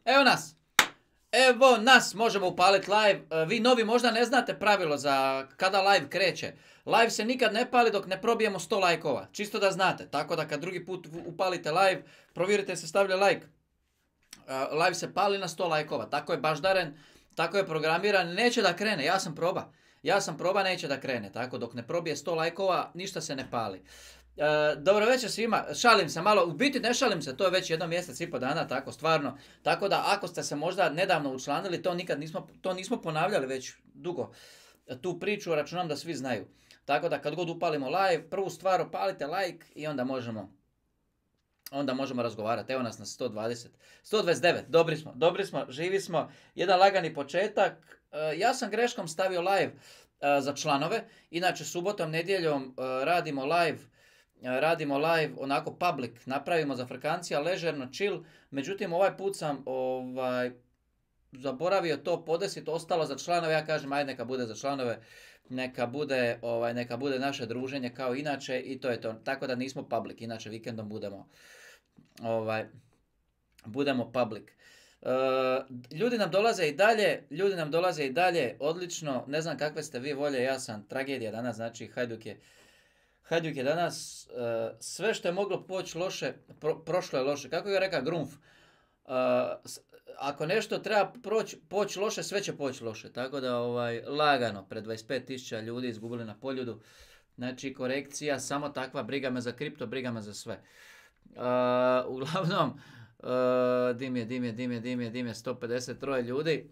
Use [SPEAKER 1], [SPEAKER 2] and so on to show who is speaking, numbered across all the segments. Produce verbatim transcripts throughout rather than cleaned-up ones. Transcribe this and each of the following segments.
[SPEAKER 1] Evo nas! Evo nas! Možemo upaliti live. Vi novi možda ne znate pravilo za kada live kreće. Live se nikad ne pali dok ne probijemo sto lajkova. Čisto da znate. Tako da kad drugi put upalite live, provjerite se stavlja like. Live se pali na sto lajkova. Tako je baždaren, tako je programiran. Neće da krene. Ja sam proba. Ja sam proba, neće da krene. Tako dok ne probije sto lajkova, ništa se ne pali. Uh, dobro večer svima, šalim se malo, u biti ne šalim se, to je već jedno mjesec i po dana, tako stvarno, tako da ako ste se možda nedavno učlanili, to nikad nismo, to nismo ponavljali već dugo, tu priču računam da svi znaju, tako da kad god upalimo live, prvu stvar upalite like i onda možemo, onda možemo razgovarati, evo nas na sto dvadeset, sto dvadeset devet, dobri smo, dobri smo, živi smo, jedan lagani početak, uh, ja sam greškom stavio live uh, za članove, inače subotom, nedjeljom uh, radimo live, radimo live, onako public, napravimo za frekancija, ležerno, chill, međutim ovaj put sam ovaj, zaboravio to podesiti, ostalo za članove, ja kažem ajde neka bude za članove, neka bude, ovaj, neka bude naše druženje kao inače i to je to, tako da nismo public, inače vikendom budemo, ovaj, budemo public. Uh, ljudi nam dolaze i dalje, ljudi nam dolaze i dalje, odlično, ne znam kakve ste vi volje, ja sam tragedija danas, znači Hajduk je Hajduk je danas, uh, sve što je moglo poći loše, pro, prošlo je loše. Kako je rekao Grunf, uh, ako nešto treba proći, poći loše, sve će poći loše. Tako da ovaj, lagano, pred dvadeset pet tisuća ljudi izgubili na poljudu. Znači korekcija, samo takva, briga me za kripto, briga me za sve. Uh, uglavnom, uh, dim je, dim je, dim je, dim je, dim je, sto pedeset tri ljudi.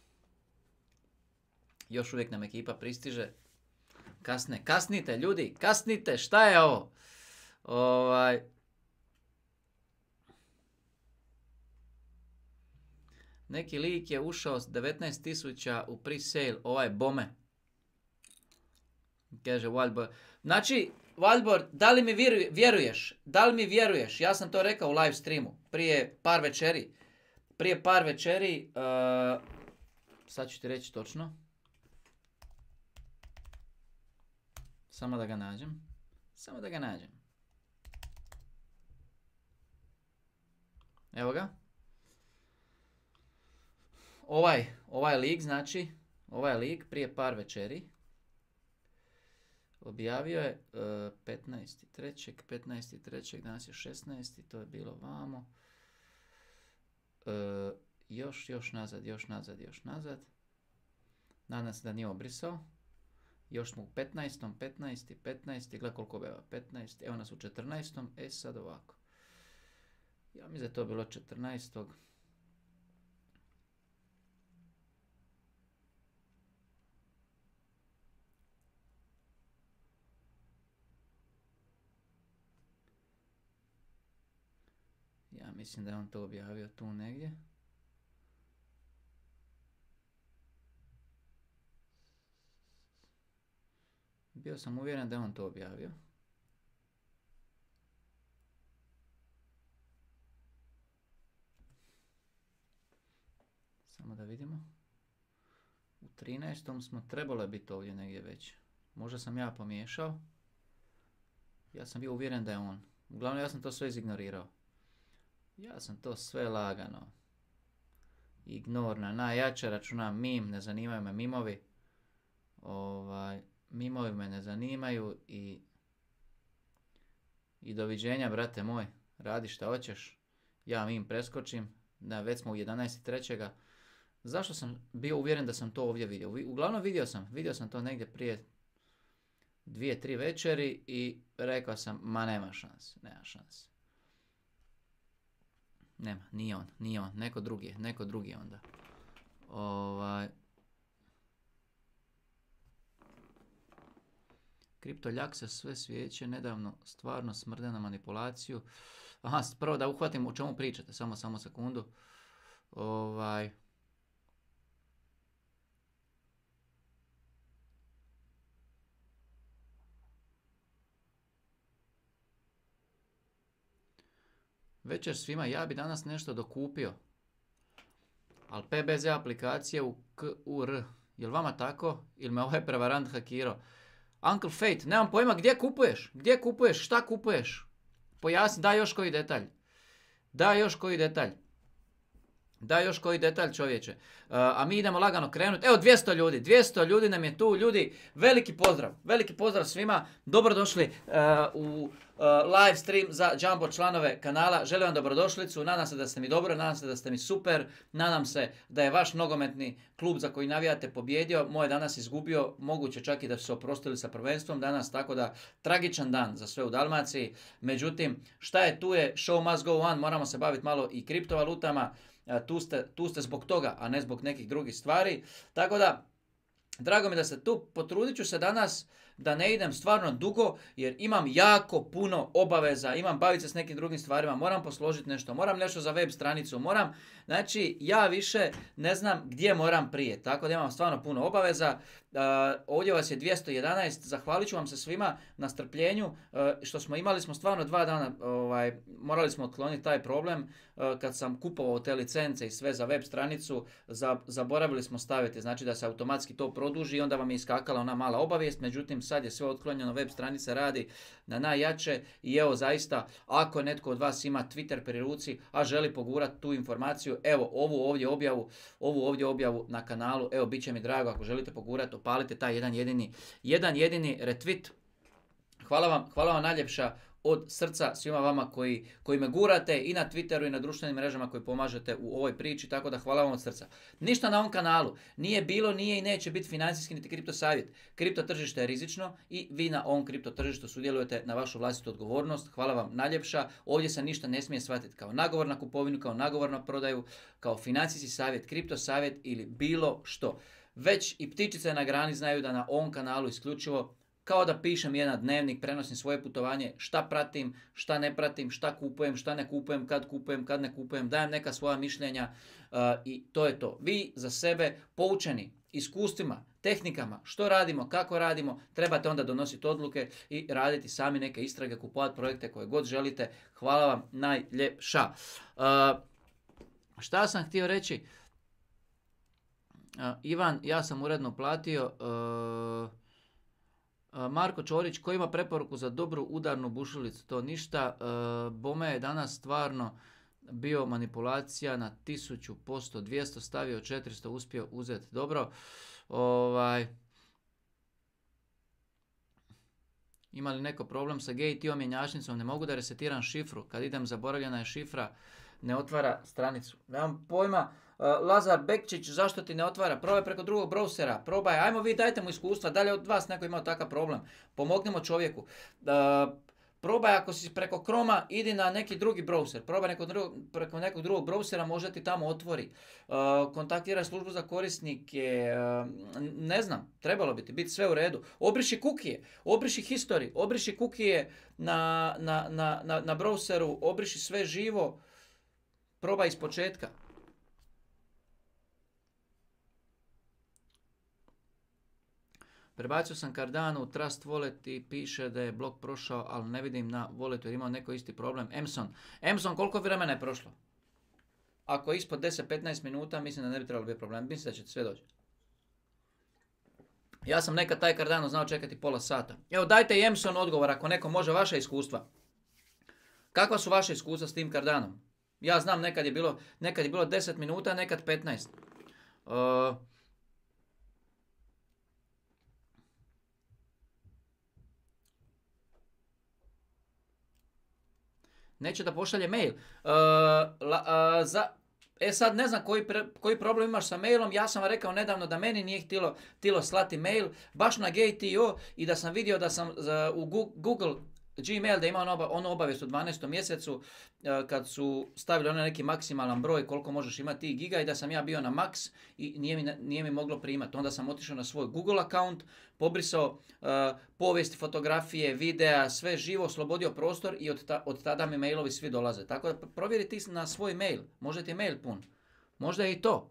[SPEAKER 1] Još uvijek nam ekipa pristiže. Kasne, kasnite ljudi, kasnite, šta je ovo? Ovaj... Neki lik je ušao s devetnaest tisuća u pre-sale, ovaj bome. Kaže Wildboard. Znači, Wildboard, da li mi vjeruješ? Da li mi vjeruješ? Ja sam to rekao u live streamu, prije par večeri. Prije par večeri, uh, sad ću ti reći točno. Samo da ga nađem. Samo da ga nađem. Evo ga. Ovaj, ovaj lik, znači, ovaj lik prije par večeri objavio je uh, petnaesti trećeg petnaesti trećeg danas je šesnaesti to je bilo vamo. Uh, još, još nazad, još nazad, još nazad. Nadam se da nije obrisao. Još smo u petnaestom, petnaesti, petnaesti, gledaj koliko beva, petnaesti, evo nas u četrnaestom, e sad ovako. Ja mislim da je to bilo četrnaestog. Ja mislim da je on to objavio tu negdje. Bio sam uvjeren da je on to objavio. Samo da vidimo. U trinaestom smo trebalo biti ovdje negdje već. Možda sam ja pomiješao. Ja sam bio uvjeren da je on. Uglavnom ja sam to sve izignorirao. Ja sam to sve lagano. Ignor na najjače, računam mim, ne zanimaju me mimovi. Ovaj... Mimovi me ne zanimaju i i doviđenja, brate moj, radi šta hoćeš, ja mim preskočim, da već smo u jedanaesti trećeg Zašto sam bio uvjeren da sam to ovdje vidio? Uglavnom vidio sam, vidio sam to negdje prije dvije, tri večeri i rekao sam, ma nema šanse, nema šanse. Nema, nije on, nije on, neko drugi, neko drugi onda. Ovaj... Kriptoljak se sve svijeće, nedavno stvarno smrde na manipulaciju. Aha, prvo da uhvatim o čemu pričate, samo, samo sekundu. Ovaj... Večer svima, ja bi danas nešto dokupio. Ali P B Z aplikacije u K U R. Jel vama tako? Ili me ovaj prevarant hakirao? Uncle Fate, nemam pojma gdje kupuješ? Gdje kupuješ? Šta kupuješ? Pojasni, daj još koji detalj. Daj još koji detalj. Da, još koji detalj, čovječe. Uh, a mi idemo lagano krenuti. Evo, dvjesto ljudi. dvjesto ljudi nam je tu. Ljudi, veliki pozdrav. Veliki pozdrav svima. Dobrodošli uh, u uh, live stream za Jumbo članove kanala. Želim vam dobrodošlicu. Nadam se da ste mi dobro. Nadam se da ste mi super. Nadam se da je vaš nogometni klub za koji navijate pobjedio. Moj je danas izgubio. Moguće čak i da su se oprostili sa prvenstvom danas. Tako da, tragičan dan za sve u Dalmaciji. Međutim, šta je tu je? Show must go on. Moramo se baviti malo i kriptovalutama. Tu ste, tu ste zbog toga, a ne zbog nekih drugih stvari. Tako da, drago mi da ste tu. Potrudit ću se danas da ne idem stvarno dugo, jer imam jako puno obaveza, imam baviti se s nekim drugim stvarima, moram posložiti nešto, moram nešto za web stranicu, moram, znači ja više ne znam gdje moram prije, tako da imam stvarno puno obaveza. Uh, ovdje vas je dvjesto jedanaest, zahvalit ću vam se svima na strpljenju, uh, što smo imali smo stvarno dva dana, ovaj, morali smo otkloniti taj problem, uh, kad sam kupovao te licence i sve za web stranicu, za, zaboravili smo staviti, znači da se automatski to produži i onda vam je iskakala ona mala obavijest, međutim sad je sve otklonjeno, web stranica radi na najjače i evo zaista, ako netko od vas ima Twitter pri ruci, a želi pogurati tu informaciju, evo ovu ovdje objavu, ovu ovdje objavu na kanalu, evo bit će mi drago ako želite pogurati, opalite taj jedan jedini, jedan jedini retweet. Hvala vam, hvala vam najljepša od srca svima vama koji, koji me gurate i na Twitteru i na društvenim mrežama koji pomažete u ovoj priči, tako da hvala vam od srca. Ništa na ovom kanalu nije bilo, nije i neće biti financijski niti kripto savjet. Kripto tržište je rizično i vi na ovom kripto tržištu sudjelujete na vašu vlastitu odgovornost. Hvala vam najljepša. Ovdje se ništa ne smije shvatiti kao nagovor na kupovinu, kao nagovor na prodaju, kao financijski savjet, kripto savjet ili bilo što. Već i ptičice na grani znaju da na ovom kanalu isključivo kao da pišem jedan dnevnik, prenosim svoje putovanje, šta pratim, šta ne pratim, šta kupujem, šta ne kupujem, kad kupujem, kad ne kupujem, dajem neka svoja mišljenja uh, i to je to. Vi za sebe poučeni iskustvima, tehnikama, što radimo, kako radimo, trebate onda donositi odluke i raditi sami neke istrage, kupovati projekte koje god želite. Hvala vam najljepša. Uh, šta sam htio reći? Uh, Ivan, ja sam uredno platio... Uh, Marko Čorić, ko ima preporuku za dobru udarnu bušilicu, to ništa. E, bome je danas stvarno bio manipulacija na tisuću posto, dvjesto stavio, četiristo uspio uzeti. Dobro, ovaj... Ima li neko problem sa G T O mjenjačnicom? Ne mogu da resetiram šifru. Kad idem, zaboravljena je šifra, ne otvara stranicu. Nemam pojma. Uh, Lazar Bekčić, zašto ti ne otvara? Probaj preko drugog browsera. Probaj. Ajmo vi, dajte mu iskustva. Da li od vas neko imao takav problem? Pomognimo čovjeku. Uh, probaj ako si preko Chroma, idi na neki drugi browser. Probaj neko drugo, preko nekog drugog browsera, možda ti tamo otvori. Uh, kontaktiraj službu za korisnike. Uh, ne znam, trebalo bi ti biti sve u redu. Obriši kukije, obriši history, obriši kukije na, na, na, na, na browseru, obriši sve živo. Probaj iz početka. Prebacio sam Cardano u Trust Wallet i piše da je blok prošao, ali ne vidim na walletu jer imao neko isti problem. Emson. Emson, koliko vremena je prošlo? Ako je ispod deset do petnaest minuta, mislim da ne bi trebalo biti problem. Mislim da će sve doći. Ja sam nekad taj Cardano znao čekati pola sata. Evo, dajte i Emson odgovor ako neko može, vaša iskustva. Kakva su vaše iskustva s tim Cardanom? Ja znam, nekad je bilo, nekad je bilo deset minuta, nekad petnaest. Uh, Neće da pošalje mail. Uh, la, uh, za, e sad ne znam koji, pre, koji problem imaš sa mailom. Ja sam vam rekao nedavno da meni nije htjelo, htjelo slati mail baš na G T O i da sam vidio da sam za, u Google Gmail da ima onu obavijest u dvanaestom mjesecu uh, kad su stavili onaj neki maksimalan broj koliko možeš imati i giga i da sam ja bio na max i nije mi, nije mi moglo primati. Onda sam otišao na svoj Google account, pobrisao uh, povijesti, fotografije, videa, sve živo, oslobodio prostor i od, ta, od tada mi mailovi svi dolaze. Tako da provjeri ti na svoj mail. Možda ti je mail pun. Možda je i to.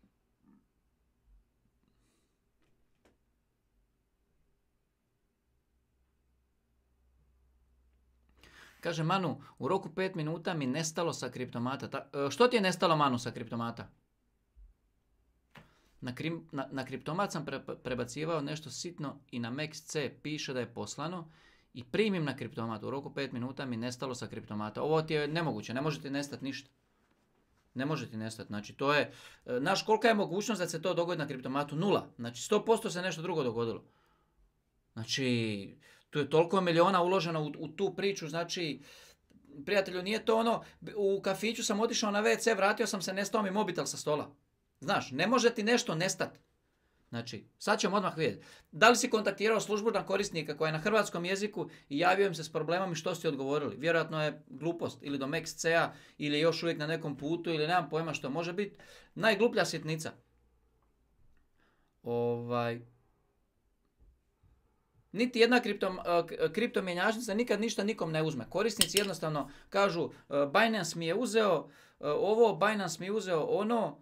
[SPEAKER 1] Kaže Manu, u roku pet minuta mi nestalo sa kriptomata. Ta, što ti je nestalo, Manu, sa kriptomata? Na, krim, na, na kriptomat sam pre, prebacivao nešto sitno i na MaxC piše da je poslano i primim na kriptomat. U roku pet minuta mi nestalo sa kriptomata. Ovo ti je nemoguće, ne možete nestati ništa. Ne može ti nestati. Znači, to je, e, znaš kolika je mogućnost da se to dogodi na kriptomatu? Nula. Znači, sto posto se nešto drugo dogodilo. Znači, tu je toliko miliona uloženo u, u tu priču, znači, prijatelju, nije to ono, u kafiću sam otišao na ve ce, vratio sam se, nestao mi mobitel sa stola. Znaš, ne može ti nešto nestati. Znači, sad ćemo odmah vidjeti. Da li si kontaktirao službena korisnika koja je na hrvatskom jeziku i javio im se s problemom i što ste odgovorili? Vjerojatno je glupost ili do Max.ca ili još uvijek na nekom putu ili nemam pojma što može biti. Najgluplja sitnica. Ovaj... Niti jedna kripto, kripto mjenjačnica nikad ništa nikom ne uzme. Korisnici jednostavno kažu Binance mi je uzeo ovo, Binance mi je uzeo ono,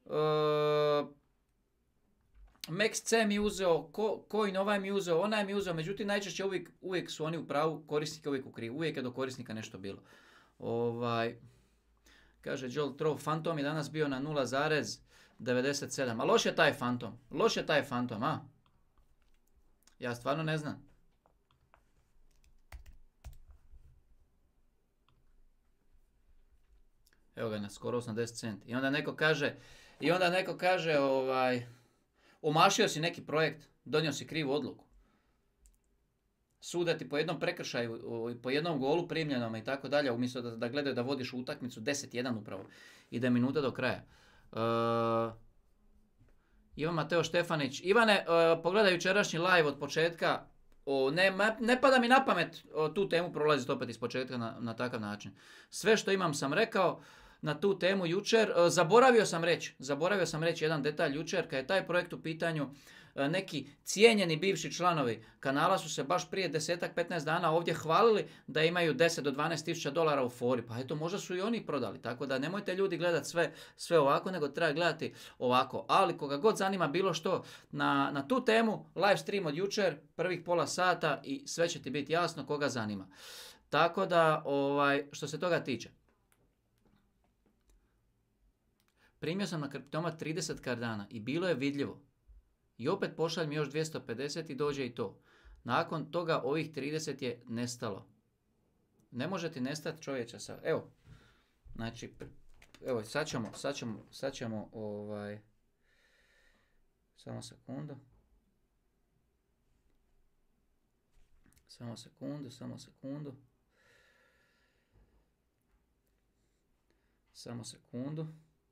[SPEAKER 1] Max.c mi je uzeo, Coin ovaj mi je uzeo, onaj mi je uzeo, međutim najčešće uvijek, uvijek su oni u pravu, korisnik je uvijek u krivu, uvijek je do korisnika nešto bilo. Ovaj, kaže Joel Trove, Phantom je danas bio na nula zarez devedeset sedam, a loš je taj Phantom, loš je taj Phantom, a? Ja stvarno ne znam. Evo ga na skoro osamdeset centi. I onda neko kaže, i onda neko kaže, ovaj, omašio si neki projekt, donio si krivu odluku. Sude ti po jednom prekršaju, po jednom golu primljenom i tako dalje, umjesto da, da gledaju da vodiš utakmicu deset jedan upravo. I da je minuta do kraja. Uh, Ivan Mateo Štefanić. Ivane, uh, pogledaj jučerašnji live od početka. O, ne, ne pada mi na pamet o, tu temu prolaziti opet iz početka na, na takav način. Sve što imam sam rekao na tu temu jučer. Uh, zaboravio sam reći, zaboravio sam reći jedan detalj jučer, kad je taj projekt u pitanju. Neki cijenjeni bivši članovi kanala su se baš prije desetak petnaest dana ovdje hvalili da imaju deset do dvanaest tisuća dolara u fori. Pa eto, možda su i oni prodali. Tako da nemojte ljudi gledati sve, sve ovako, nego treba gledati ovako. Ali koga god zanima bilo što na, na tu temu, live stream od jučer, prvih pola sata i sve će ti biti jasno koga zanima. Tako da, ovaj, što se toga tiče. Primio sam na kriptomat trideset Cardana i bilo je vidljivo. I opet pošalj mi još dvjesto pedeset i dođe i to. Nakon toga ovih trideset je nestalo. Ne može ti nestati čovječa sa... Evo. Znači, evo, sad ćemo, sad ćemo, sad ćemo, ovaj... Samo sekundu. Samo sekundu, samo sekundu. Samo sekundu.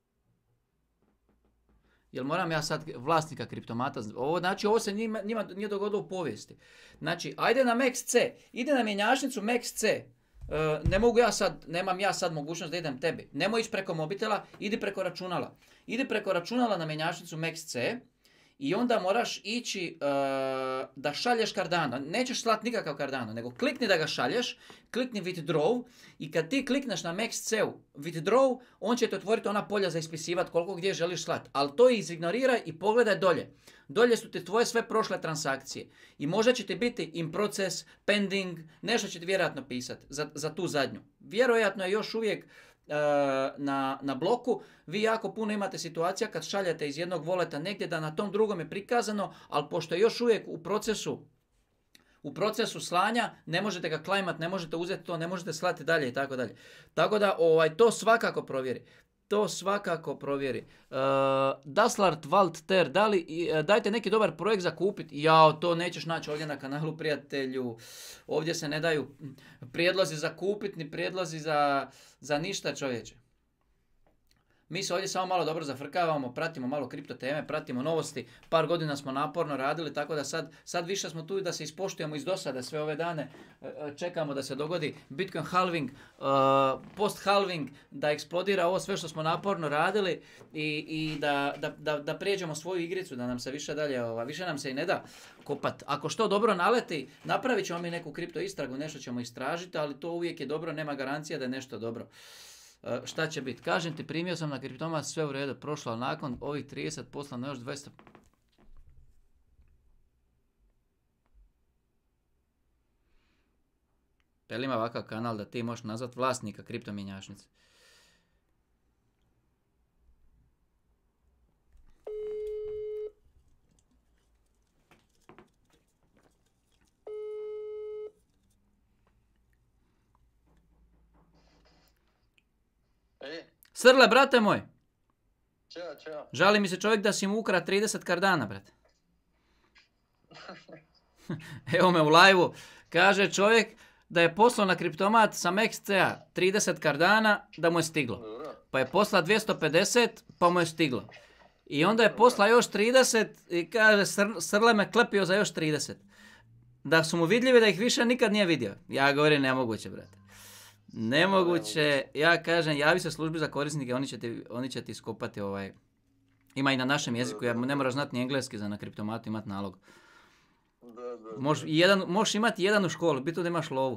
[SPEAKER 1] Jel moram ja sad vlasnika kriptomata, ovo, znači ovo se njima, njima nije dogodilo u povijesti. Znači, ajde na Max.c, ide na mjenjačnicu Max.c, uh, ne mogu ja sad, nemam ja sad mogućnost da idem tebi. Nemoj ići preko mobitela, idi preko računala. Idi preko računala na mjenjačnicu Max.c i onda moraš ići uh, da šalješ Cardano. Nećeš slati nikakav Cardano, nego klikni da ga šalješ, klikni withdraw i kad ti klikneš na Max.c withdraw, on će te otvoriti ona polja za ispisivati koliko gdje želiš slati. Ali to izignoriraj i pogledaj dolje. Dolje su ti tvoje sve prošle transakcije. I možda će ti biti in process, pending, nešto će ti vjerojatno pisati za, za tu zadnju. Vjerojatno je još uvijek Na, na bloku, vi jako puno imate situacija kad šaljete iz jednog voleta negdje da na tom drugom je prikazano, ali pošto je još uvijek u procesu u procesu slanja, ne možete ga klaimat, ne možete uzeti to, ne možete slati dalje i tako dalje. Tako da ovaj, to svakako provjeri. To svakako provjeri. Uh, Daslart Valter, da li, uh, dajte neki dobar projekt za kupiti. Jao, to nećeš naći ovdje na kanalu, prijatelju. Ovdje se ne daju prijedlozi za kupiti, ni prijedlozi za, za ništa, čovječe. Mi se ovdje samo malo dobro zafrkavamo, pratimo malo kripto teme, pratimo novosti. Par godina smo naporno radili, tako da sad, sad više smo tu da se ispoštujemo iz dosade sve ove dane. Čekamo da se dogodi Bitcoin halving, post halving, da eksplodira ovo sve što smo naporno radili i, i da, da, da, da prijeđemo svoju igricu, da nam se više dalje, ova, više nam se i ne da kopat. Ako što dobro naleti, napravit ćemo mi neku kripto istragu, nešto ćemo istražiti, ali to uvijek je dobro, nema garancija da je nešto dobro. Uh, šta će biti? Kažem ti, primio sam na kriptomat, sve u redu, prošlo, ali nakon ovih trideset poslano još dvjesto. Jel ima ovakav kanal da ti možeš nazvat vlasnika kriptomjenjačnice? Srle, brate moj.
[SPEAKER 2] Ćao, čao.
[SPEAKER 1] Žali mi se čovjek da si mu ukra trideset kardana, brate. Evo me u live-u. Kaže čovjek da je poslao na kriptomat sa Max.ca trideset kardana da mu je stiglo.
[SPEAKER 2] Dobro.
[SPEAKER 1] Pa je posla dvjesto pedeset pa mu je stiglo. I onda je posla još trideset i kaže sr- Srle me klepio za još trideset. Da su mu vidljivi da ih više nikad nije vidio. Ja govorim nemoguće, brate. Nemoguće. Ja kažem javi se službi za korisnike, oni će ti, oni će ti iskopati ovaj... Ima i na našem jeziku, ja ne moraš znati ni engleski za na kriptomatu imati nalog.
[SPEAKER 2] Da, da.
[SPEAKER 1] Mož, jedan, možeš imati jedan u školu, bitno da imaš lovu.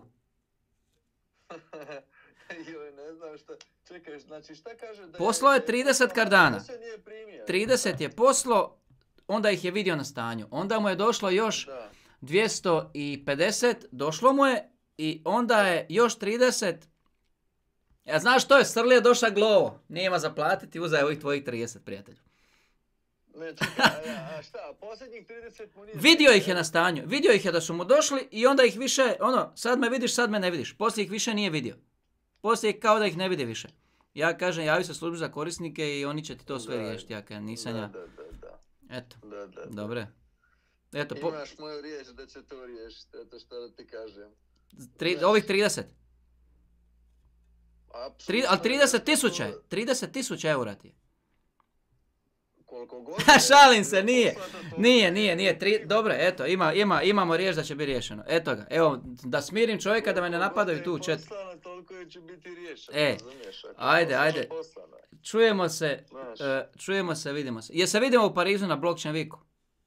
[SPEAKER 2] Joj, ne znam šta. Čekaj, znači šta kaže da...
[SPEAKER 1] Poslao je trideset kardana.
[SPEAKER 2] Da se nije primio.
[SPEAKER 1] trideset je poslo, onda ih je vidio na stanju. Onda mu je došlo još
[SPEAKER 2] Da.
[SPEAKER 1] dvjesto pedeset, došlo mu je i onda je još trideset. Ja znaš što je, Srlije došao glovo. Nije ima zaplatiti, uzaj ovih tvojih trideset, prijatelju.
[SPEAKER 2] Ne, čekaj, a, a šta, posljednjih trideset mu nije...
[SPEAKER 1] Vidio ih je na stanju, vidio ih je da su mu došli i onda ih više, ono, sad me vidiš, sad me ne vidiš. Poslije ih više nije vidio. Poslije ih kao da ih ne vidi više. Ja kažem, javi se službi za korisnike i oni će ti to sve
[SPEAKER 2] Da.
[SPEAKER 1] riješiti. Ja kažem, nisam ja.
[SPEAKER 2] Da, da, da, da.
[SPEAKER 1] Eto,
[SPEAKER 2] Da, da, da.
[SPEAKER 1] dobre. Eto, po,
[SPEAKER 2] Imaš moju riječ da će to riješiti, eto što da ti kažem.
[SPEAKER 1] tri, ovih trideset.
[SPEAKER 2] Apsolutno.
[SPEAKER 1] Tri, ali trideset tisuća je. trideset tisuća eura ti je.
[SPEAKER 2] Koliko god...
[SPEAKER 1] Šalim se, nije. Nije, nije, nije. Tri, dobro, eto, ima, ima, imamo riječ da će biti riješeno. Eto ga, evo, da smirim čovjeka da me ne napadaju tu u chat.
[SPEAKER 2] Poslano, toliko je će biti riješeno,
[SPEAKER 1] E,
[SPEAKER 2] razumiješ? Ako
[SPEAKER 1] ajde,
[SPEAKER 2] je
[SPEAKER 1] ajde.
[SPEAKER 2] poslano.
[SPEAKER 1] Čujemo se,
[SPEAKER 2] Znaš.
[SPEAKER 1] e, čujemo se, vidimo se. Je se vidimo u Parizu na Blockchain Weeku?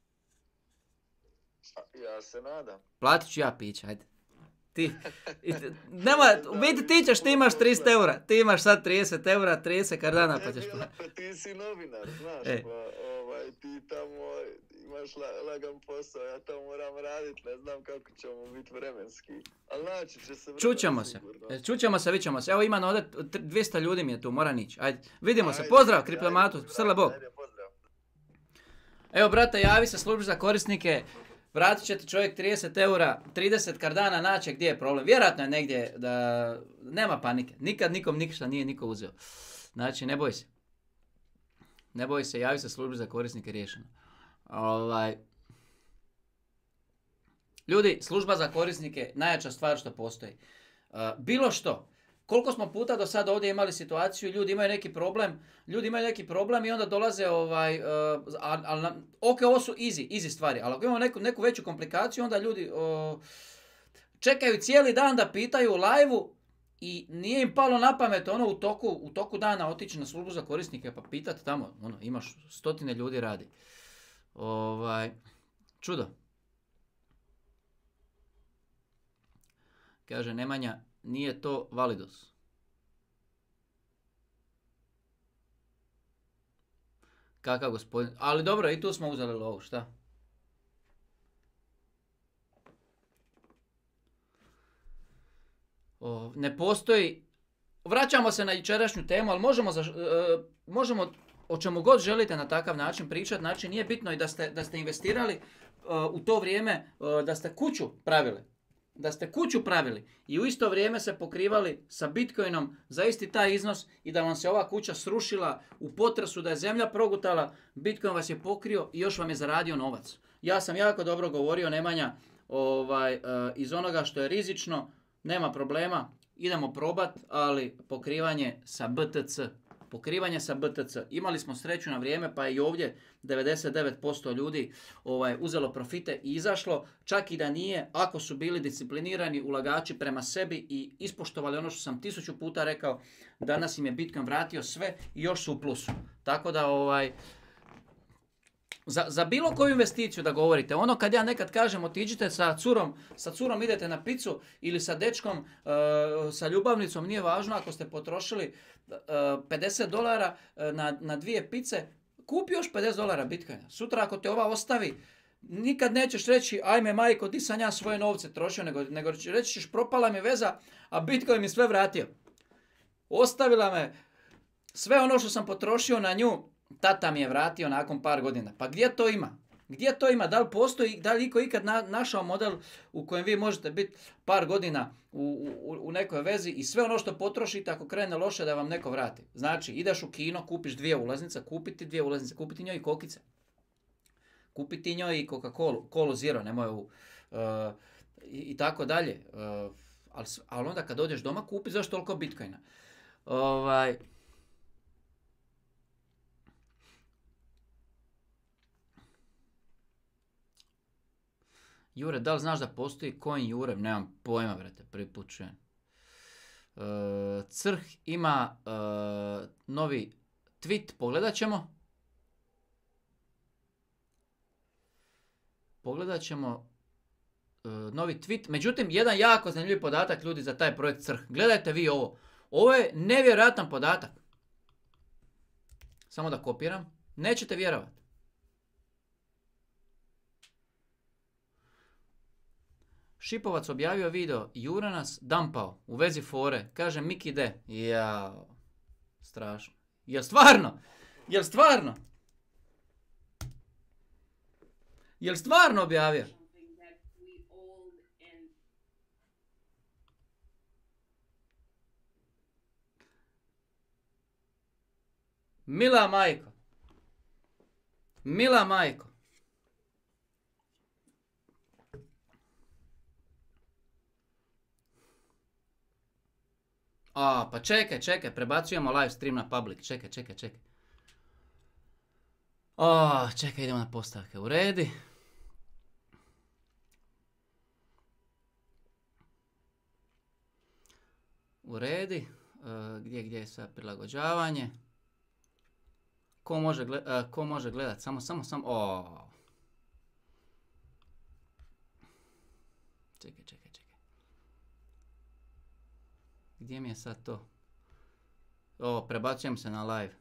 [SPEAKER 2] Ja se nadam.
[SPEAKER 1] Platit ću ja piće, ajde. Ti, i t- nema, u biti ti ćeš, ti imaš tristo eura, ti imaš sad trideset eura, trideset kardana pa ćeš
[SPEAKER 2] Ne,
[SPEAKER 1] platiti.
[SPEAKER 2] pa ti si novinar, znaš,
[SPEAKER 1] E.
[SPEAKER 2] pa ovaj, ti tamo imaš la, lagan posao, ja to moram radit, ne znam kako ćemo biti vremenski. Ali naći će se vremen
[SPEAKER 1] Čućemo se,
[SPEAKER 2] sigurno.
[SPEAKER 1] E, čućemo se, vidimo se. Evo ima na ovdje t- dvjesto ljudi mi je tu, mora nići. Ajde, vidimo se,
[SPEAKER 2] Ajde,
[SPEAKER 1] pozdrav
[SPEAKER 2] ajde,
[SPEAKER 1] kriptomatu,
[SPEAKER 2] ajde,
[SPEAKER 1] srle bog.
[SPEAKER 2] Ajde, pozdrav.
[SPEAKER 1] Evo brate, javi se službi za korisnike, vratit će ti čovjek trideset eura, trideset kardana naće gdje je problem. Vjerojatno je negdje da nema panike, nikad nikom ništa nije niko uzeo. Znači ne boj se. Ne boj se, javi se službi za korisnike, riješeno. Ovaj... Ljudi, služba za korisnike, najjača stvar što postoji. Uh, bilo što. Koliko smo puta do sada ovdje imali situaciju, ljudi imaju neki problem, ljudi imaju neki problem i onda dolaze ovaj, uh, ali al, nam- ok, ovo su easy, easy stvari, ali ako imamo neku, neku veću komplikaciju, onda ljudi uh, čekaju cijeli dan da pitaju u live-u i nije im palo na pamet ono u toku, u toku dana otići na službu za korisnike pa pitati tamo, ono, imaš stotine ljudi radi. Ovaj, čudo. Kaže Nemanja, nije to Validus. Kakav gospodin? Ali dobro, i tu smo uzeli lovu, šta? O, ne postoji... Vraćamo se na jučerašnju temu, ali možemo, za, e, možemo o čemu god želite na takav način pričati. Znači nije bitno i da ste, da ste investirali e, u to vrijeme, e, da ste kuću pravili. Da ste kuću pravili i u isto vrijeme se pokrivali sa Bitcoinom za isti taj iznos i da vam se ova kuća srušila u potresu, da je zemlja progutala, Bitcoin vas je pokrio i još vam je zaradio novac. Ja sam jako dobro govorio, Nemanja, ovaj, uh, iz onoga što je rizično, nema problema, idemo probat, ali pokrivanje sa B T C. Pokrivanje sa B T C. Imali smo sreću na vrijeme, pa je i ovdje devedeset devet posto ljudi ovaj, uzelo profite i izašlo, čak i da nije, ako su bili disciplinirani ulagači prema sebi i ispoštovali ono što sam tisuću puta rekao, danas im je Bitcoin vratio sve i još su u plusu. Tako da, ovaj, za, za bilo koju investiciju da govorite, ono kad ja nekad kažem otiđite sa curom, sa curom idete na picu ili sa dečkom, uh, sa ljubavnicom, nije važno ako ste potrošili uh, pedeset dolara uh, na, na dvije pice, kupi još pedeset dolara Bitcoina. Sutra ako te ova ostavi, nikad nećeš reći ajme majko, di sam ja svoje novce trošio, nego, nego reći ćeš propala mi veza, a Bitcoin mi sve vratio. Ostavila me sve ono što sam potrošio na nju, tata mi je vratio nakon par godina. Pa gdje to ima? Gdje to ima? Da li postoji, da li iko ikad na, našao model u kojem vi možete biti par godina u, u, u nekoj vezi i sve ono što potrošite ako krene loše da vam neko vrati. Znači, ideš u kino, kupiš dvije ulaznice, kupiti dvije ulaznice, kupiti njoj i kokice. Kupiti njoj i Coca-Cola, Cola Zero, nemoj ovu. Uh, i, I tako dalje. Uh, ali, ali onda kad dođeš doma kupi, zašto toliko bitcoina? Ovaj... Jure, da li znaš da postoji coin Jure? Nemam pojma, vrete, prvi put čujem. Uh, Crh ima uh, novi tweet, pogledat ćemo. Pogledat ćemo uh, novi tweet. Međutim, jedan jako zanimljiv podatak, ljudi, za taj projekt Crh. Gledajte vi ovo. Ovo je nevjerojatan podatak. Samo da kopiram. Nećete vjerovati. Šipovac objavio video, Jura nas dampao u vezi fore, kaže Miki de. Jao, strašno. Jel stvarno? Jel stvarno? Jel stvarno objavio? Mila majko. Mila majko. A, pa čekaj, čekaj, prebacujemo live stream na public. Čekaj, čekaj, čekaj. O, čekaj, idemo na postavke. U redi. U redi. Uh, gdje, gdje je sad prilagođavanje? Ko može, gled, uh, ko može gledat? Samo, samo, samo. O. Čekaj, čekaj, čekaj. Gdje mi je sad to? O, prebacujem se na live.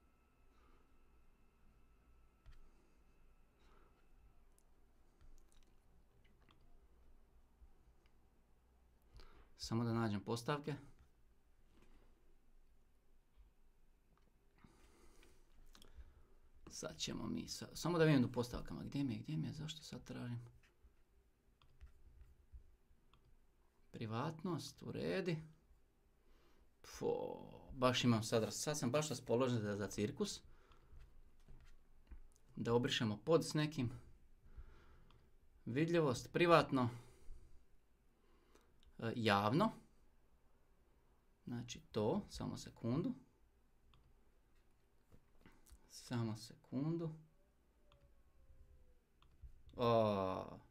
[SPEAKER 1] Samo da nađem postavke. Sad ćemo mi, sad, samo da vidim do postavkama. Gdje mi je, gdje mi je, zašto sad tražim? Privatnost, u redi. Fo, baš imam sad, sad sam baš raspoložen za, za cirkus. Da obrišemo pod s nekim. Vidljivost, privatno. E, javno. Znači to, samo sekundu. Samo sekundu. O.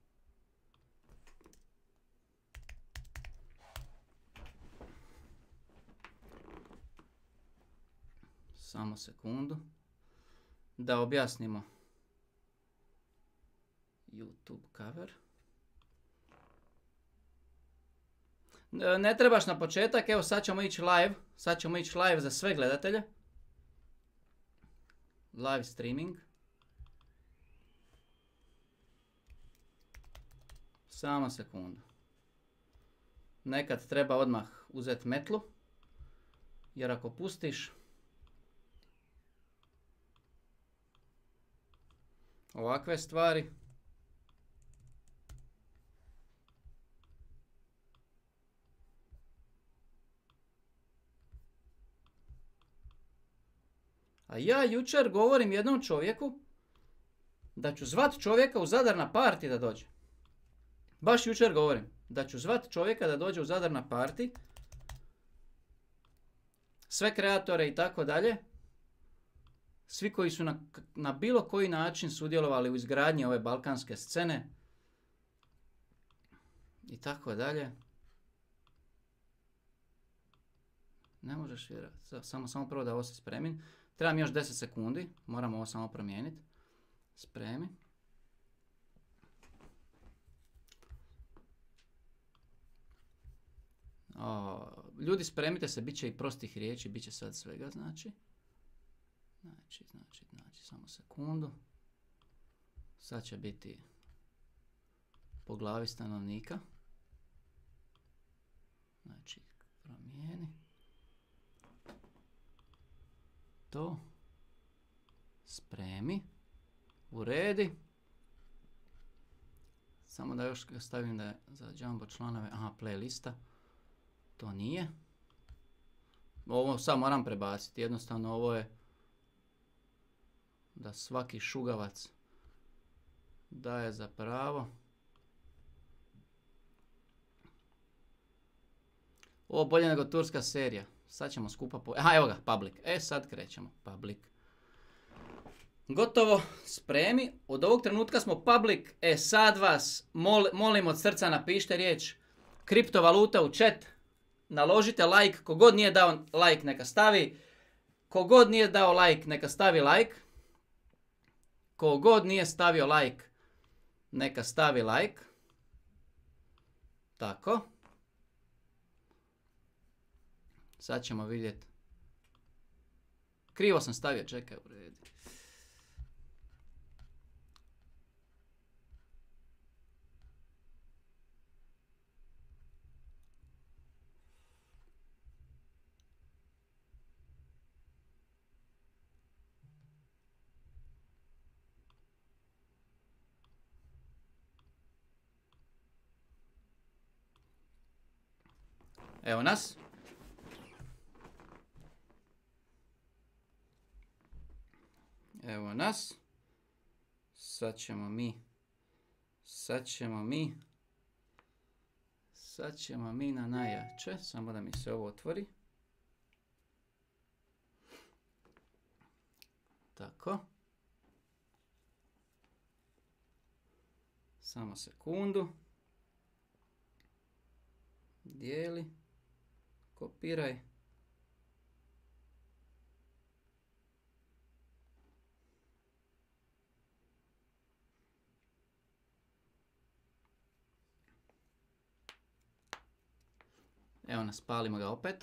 [SPEAKER 1] Samo sekundu. Da objasnimo. YouTube cover. Ne trebaš na početak, evo sad ćemo ići live. Sad ćemo ići live za sve gledatelje. Live streaming. Samo sekundu. Nekad treba odmah uzeti metlu. Jer ako pustiš ovakve stvari, a ja jučer govorim jednom čovjeku da ću zvat čovjeka u Zadar na party da dođe. Baš jučer govorim da ću zvat čovjeka da dođe u Zadar na party. Sve kreatore i tako dalje. Svi koji su na, na bilo koji način sudjelovali u izgradnji ove balkanske scene. I tako dalje. Ne možeš vjerovati. Samo, samo prvo da ovo se spremim. Trebam još deset sekundi. Moram ovo samo promijeniti. Spremi. O, ljudi, spremite se. Bit će i prostih riječi. Bit će sad svega, znači. Znači, znači, znači, samo sekundu. Sad će biti po glavi stanovnika. Znači, promijeni. To. Spremi. Uredi. Samo da još stavim da je za Jumbo članove, aha, playlista. To nije. Ovo sad moram prebaciti, jednostavno ovo je da svaki šugavac daje za pravo. Ovo bolje nego turska serija. Sad ćemo skupa po... Aha, evo ga, public. E, sad krećemo. Public. Gotovo, spremi. Od ovog trenutka smo public. E, sad vas mol, molim od srca napišite riječ kriptovaluta u chat. Naložite like. Kogod nije dao like neka stavi. Kogod nije dao like neka stavi like. Kogod nije stavio like neka stavi like. Tako. Sad ćemo vidjeti. Krivo sam stavio, čekaj, u redu. Evo nas. Evo nas. Sad ćemo mi. Sad ćemo mi. Sad ćemo mi na najjače. Samo da mi se ovo otvori. Tako. Samo sekundu. Dijeli. Kopiraj. Evo nas, palimo ga opet.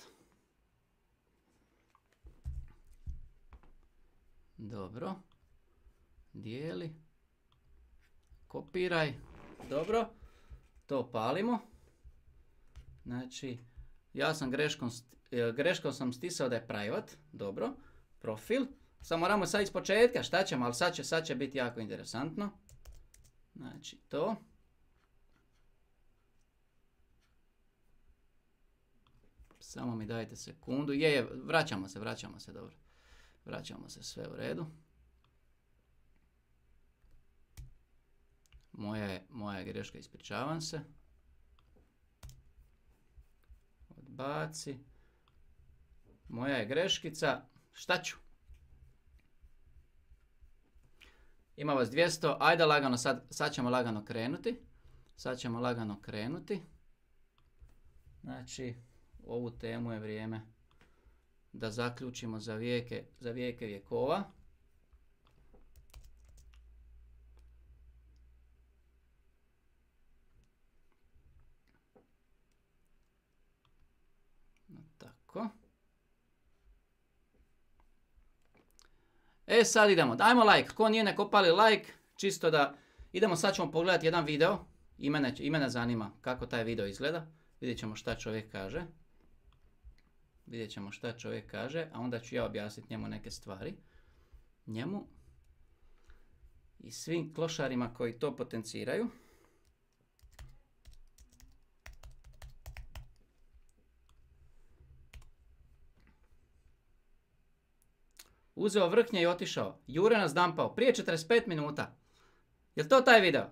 [SPEAKER 1] Dobro. Dijeli. Kopiraj. Dobro. To palimo. Znači, ja sam greškom, greškom sam stisao da je private. Dobro. Profil. Samo moramo sad iz početka. Šta ćemo? Ali sad će, sad će biti jako interesantno. Znači, to. Samo mi dajte sekundu. Je, je, vraćamo se, vraćamo se, dobro. Vraćamo se, sve u redu. Moja je, moja je greška, ispričavam se. Odbaci. Moja je greškica. Šta ću? Ima vas dvjesto. Ajde lagano, sad, sad ćemo lagano krenuti. Sad ćemo lagano krenuti. Znači, ovu temu je vrijeme da zaključimo za vijeke, za vijeke vjekova. Tako. E sad idemo, dajmo like, ko nije nek opali like, čisto da idemo, sad ćemo pogledati jedan video i mene, i mene zanima kako taj video izgleda. Vidjet ćemo šta čovjek kaže. Vidjet ćemo šta čovjek kaže, a onda ću ja objasniti njemu neke stvari. Njemu i svim klošarima koji to potenciraju. Uzeo vrhnje i otišao. Jure nas dampao. Prije četrdeset pet minuta. Jel to taj video?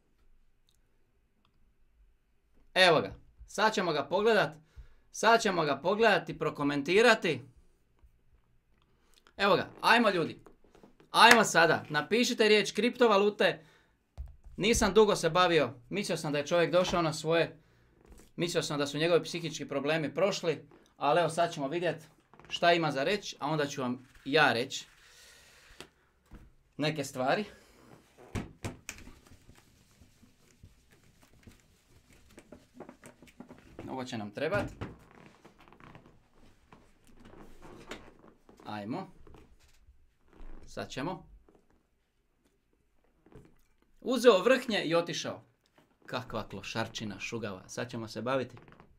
[SPEAKER 1] Evo ga. Sad ćemo ga pogledat. Sad ćemo ga pogledati, prokomentirati. Evo ga. Ajmo ljudi. Ajmo sada. Napišite riječ kriptovalute. Nisam dugo se bavio. Mislio sam da je čovjek došao na svoje. Mislio sam da su njegovi psihički problemi prošli. Ali evo sad ćemo vidjeti šta ima za reći. A onda ću vam ja reći neke stvari. Ovo će nam trebati. Ajmo. Sad ćemo. Uzeo vrhnje i otišao. Kakva klošarčina šugava. Sad ćemo se baviti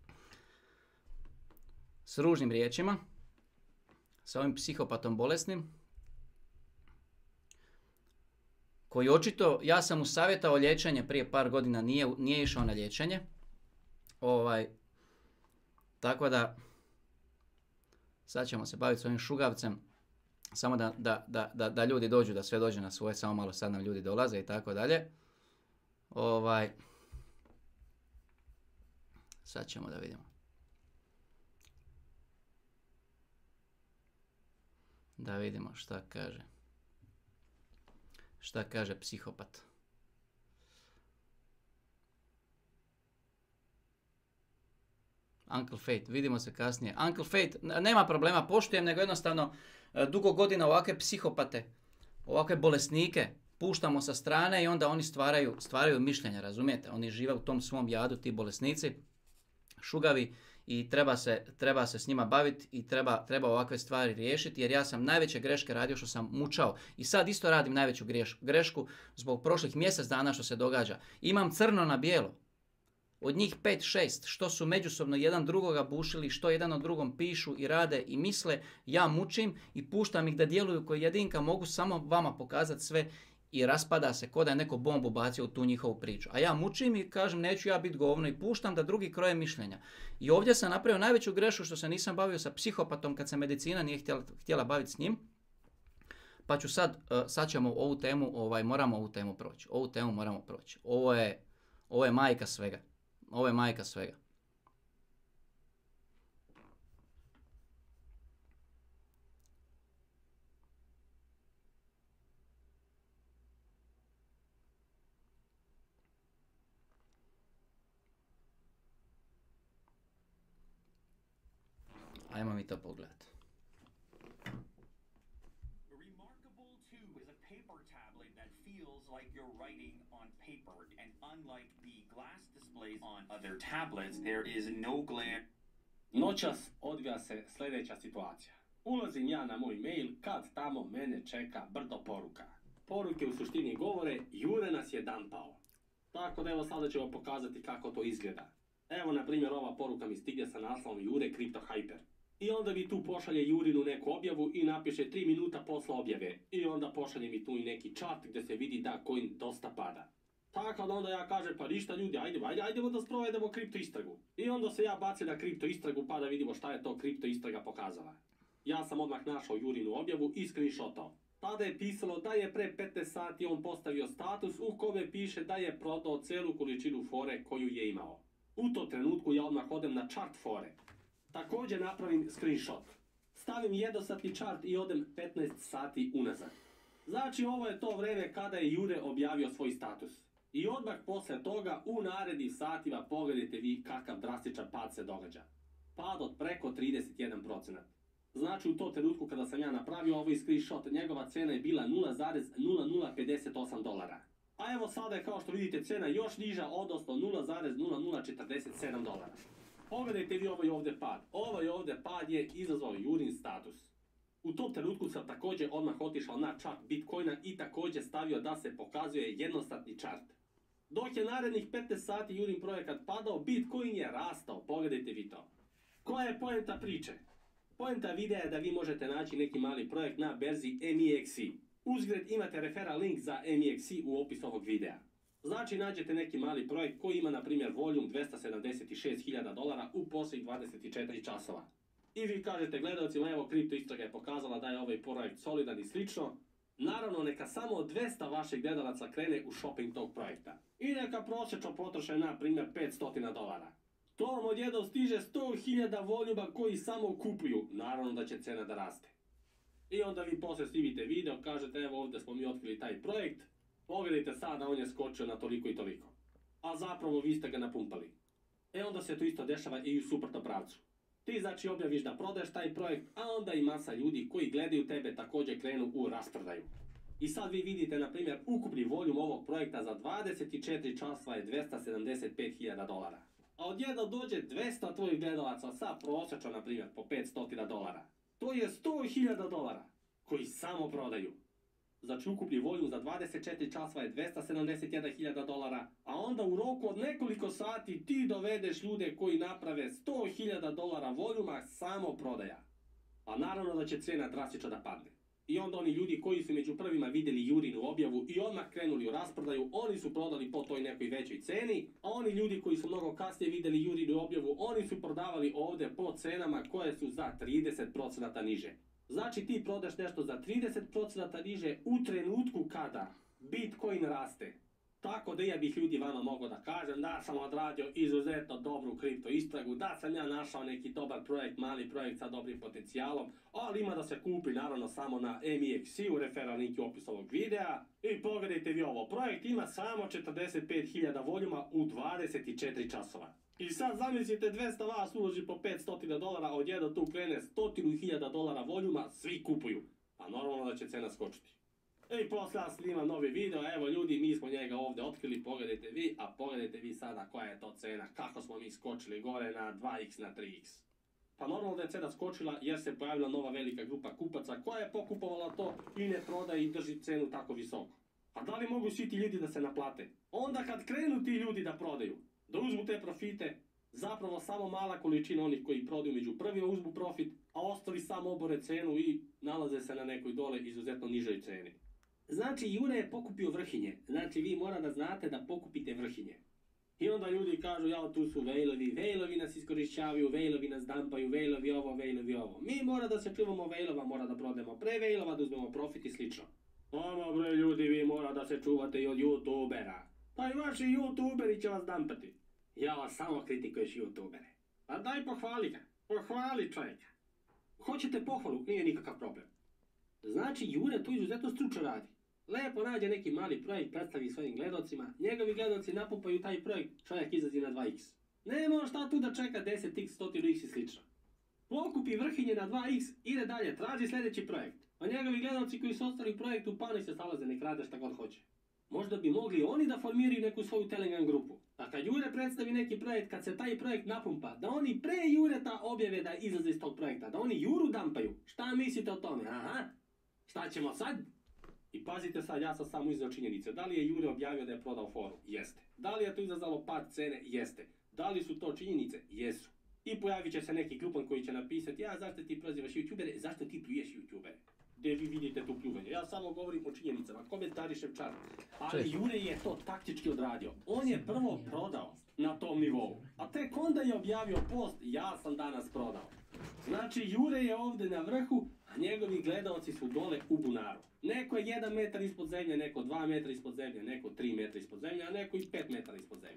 [SPEAKER 1] s ružnim riječima. Sa ovim psihopatom bolesnim. koji očito, ja sam mu savjetao liječenje prije par godina, nije, nije išao na liječenje. Ovaj, tako da, sad ćemo se baviti s ovim šugavcem, samo da, da, da, da, da ljudi dođu, da sve dođe na svoje, samo malo sad nam ljudi dolaze i tako dalje. Ovaj, sad ćemo da vidimo. Da vidimo šta kaže. Šta kaže psihopat. Uncle Fate, vidimo se kasnije. Uncle Fate, nema problema, poštujem, nego jednostavno dugo godina ovakve psihopate, ovakve bolesnike puštamo sa strane i onda oni stvaraju, stvaraju mišljenja, razumijete? Oni žive u tom svom jadu, ti bolesnici, šugavi, i treba se, treba se s njima baviti i treba, treba ovakve stvari riješiti, jer ja sam najveće greške radio što sam mučao i sad isto radim najveću greš, grešku zbog prošlih mjesec dana što se događa. Imam crno na bijelo. Od njih pet šest što su međusobno jedan drugoga bušili, što jedan od drugom pišu i rade i misle, ja mučim i puštam ih da djeluju kao jedinka, mogu samo vama pokazati sve i raspada se ko da je neko bombu bacio u tu njihovu priču. A ja mučim i kažem neću ja biti govno i puštam da drugi kroje mišljenja. I ovdje sam napravio najveću grešku što se nisam bavio sa psihopatom kad se medicina nije htjela, htjela baviti s njim. Pa ću sad, sad ćemo ovu temu, ovaj, moramo ovu temu proći. Ovu temu moramo proći. Ovo je, ovo je majka svega. Ovo je majka svega. Ajmo mi to pogledati.
[SPEAKER 3] Remarkable two is a paper tablet that feels like you're writing on paper, and unlike the glass displays on other tablets, there is no glare.
[SPEAKER 4] Noćas odvija se sljedeća situacija. Ulazim ja na moj mail kad tamo mene čeka brdo poruka. Poruke u suštini govore, Jure nas je dan pao. Tako da evo sada ćemo pokazati kako to izgleda. Evo na primjer ova poruka mi stigne sa naslovom Jure Crypto Hyper. I onda mi tu pošalje Jurinu neku objavu i napiše tri minuta posle objave. I onda pošalje mi tu i neki chart gdje se vidi da coin dosta pada. Tako da onda ja kažem, pa ništa ljudi, ajde, ajde, ajdemo da sprovedemo kripto istragu. I onda se ja bacim na kripto istragu pa da vidimo šta je to kripto istraga pokazala. Ja sam odmah našao Jurinu objavu i screenshotao. Tada je pisalo da je pre petnaest sati on postavio status u kome piše da je prodao celu količinu fore koju je imao. U to trenutku ja odmah odem na chart fore. Također napravim screenshot. Stavim jednosatni chart i odem petnaest sati unazad. Znači ovo je to vrijeme kada je Jure objavio svoj status. I odmah posle toga u narednim satima pogledajte vi kakav drastičan pad se događa. Pad od preko trideset jedan procenat. Znači u to trenutku kada sam ja napravio ovaj screenshot, njegova cena je bila nula zarez nula nula pedeset osam dolara. A evo sada je kao što vidite cena još niža, odnosno nula zarez nula nula četrdeset sedam dolara. Pogledajte vi ovaj ovdje pad. Ovaj ovdje pad je izazvao Jurin status. U tom trenutku sam također odmah otišao na chart Bitcoina i također stavio da se pokazuje jednostatni chart. Dok je narednih petnaest sati Jurin projekat padao, Bitcoin je rastao. Pogledajte vi to. Koja je poenta priče? Poenta videa je da vi možete naći neki mali projekt na berzi M E X I. Uzgred imate referral link za M E X I u opisu ovog videa. Znači nađete neki mali projekt koji ima na primjer volum dvesta sedamdeset šest hiljada dolara u posljednjih dvadeset četiri časova. I vi kažete gledalcima, evo kripto istraga je pokazala da je ovaj projekt solidan i slično. Naravno neka samo dvesta vaših gledalaca krene u shopping tog projekta. I neka prosječno potroše na primjer petsto dolara. To vam odjednom stiže sto hiljada voljuma koji samo kupuju. Naravno da će cena da raste. I onda vi poslije snimite video, kažete evo ovdje smo mi otkrili taj projekt. Pogledajte sada, on je skočio na toliko i toliko. A zapravo vi ste ga napumpali. E onda se to isto dešava i u suprotnom pravcu. Ti znači objaviš da prodaješ taj projekt, a onda i masa ljudi koji gledaju tebe također krenu u rasprodaju. I sad vi vidite, na primjer, ukupni volum ovog projekta za dvadeset četiri časa je dvesta sedamdeset pet hiljada dolara. A odjedno dođe dvesta tvojih gledalaca sa prosječno, na primjer, po petsto dolara. To je sto hiljada dolara koji samo prodaju. Znači ukupni volum za dvadeset četiri časa je dvesta sedamdeset jedna hiljada dolara, a onda u roku od nekoliko sati ti dovedeš ljude koji naprave sto hiljada dolara voljuma samo prodaja. A naravno da će cijena drastično da padne. I onda oni ljudi koji su među prvima vidjeli Jurinu objavu i odmah krenuli u rasprodaju, oni su prodali po toj nekoj većoj ceni, a oni ljudi koji su mnogo kasnije vidjeli Jurinu objavu, oni su prodavali ovdje po cenama koje su za trideset posto niže. Znači ti prodaš nešto za trideset posto niže u trenutku kada Bitcoin raste. Tako da ja bih ljudi vama mogao da kažem da sam odradio izuzetno dobru kripto istragu, da sam ja našao neki dobar projekt, mali projekt sa dobrim potencijalom, ali ima da se kupi naravno samo na M I X I u referral link u opisu ovog videa. I pogledajte vi ovo, projekt ima samo četrdeset pet hiljada voljuma u dvadeset četiri časova. I sad zamislite dvesta vas uloži po petsto dolara, odjedno tu krene sto hiljada dolara voljuma, svi kupuju. A normalno da će cena skočiti. I poslije ja snimam novi video, evo ljudi, mi smo njega ovdje otkrili, pogledajte vi, a pogledajte vi sada koja je to cena, kako smo mi skočili gore na dva x na tri x. Pa normalno da je cena skočila jer se pojavila nova velika grupa kupaca koja je pokupovala to i ne prodaje i drži cenu tako visoko. A da li mogu svi ti ljudi da se naplate? Onda kad krenu ti ljudi da prodaju, da uzmu te profite, zapravo samo mala količina onih koji prodaju među prvima uzmu profit, a ostali samo obore cenu i nalaze se na nekoj dole izuzetno nižoj ceni. Znači, Jure je pokupio vrhinje. Znači, vi mora da znate da pokupite vrhinje. I onda ljudi kažu, ja, tu su vejlovi, vejlovi nas iskorišćavaju, vejlovi nas dampaju, vejlovi ovo, vejlovi ovo. Mi mora da se čuvamo vejlova, mora da prodemo pre vejlova, da uzmemo profit i slično. Ovo, bre, ljudi, vi mora da se čuvate i od youtubera. Pa i vaši youtuberi će vas dampati. Ja vas samo kritikuješ youtubere. A daj pohvali ga. Pohvali čovjeka. Hoćete pohvalu, nije nikakav problem. Znači, Jure to izuzetno stručno radi. Lepo nađe neki mali projekt, predstavi svojim gledocima, njegovi gledoci napumpaju taj projekt, čovjek izlazi na dva x. Nema šta tu da čeka deset x, sto x i slično. Pokupi vrhinje na dva x, ide dalje, traži sljedeći projekt. A njegovi gledoci koji su ostali u projektu, pani se salaze, nek rade šta god hoće. Možda bi mogli oni da formiraju neku svoju Telegram grupu. A kad Jure predstavi neki projekt, kad se taj projekt napumpa, da oni pre Jureta objave da izlaze iz tog projekta, da oni Juru dampaju. Šta mislite o tome? Aha, šta ćemo sad? I pazite sad, ja sam samo iznao činjenice. Da li je Jure objavio da je prodao foru? Jeste. Da li je to izazvalo pad cene? Jeste. Da li su to činjenice? Jesu. I pojavit će se neki glupan koji će napisati, ja, zašto ti prozivaš youtubere, zašto ti pljuješ youtubere? Gdje vi vidite tu pljuvanje. Ja samo govorim o činjenicama, komentarišem čar. Ali Jure je to taktički odradio. On je prvo prodao na tom nivou. A tek onda je objavio post, ja sam danas prodao. Znači, Jure je ovdje na vrhu, a njegovi gledalci su dole u bunaru. Neko je jedan metar ispod zemlje, neko dva metra ispod zemlje, neko tri metra ispod zemlje, a neko i pet metara ispod zemlje.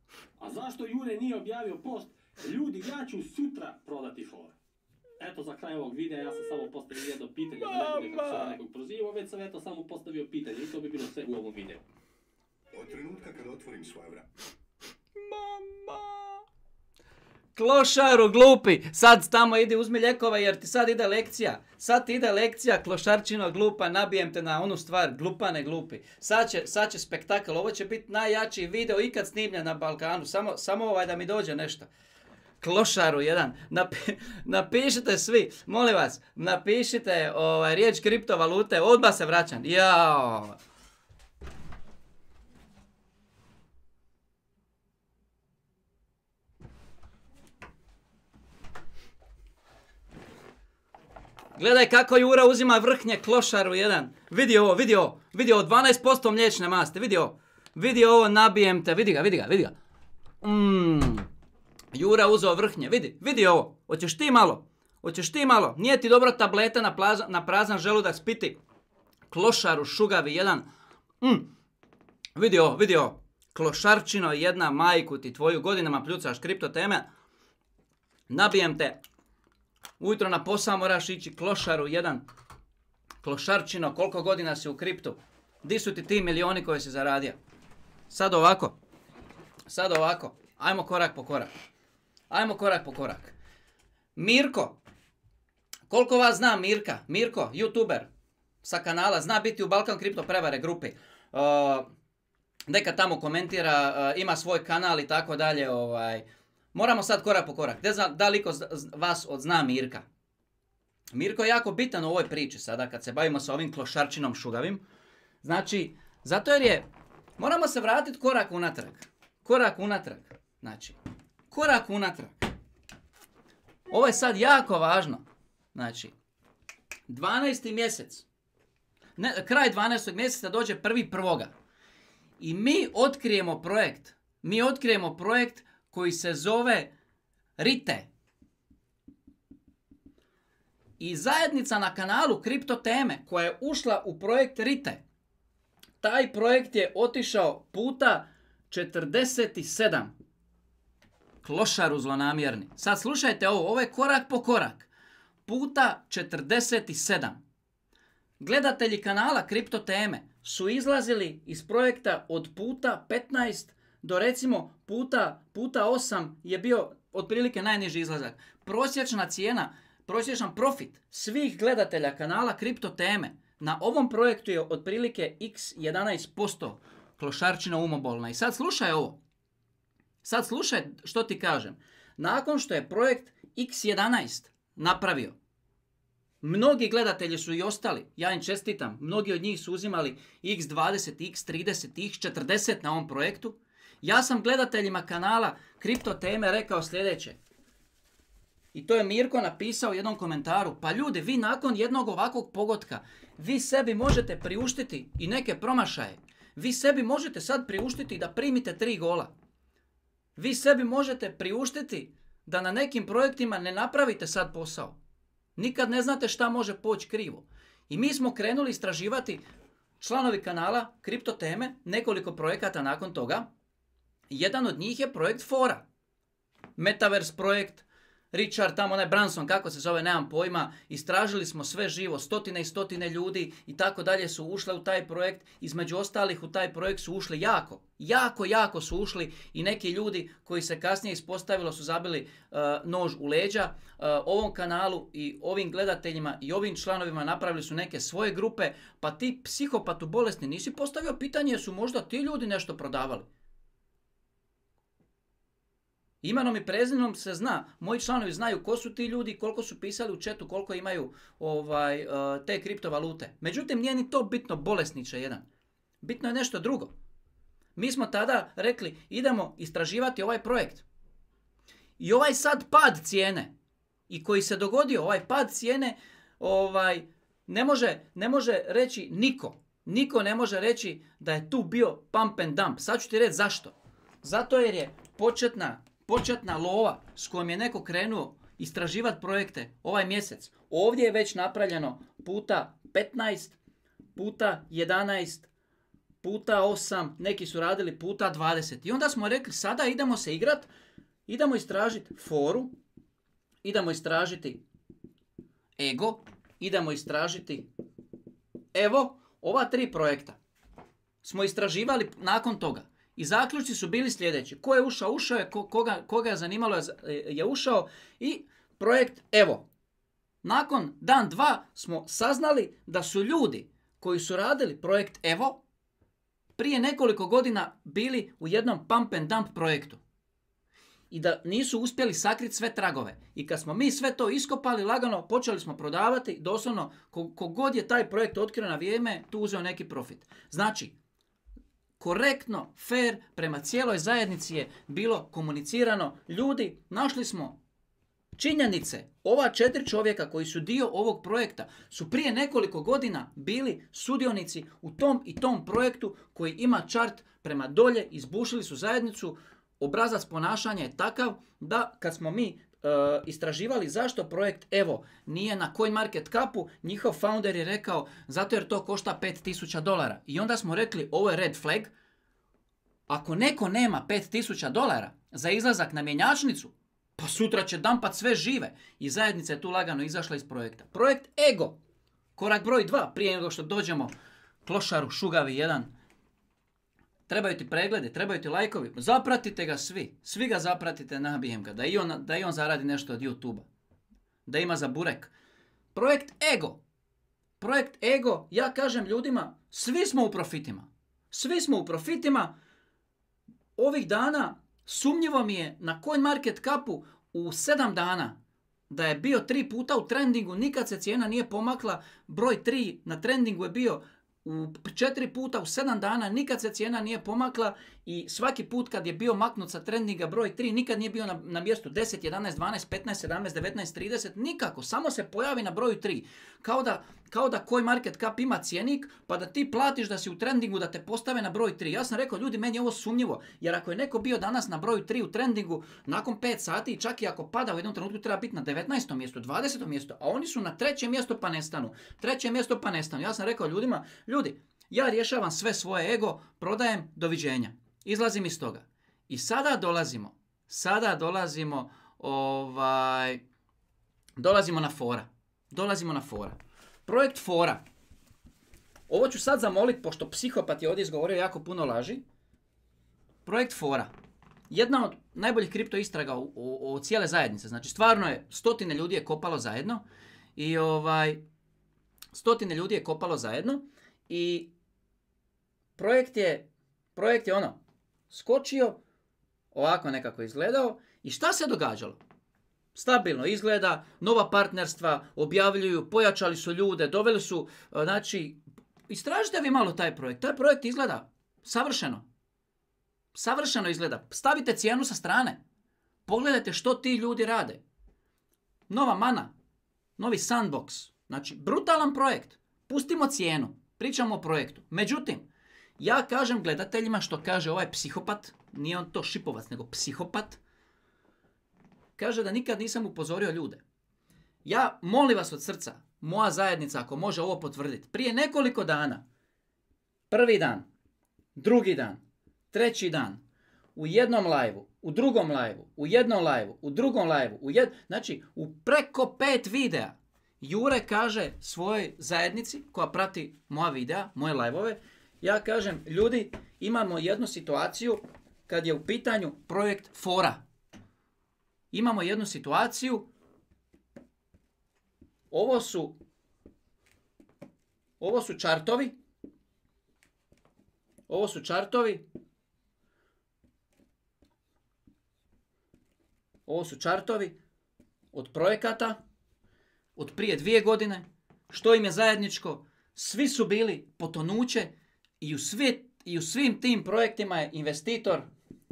[SPEAKER 4] A zašto Jure nije objavio post? Ljudi, ja ću sutra prodati foru. Eto, za kraj ovog videa ja sam samo postavio jedno pitanje, da ne bude kako nekog prozivao, već sam eto samo postavio pitanje i to bi bilo sve u ovom videu.
[SPEAKER 5] Od trenutka kad otvorim svoja vrata.
[SPEAKER 1] Mama! Klošaru glupi, sad tamo idi uzmi ljekove jer ti sad ide lekcija. Sad ti ide lekcija, klošarčino glupa, nabijem te na onu stvar, glupane glupi. Sad će, sad će spektakl, ovo će biti najjači video ikad snimljen na Balkanu, samo, samo ovaj da mi dođe nešto. Klošaru jedan, Napi, napišite svi, molim vas, napišite ovaj, riječ kriptovalute, odmah se vraćam, jao. Gledaj kako Jura uzima vrhnje, klošaru jedan. Vidi ovo, vidi ovo, vidi ovo, dvanaest posto mliječne maste, vidi ovo. Vidi ovo, nabijem te, vidi ga, vidi ga, vidi ga. Mmm. Jura uzeo vrhnje, vidi, vidi ovo. Hoćeš ti malo, hoćeš ti malo. Nije ti dobro tableta na, plaza, na prazan želudak spiti. Klošaru, šugavi jedan. Mmm. Vidi ovo, vidi ovo. Klošarčino jedna, majku ti tvoju, godinama pljucaš kripto teme. Nabijem te. Ujutro na posao moraš ići, klošaru jedan. Klošarčino, koliko godina si u kriptu? Di su ti ti milioni koje si zaradio? Sad ovako. Sad ovako. Ajmo korak po korak. Ajmo korak po korak. Mirko. Koliko vas zna Mirka? Mirko, youtuber. Sa kanala, zna biti u Balkan Kripto Prevare grupi. Uh, neka tamo komentira, uh, ima svoj kanal i tako dalje. Ovaj. Moramo sad korak po korak. Da, da li ko vas odzna Mirka? Mirko je jako bitan u ovoj priči sada kad se bavimo sa ovim klošarčinom šugavim. Znači, zato jer je, moramo se vratiti korak unatrag. Korak unatrag. Znači, korak unatrag. Ovo je sad jako važno. Znači, dvanaesti mjesec. ne, kraj dvanaestog mjeseca dođe prvi prvoga. I mi otkrijemo projekt. Mi otkrijemo projekt koji se zove Rite. I zajednica na kanalu Kripto teme koja je ušla u projekt Rite, taj projekt je otišao puta četrdeset sedam. Klošaru zlonamjerni. Sad slušajte ovo, ovo je korak po korak. Puta četrdeset sedam. Gledatelji kanala Kripto teme su izlazili iz projekta od puta petnaest do recimo puta, puta osam je bio otprilike najniži izlazak. Prosječna cijena, prosječan profit svih gledatelja kanala Kripto teme na ovom projektu je otprilike x jedanaest posto. Klošarčina umobolna. I sad slušaj ovo. Sad slušaj što ti kažem. Nakon što je projekt iks jedanaest napravio, mnogi gledatelji su i ostali. Ja im čestitam. Mnogi od njih su uzimali iks dvadeset, iks trideset, iks četrdeset na ovom projektu. Ja sam gledateljima kanala Kripto teme rekao sljedeće. I to je Mirko napisao u jednom komentaru. Pa ljudi, vi nakon jednog ovakvog pogotka, vi sebi možete priuštiti i neke promašaje. Vi sebi možete sad priuštiti da primite tri gola. Vi sebi možete priuštiti da na nekim projektima ne napravite sad posao. Nikad ne znate šta može poći krivo. I mi smo krenuli istraživati, članovi kanala Kripto teme, nekoliko projekata nakon toga. Jedan od njih je projekt Fora. Metaverse projekt, Richard, tamo onaj Branson, kako se zove, nemam pojma. Istražili smo sve živo, stotine i stotine ljudi i tako dalje su ušle u taj projekt. Između ostalih u taj projekt su ušli jako, jako, jako su ušli i neki ljudi koji se kasnije ispostavilo su zabili uh, nož u leđa. Uh, ovom kanalu i ovim gledateljima i ovim članovima napravili su neke svoje grupe, pa ti psihopatu bolesni nisi postavio pitanje su možda ti ljudi nešto prodavali. Imenom i prezimenom se zna, moji članovi znaju ko su ti ljudi, koliko su pisali u chatu, koliko imaju ovaj, te kriptovalute. Međutim, nije ni to bitno, bolesniče jedan. Bitno je nešto drugo. Mi smo tada rekli, idemo istraživati ovaj projekt. I ovaj sad pad cijene, i koji se dogodio, ovaj pad cijene, ovaj, ne može, ne može reći niko. Niko ne može reći da je tu bio pump and dump. Sad ću ti reći zašto. Zato jer je početna Početna lova s kojom je neko krenuo istraživati projekte ovaj mjesec. Ovdje je već napravljeno puta petnaest, puta jedanaest, puta osam, neki su radili puta dvadeset. I onda smo rekli sada idemo se igrat, idemo istražiti Foru, idemo istražiti Ego, idemo istražiti evo ova tri projekta. Smo istraživali nakon toga. I zaključci su bili sljedeći. Ko je ušao, ušao je, koga, koga je zanimalo je ušao i projekt evo. Nakon dan dva smo saznali da su ljudi koji su radili projekt evo prije nekoliko godina bili u jednom pump and dump projektu. I da nisu uspjeli sakriti sve tragove. I kad smo mi sve to iskopali lagano, počeli smo prodavati, doslovno kogod je taj projekt otkrio na vrijeme, tu uzeo neki profit. Znači, korektno, fair, prema cijeloj zajednici je bilo komunicirano. Ljudi, našli smo činjenice. Ova četiri čovjeka koji su dio ovog projekta su prije nekoliko godina bili sudionici u tom i tom projektu koji ima chart prema dolje, izbušili su zajednicu. Obrazac ponašanja je takav da kad smo mi uh, istraživali zašto projekt evo nije na CoinMarketCapu, njihov founder je rekao zato jer to košta pet tisuća dolara. I onda smo rekli ovo je red flag. Ako neko nema pet tisuća dolara za izlazak na mjenjačnicu, pa sutra će dampat sve žive. I zajednica je tu lagano izašla iz projekta. Projekt Ego, korak broj dva, prije nego što dođemo klošaru šugavi jedan. Trebaju ti preglede, trebaju ti lajkovi. Zapratite ga svi. Svi ga zapratite, nabijem ga. Da i on, da i on zaradi nešto od YouTube-a. Da ima za burek. Projekt Ego. Projekt Ego, ja kažem ljudima, svi smo u profitima. Svi smo u profitima. Ovih dana sumnjivo mi je na CoinMarketCapu u sedam dana da je bio tri puta u trendingu, nikad se cijena nije pomakla. Broj tri na trendingu je bio u četiri puta u sedam dana, nikad se cijena nije pomakla i svaki put kad je bio maknut sa trendinga broj tri, nikad nije bio na, na mjestu deset, jedanaest, dvanaest, petnaest, sedamnaest, devetnaest, trideset, nikako, samo se pojavi na broju tri. Kao da, kao da CoinMarketCap ima cjenik, pa da ti platiš da si u trendingu, da te postave na broj tri. Ja sam rekao, ljudi, meni je ovo sumnjivo, jer ako je neko bio danas na broju tri u trendingu, nakon pet sati, čak i ako pada u jednom trenutku, treba biti na devetnaestom mjestu, dvadesetom mjestu, a oni su na trećem mjestu pa nestanu. Treće mjesto pa nestanu. Ja sam rekao ljudima, ljudi, ja rješavam sve svoje ego, prodajem, doviđenja. Izlazim iz toga. I sada dolazimo, sada dolazimo, ovaj, dolazimo na fora. Dolazimo na fora. Projekt fora. Ovo ću sad zamoliti, pošto psihopat je ovdje izgovorio jako puno laži. Projekt fora. Jedna od najboljih kripto istraga u, u, u cijele zajednice. Znači, stvarno je, stotine ljudi je kopalo zajedno. I ovaj, stotine ljudi je kopalo zajedno. I projekt je, projekt je ono, skočio, ovako nekako izgledao. I šta se događalo? Stabilno izgleda, nova partnerstva, objavljuju, pojačali su ljude, doveli su, znači, istražite vi malo taj projekt. Taj projekt izgleda savršeno. Savršeno izgleda. Stavite cijenu sa strane. Pogledajte što ti ljudi rade. Nova mana, novi sandbox. Znači, brutalan projekt. Pustimo cijenu. Pričamo o projektu. Međutim, ja kažem gledateljima što kaže ovaj psihopat, nije on to šipovac, nego psihopat, kaže da nikad nisam upozorio ljude. Ja molim vas od srca, moja zajednica, ako može ovo potvrditi, prije nekoliko dana, prvi dan, drugi dan, treći dan, u jednom live-u, u drugom live-u, u jednom live-u, u drugom live-u, u jed... znači u preko pet videa, Jure kaže svojoj zajednici koja prati moja videa, moje live-ove, ja kažem, ljudi, imamo jednu situaciju kad je u pitanju projekt fora. Imamo jednu situaciju, ovo su, ovo su čartovi, ovo su čartovi, ovo su čartovi od projekata, od prije dvije godine, što im je zajedničko, svi su bili potonuće i u, svi, i u svim tim projektima je investitor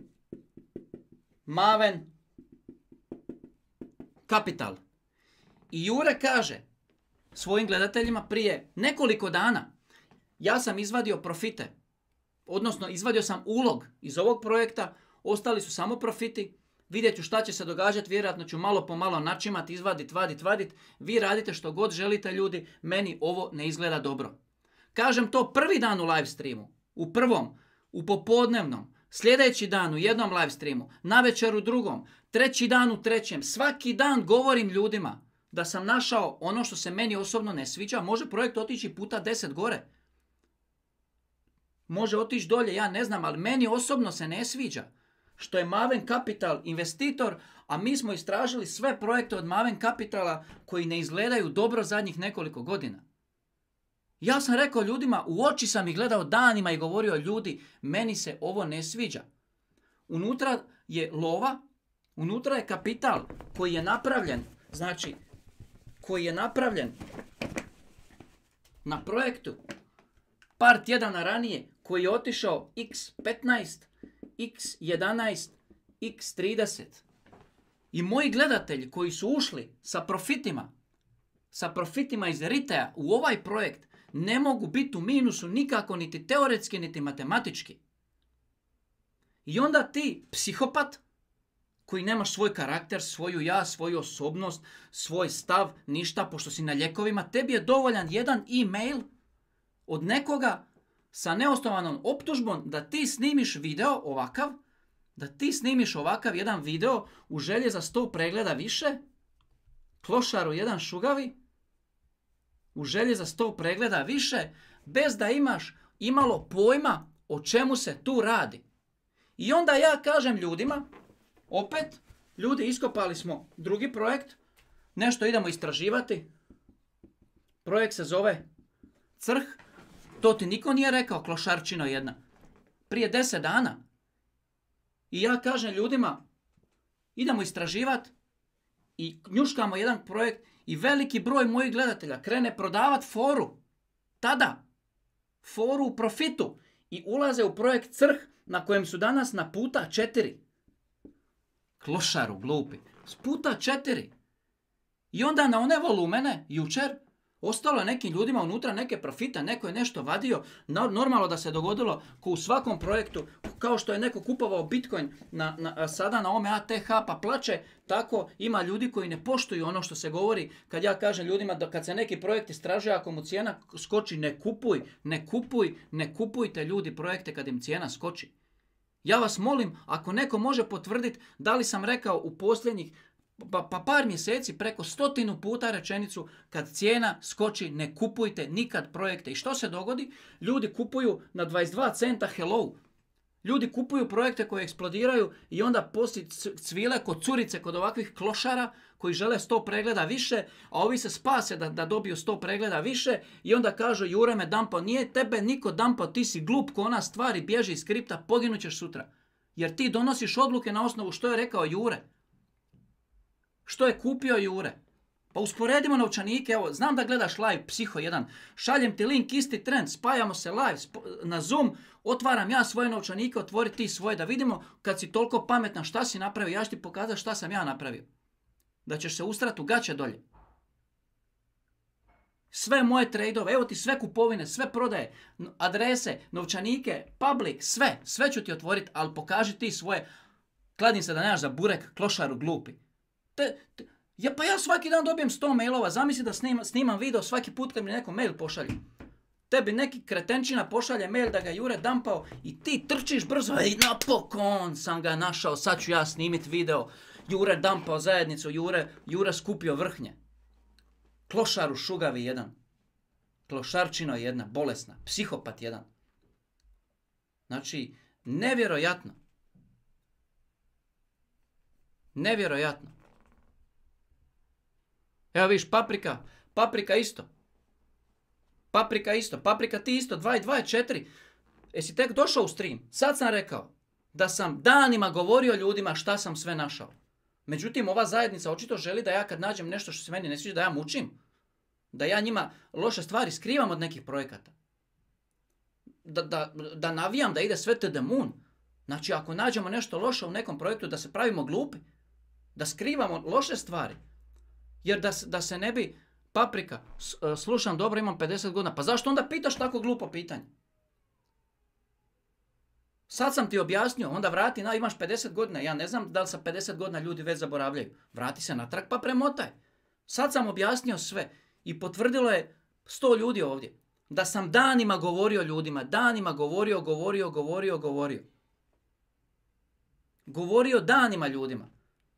[SPEAKER 1] Maven Capital. I Jure kaže svojim gledateljima prije nekoliko dana, ja sam izvadio profite, odnosno izvadio sam ulog iz ovog projekta, ostali su samo profiti, vidjet ću šta će se događati, vjerojatno ću malo po malo načimati, izvaditi, vaditi, vaditi, vi radite što god želite ljudi, meni ovo ne izgleda dobro. Kažem to prvi dan u live streamu, u prvom, u popodnevnom, sljedeći dan u jednom live streamu, navečer u drugom, treći dan u trećem, svaki dan govorim ljudima da sam našao ono što se meni osobno ne sviđa, može projekt otići puta deset gore. Može otići dolje, ja ne znam, ali meni osobno se ne sviđa što je Maven Capital investitor, a mi smo istražili sve projekte od Maven Capitala koji ne izgledaju dobro zadnjih nekoliko godina. Ja sam rekao ljudima, u oči sam ih gledao danima i govorio, ljudi, meni se ovo ne sviđa. Unutra je lova, unutra je kapital koji je napravljen, znači, koji je napravljen na projektu par tjedana ranije, koji je otišao iks petnaest, iks jedanaest, iks trideset. I moji gledatelji koji su ušli sa profitima, sa profitima iz Ritea u ovaj projekt, ne mogu biti u minusu nikako, niti teoretski, niti matematički. I onda ti, psihopat, koji nemaš svoj karakter, svoju ja, svoju osobnost, svoj stav, ništa, pošto si na ljekovima, tebi je dovoljan jedan e-mail od nekoga sa neosnovanom optužbom da ti snimiš video ovakav, da ti snimiš ovakav jedan video u želje za sto pregleda više, klošaru jedan šugavi, u želji za sto pregleda više, bez da imaš imalo pojma o čemu se tu radi. I onda ja kažem ljudima, opet, ljudi, iskopali smo drugi projekt, nešto idemo istraživati, projekt se zove Crh, to ti niko nije rekao, klošarčino jedna, prije deset dana. I ja kažem ljudima, idemo istraživati i njuškamo jedan projekt i veliki broj mojih gledatelja krene prodavati foru. Tada. Foru u profitu. I ulaze u projekt Crh na kojem su danas na puta četiri. Klošaru, glupi. S puta četiri. I onda na one volumene, jučer, ostalo je nekim ljudima unutra neke profite, neko je nešto vadio. Normalno da se dogodilo ko u svakom projektu, kao što je neko kupovao Bitcoin na, na, sada na ome A T H pa plaće, tako ima ljudi koji ne poštuju ono što se govori. Kad ja kažem ljudima da kad se neki projekt istražuje, ako mu cijena skoči, ne kupuj, ne kupuj, ne kupujte ljudi projekte kad im cijena skoči. Ja vas molim, ako neko može potvrditi da li sam rekao u posljednjih Pa, pa par mjeseci preko stotinu puta rečenicu kad cijena skoči ne kupujte nikad projekte. I što se dogodi? Ljudi kupuju na dvadeset dva centa hello. Ljudi kupuju projekte koji eksplodiraju i onda poslije cvile kod curice, kod ovakvih klošara koji žele sto pregleda više, a ovi se spase da, da dobiju sto pregleda više i onda kažu Jure me dampao. Nije tebe niko dampao, ti si glup ko ona stvari, bježi iz skripta, poginućeš sutra. Jer ti donosiš odluke na osnovu što je rekao Jure. Što je kupio Jure? Pa usporedimo novčanike, evo, znam da gledaš live Psiho jedan, šaljem ti link, isti trend, spajamo se live na Zoom, otvaram ja svoje novčanike, otvori ti svoje, da vidimo kad si toliko pametan šta si napravio, ja ću ti pokazati šta sam ja napravio. Da ćeš se ustrati u gaće dolje. Sve moje trade-ove, evo ti sve kupovine, sve prodaje, adrese, novčanike, public, sve, sve ću ti otvoriti, ali pokaži ti svoje, kladim se da nemaš za burek, klošaru, glupi. Te, te, ja, pa ja svaki dan dobijem sto mailova, zamisli da snimam, snimam video svaki put kad mi neko mail pošalje. Tebi neki kretenčina pošalje mail da ga Jure dampao i ti trčiš brzo i napokon sam ga našao, sad ću ja snimit video. Jure dampao zajednicu, Jure, Jure skupio vrhnje. Klošaru šugavi jedan. Klošarčino jedna, bolesna, psihopat jedan. Znači, nevjerojatno. Nevjerojatno. Evo viš, paprika, paprika isto. Paprika isto, paprika ti isto, dva i dva je četiri. Jesi tek došao u stream? Sad sam rekao da sam danima govorio ljudima šta sam sve našao. Međutim, ova zajednica očito želi da ja kad nađem nešto što se meni ne sviđa, da ja mučim. Da ja njima loše stvari skrivam od nekih projekata. Da, da, da navijam da ide sve to the moon. Znači, ako nađemo nešto loše u nekom projektu, da se pravimo glupi. Da skrivamo loše stvari. Jer da, da se ne bi, paprika, slušam dobro, imam pedeset godina, pa zašto onda pitaš tako glupo pitanje? Sad sam ti objasnio, onda vrati, na, imaš pedeset godina, ja ne znam da li sa pedeset godina ljudi već zaboravljaju. Vrati se natrag pa premotaj. Sad sam objasnio sve i potvrdilo je sto ljudi ovdje. Da sam danima govorio ljudima, danima govorio, govorio, govorio, govorio. Govorio danima ljudima.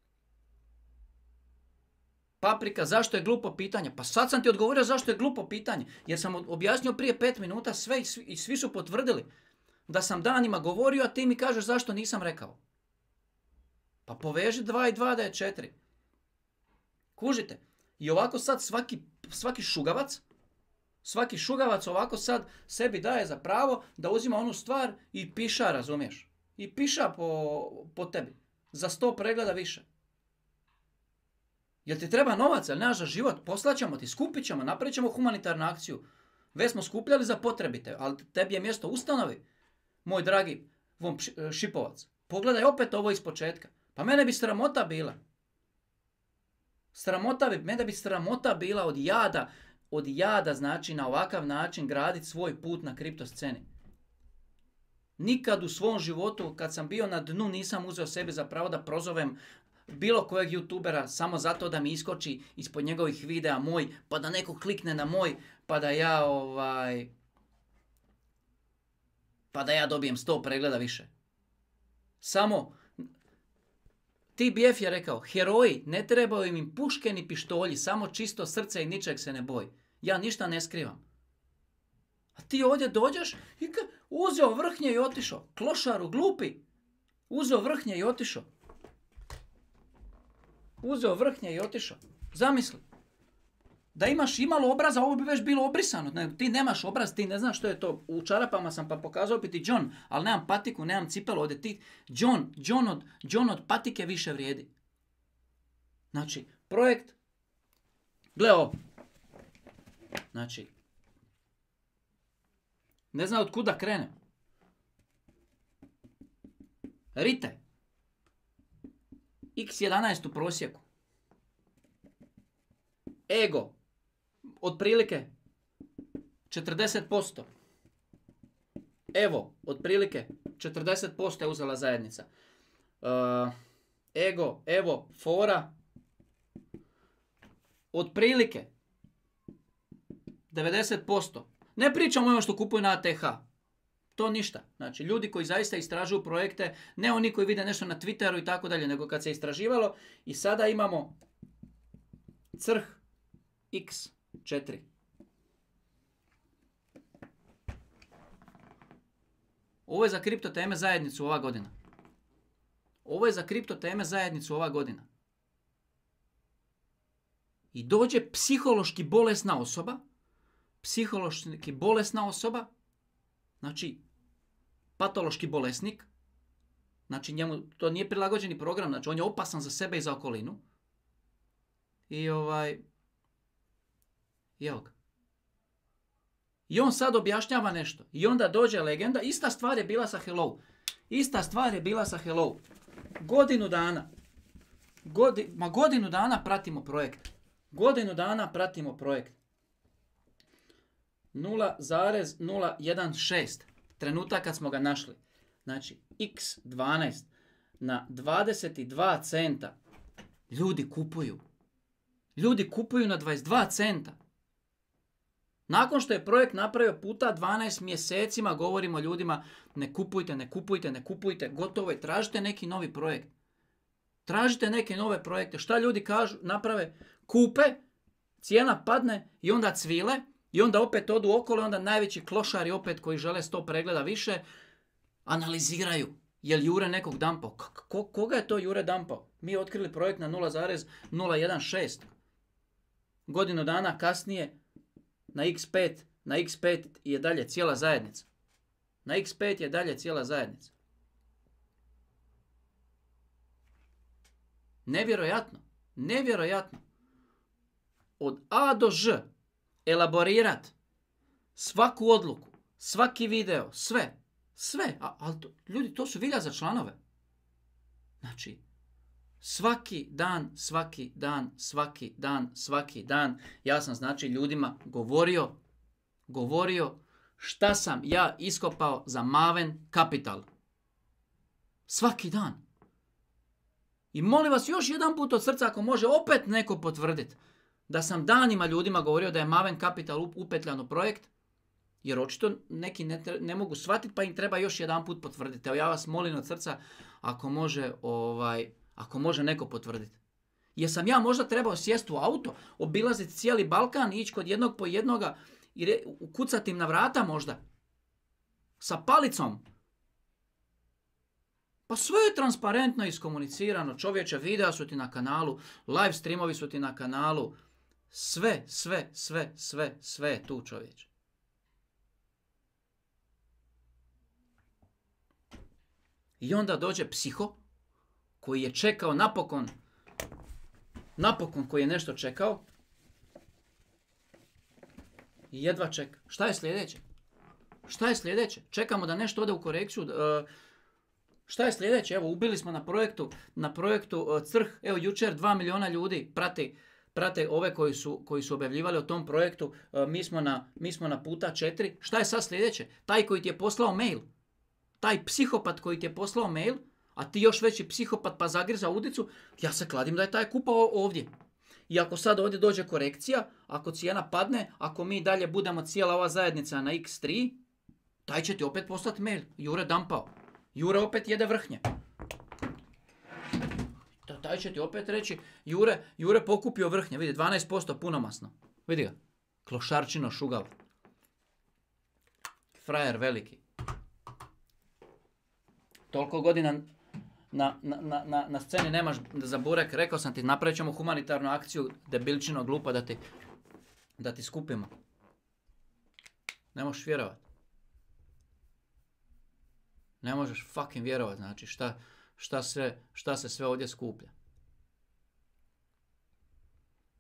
[SPEAKER 1] Paprika, zašto je glupo pitanje? Pa sad sam ti odgovorio zašto je glupo pitanje. Jer sam objasnio prije pet minuta sve i svi, i svi su potvrdili da sam danima govorio, a ti mi kažeš zašto nisam rekao. Pa poveži dva i dva da je četiri. Kužite? I ovako sad svaki, svaki šugavac, svaki šugavac ovako sad sebi daje za pravo da uzima onu stvar i piša, razumiješ? I piša po, po tebi. Za sto pregleda više. Jel ti treba novac, jel nemaš za život? Poslaćemo ti, skupit ćemo, napravit ćemo humanitarnu akciju. Već smo skupljali za potrebite, ali tebi je mjesto u ustanovi. Moj dragi Vom Šipovac, pogledaj opet ovo iz početka. Pa mene bi sramota bila. Sramota bi, mene bi sramota bila od jada, od jada znači na ovakav način graditi svoj put na kripto sceni. Nikad u svom životu, kad sam bio na dnu, nisam uzeo sebi za pravo da prozovem bilo kojeg youtubera samo zato da mi iskoči ispod njegovih videa moj, pa da neko klikne na moj, pa da ja ovaj... pa da ja dobijem sto pregleda više. Samo, T B F je rekao, heroji ne trebaju im puške ni pištolji, samo čisto srce i ničeg se ne boji. Ja ništa ne skrivam. A ti ovdje dođeš i ka, uzeo vrhnje i otišao. Klošaru, glupi. Uzeo vrhnje i otišao. Uzeo vrhnje i otišao. Zamisli. Da imaš imalo obraza, ovo bi već bilo obrisano. Ne, ti nemaš obraz, ti ne znaš što je to. U čarapama sam pa pokazao opet i John, ali nemam patiku, nemam cipelu ovdje. Ti, John, John, od, John od patike više vrijedi. Znači, projekt, gle ovo. Znači, ne znam od kuda krenem. Rite. iks jedanaest u prosjeku. Ego. Otprilike četrdeset posto. Evo, otprilike četrdeset posto je uzela zajednica. Uh, ego, evo, fora. Otprilike devedeset posto. Ne pričamo o ono što kupuju na A T H. To ništa. Znači, ljudi koji zaista istražuju projekte, ne oni koji vide nešto na Twitteru i tako dalje, nego kad se istraživalo i sada imamo crh iks četiri. Ovo je za kripto teme zajednicu ova godina. Ovo je za kripto teme zajednicu ova godina. I dođe psihološki bolesna osoba, psihološki bolesna osoba, znači patološki bolesnik, znači njemu to nije prilagođeni program, znači on je opasan za sebe i za okolinu. I ovaj, i evo ga. I on sad objašnjava nešto. I onda dođe legenda. Ista stvar je bila sa Hello. Ista stvar je bila sa Hello. Godinu dana. Godi, ma godinu dana pratimo projekt. Godinu dana pratimo projekt. nula zarez nula jedan šest. Trenutak kad smo ga našli. Znači, iks dvanaest na dvadeset dva centa. Ljudi kupuju. Ljudi kupuju na dvadeset dva centa. Nakon što je projekt napravio puta dvanaest mjesecima, govorimo ljudima ne kupujte, ne kupujte, ne kupujte, gotovo je, tražite neki novi projekt. Tražite neke nove projekte. Šta ljudi kažu, naprave? Kupe, cijena padne i onda cvile i onda opet odu okolo i onda najveći klošari opet koji žele sto pregleda više analiziraju. Jel Jure nekog dampao? Ko, koga je to Jure dampao? Mi otkrili projekt na nula zarez nula jedan šest. Godinu dana kasnije na iks pet, na iks pet je dalje cijela zajednica. Na iks pet je dalje cijela zajednica. Nevjerojatno. Nevjerojatno. Od A do Ž elaborirat svaku odluku, svaki video, sve. Sve. A, ali to, ljudi, to su vilja za članove. Znači, svaki dan, svaki dan, svaki dan, svaki dan. Ja sam znači ljudima govorio, govorio šta sam ja iskopao za Maven Capital. Svaki dan. I molim vas još jedan put od srca ako može opet neko potvrditi da sam danima ljudima govorio da je Maven Capital upetljan u projekt, jer očito neki ne, ne mogu shvatiti pa im treba još jedan put potvrditi. Evo ja vas molim od srca ako može ovaj... Ako može neko potvrditi. Jer sam ja možda trebao sjesti u auto, obilaziti cijeli Balkan, ići kod jednog po jednoga i re, ukucati im na vrata možda. Sa palicom. Pa sve je transparentno iskomunicirano. Čovječe, videa su ti na kanalu, live streamovi su ti na kanalu. Sve, sve, sve, sve, sve je tu, čovječe. I onda dođe psiho koji je čekao napokon, napokon koji je nešto čekao i jedva čeka. Šta je sljedeće? Šta je sljedeće? Čekamo da nešto ode u korekciju. E, šta je sljedeće? Evo, ubili smo na projektu, na projektu e, Crh. Evo, jučer dva milijuna ljudi prate, prate ove koji su, koji su objavljivali o tom projektu. E, mi, smo na, mi smo na puta četiri. Šta je sad sljedeće? Taj koji ti je poslao mail. Taj psihopat koji ti je poslao mail, a ti još veći psihopat pa zagriza udicu, ja se kladim da je taj kupao ovdje. I ako sad ovdje dođe korekcija, ako cijena padne, ako mi dalje budemo cijela ova zajednica na iks tri, taj će ti opet poslati mail. Jure dampao. Jure opet jede vrhnje. Taj će ti opet reći, Jure, Jure pokupio vrhnje. Vidi, dvanaest posto punomasno. Vidi ga. Klošarčino šugav. Frajer veliki. Toliko godina na, na, na, na sceni nemaš za burek. Rekao sam ti, napravit ćemo humanitarnu akciju, debilčino glupa da ti, da ti skupimo. Ne možeš vjerovat. Ne možeš fucking vjerovat, znači šta, šta, sve, šta se sve ovdje skuplja.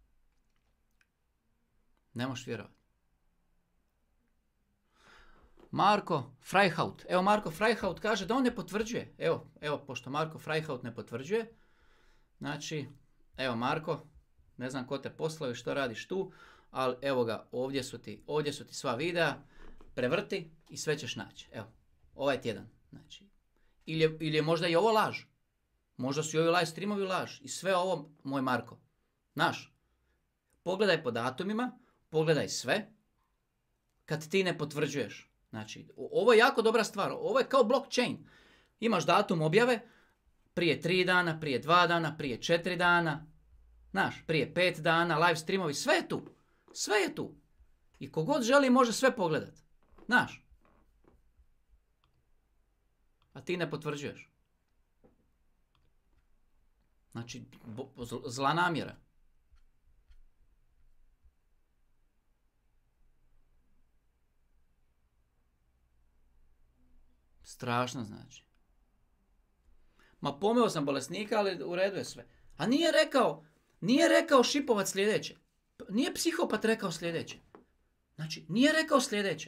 [SPEAKER 1] Ne možeš vjerovat. Marko Freihaut. Evo Marko Freihaut kaže da on ne potvrđuje. Evo, evo, pošto Marko Freihaut ne potvrđuje. Znači, evo Marko, ne znam ko te poslao i što radiš tu, ali evo ga, ovdje su ti, ovdje su ti sva videa, prevrti i sve ćeš naći. Evo, ovaj tjedan. Znači, ili je, ili je možda i ovo laž. Možda su i ovi live streamovi laž. I sve ovo, moj Marko. Znaš, pogledaj po datumima, pogledaj sve, kad ti ne potvrđuješ. Znači, ovo je jako dobra stvar. Ovo je kao blockchain. Imaš datum objave prije tri dana, prije dva dana, prije četiri dana. Znaš, prije pet dana, live streamovi, sve je tu. Sve je tu. I kogod želi može sve pogledat. Znaš. A ti ne potvrđuješ. Znači, zla namjera. Strašno znači. Ma pomeo sam bolesnika, ali u redu je sve. A nije rekao, nije rekao Šipovac sljedeće. Nije psihopat rekao sljedeće. Znači, nije rekao sljedeće.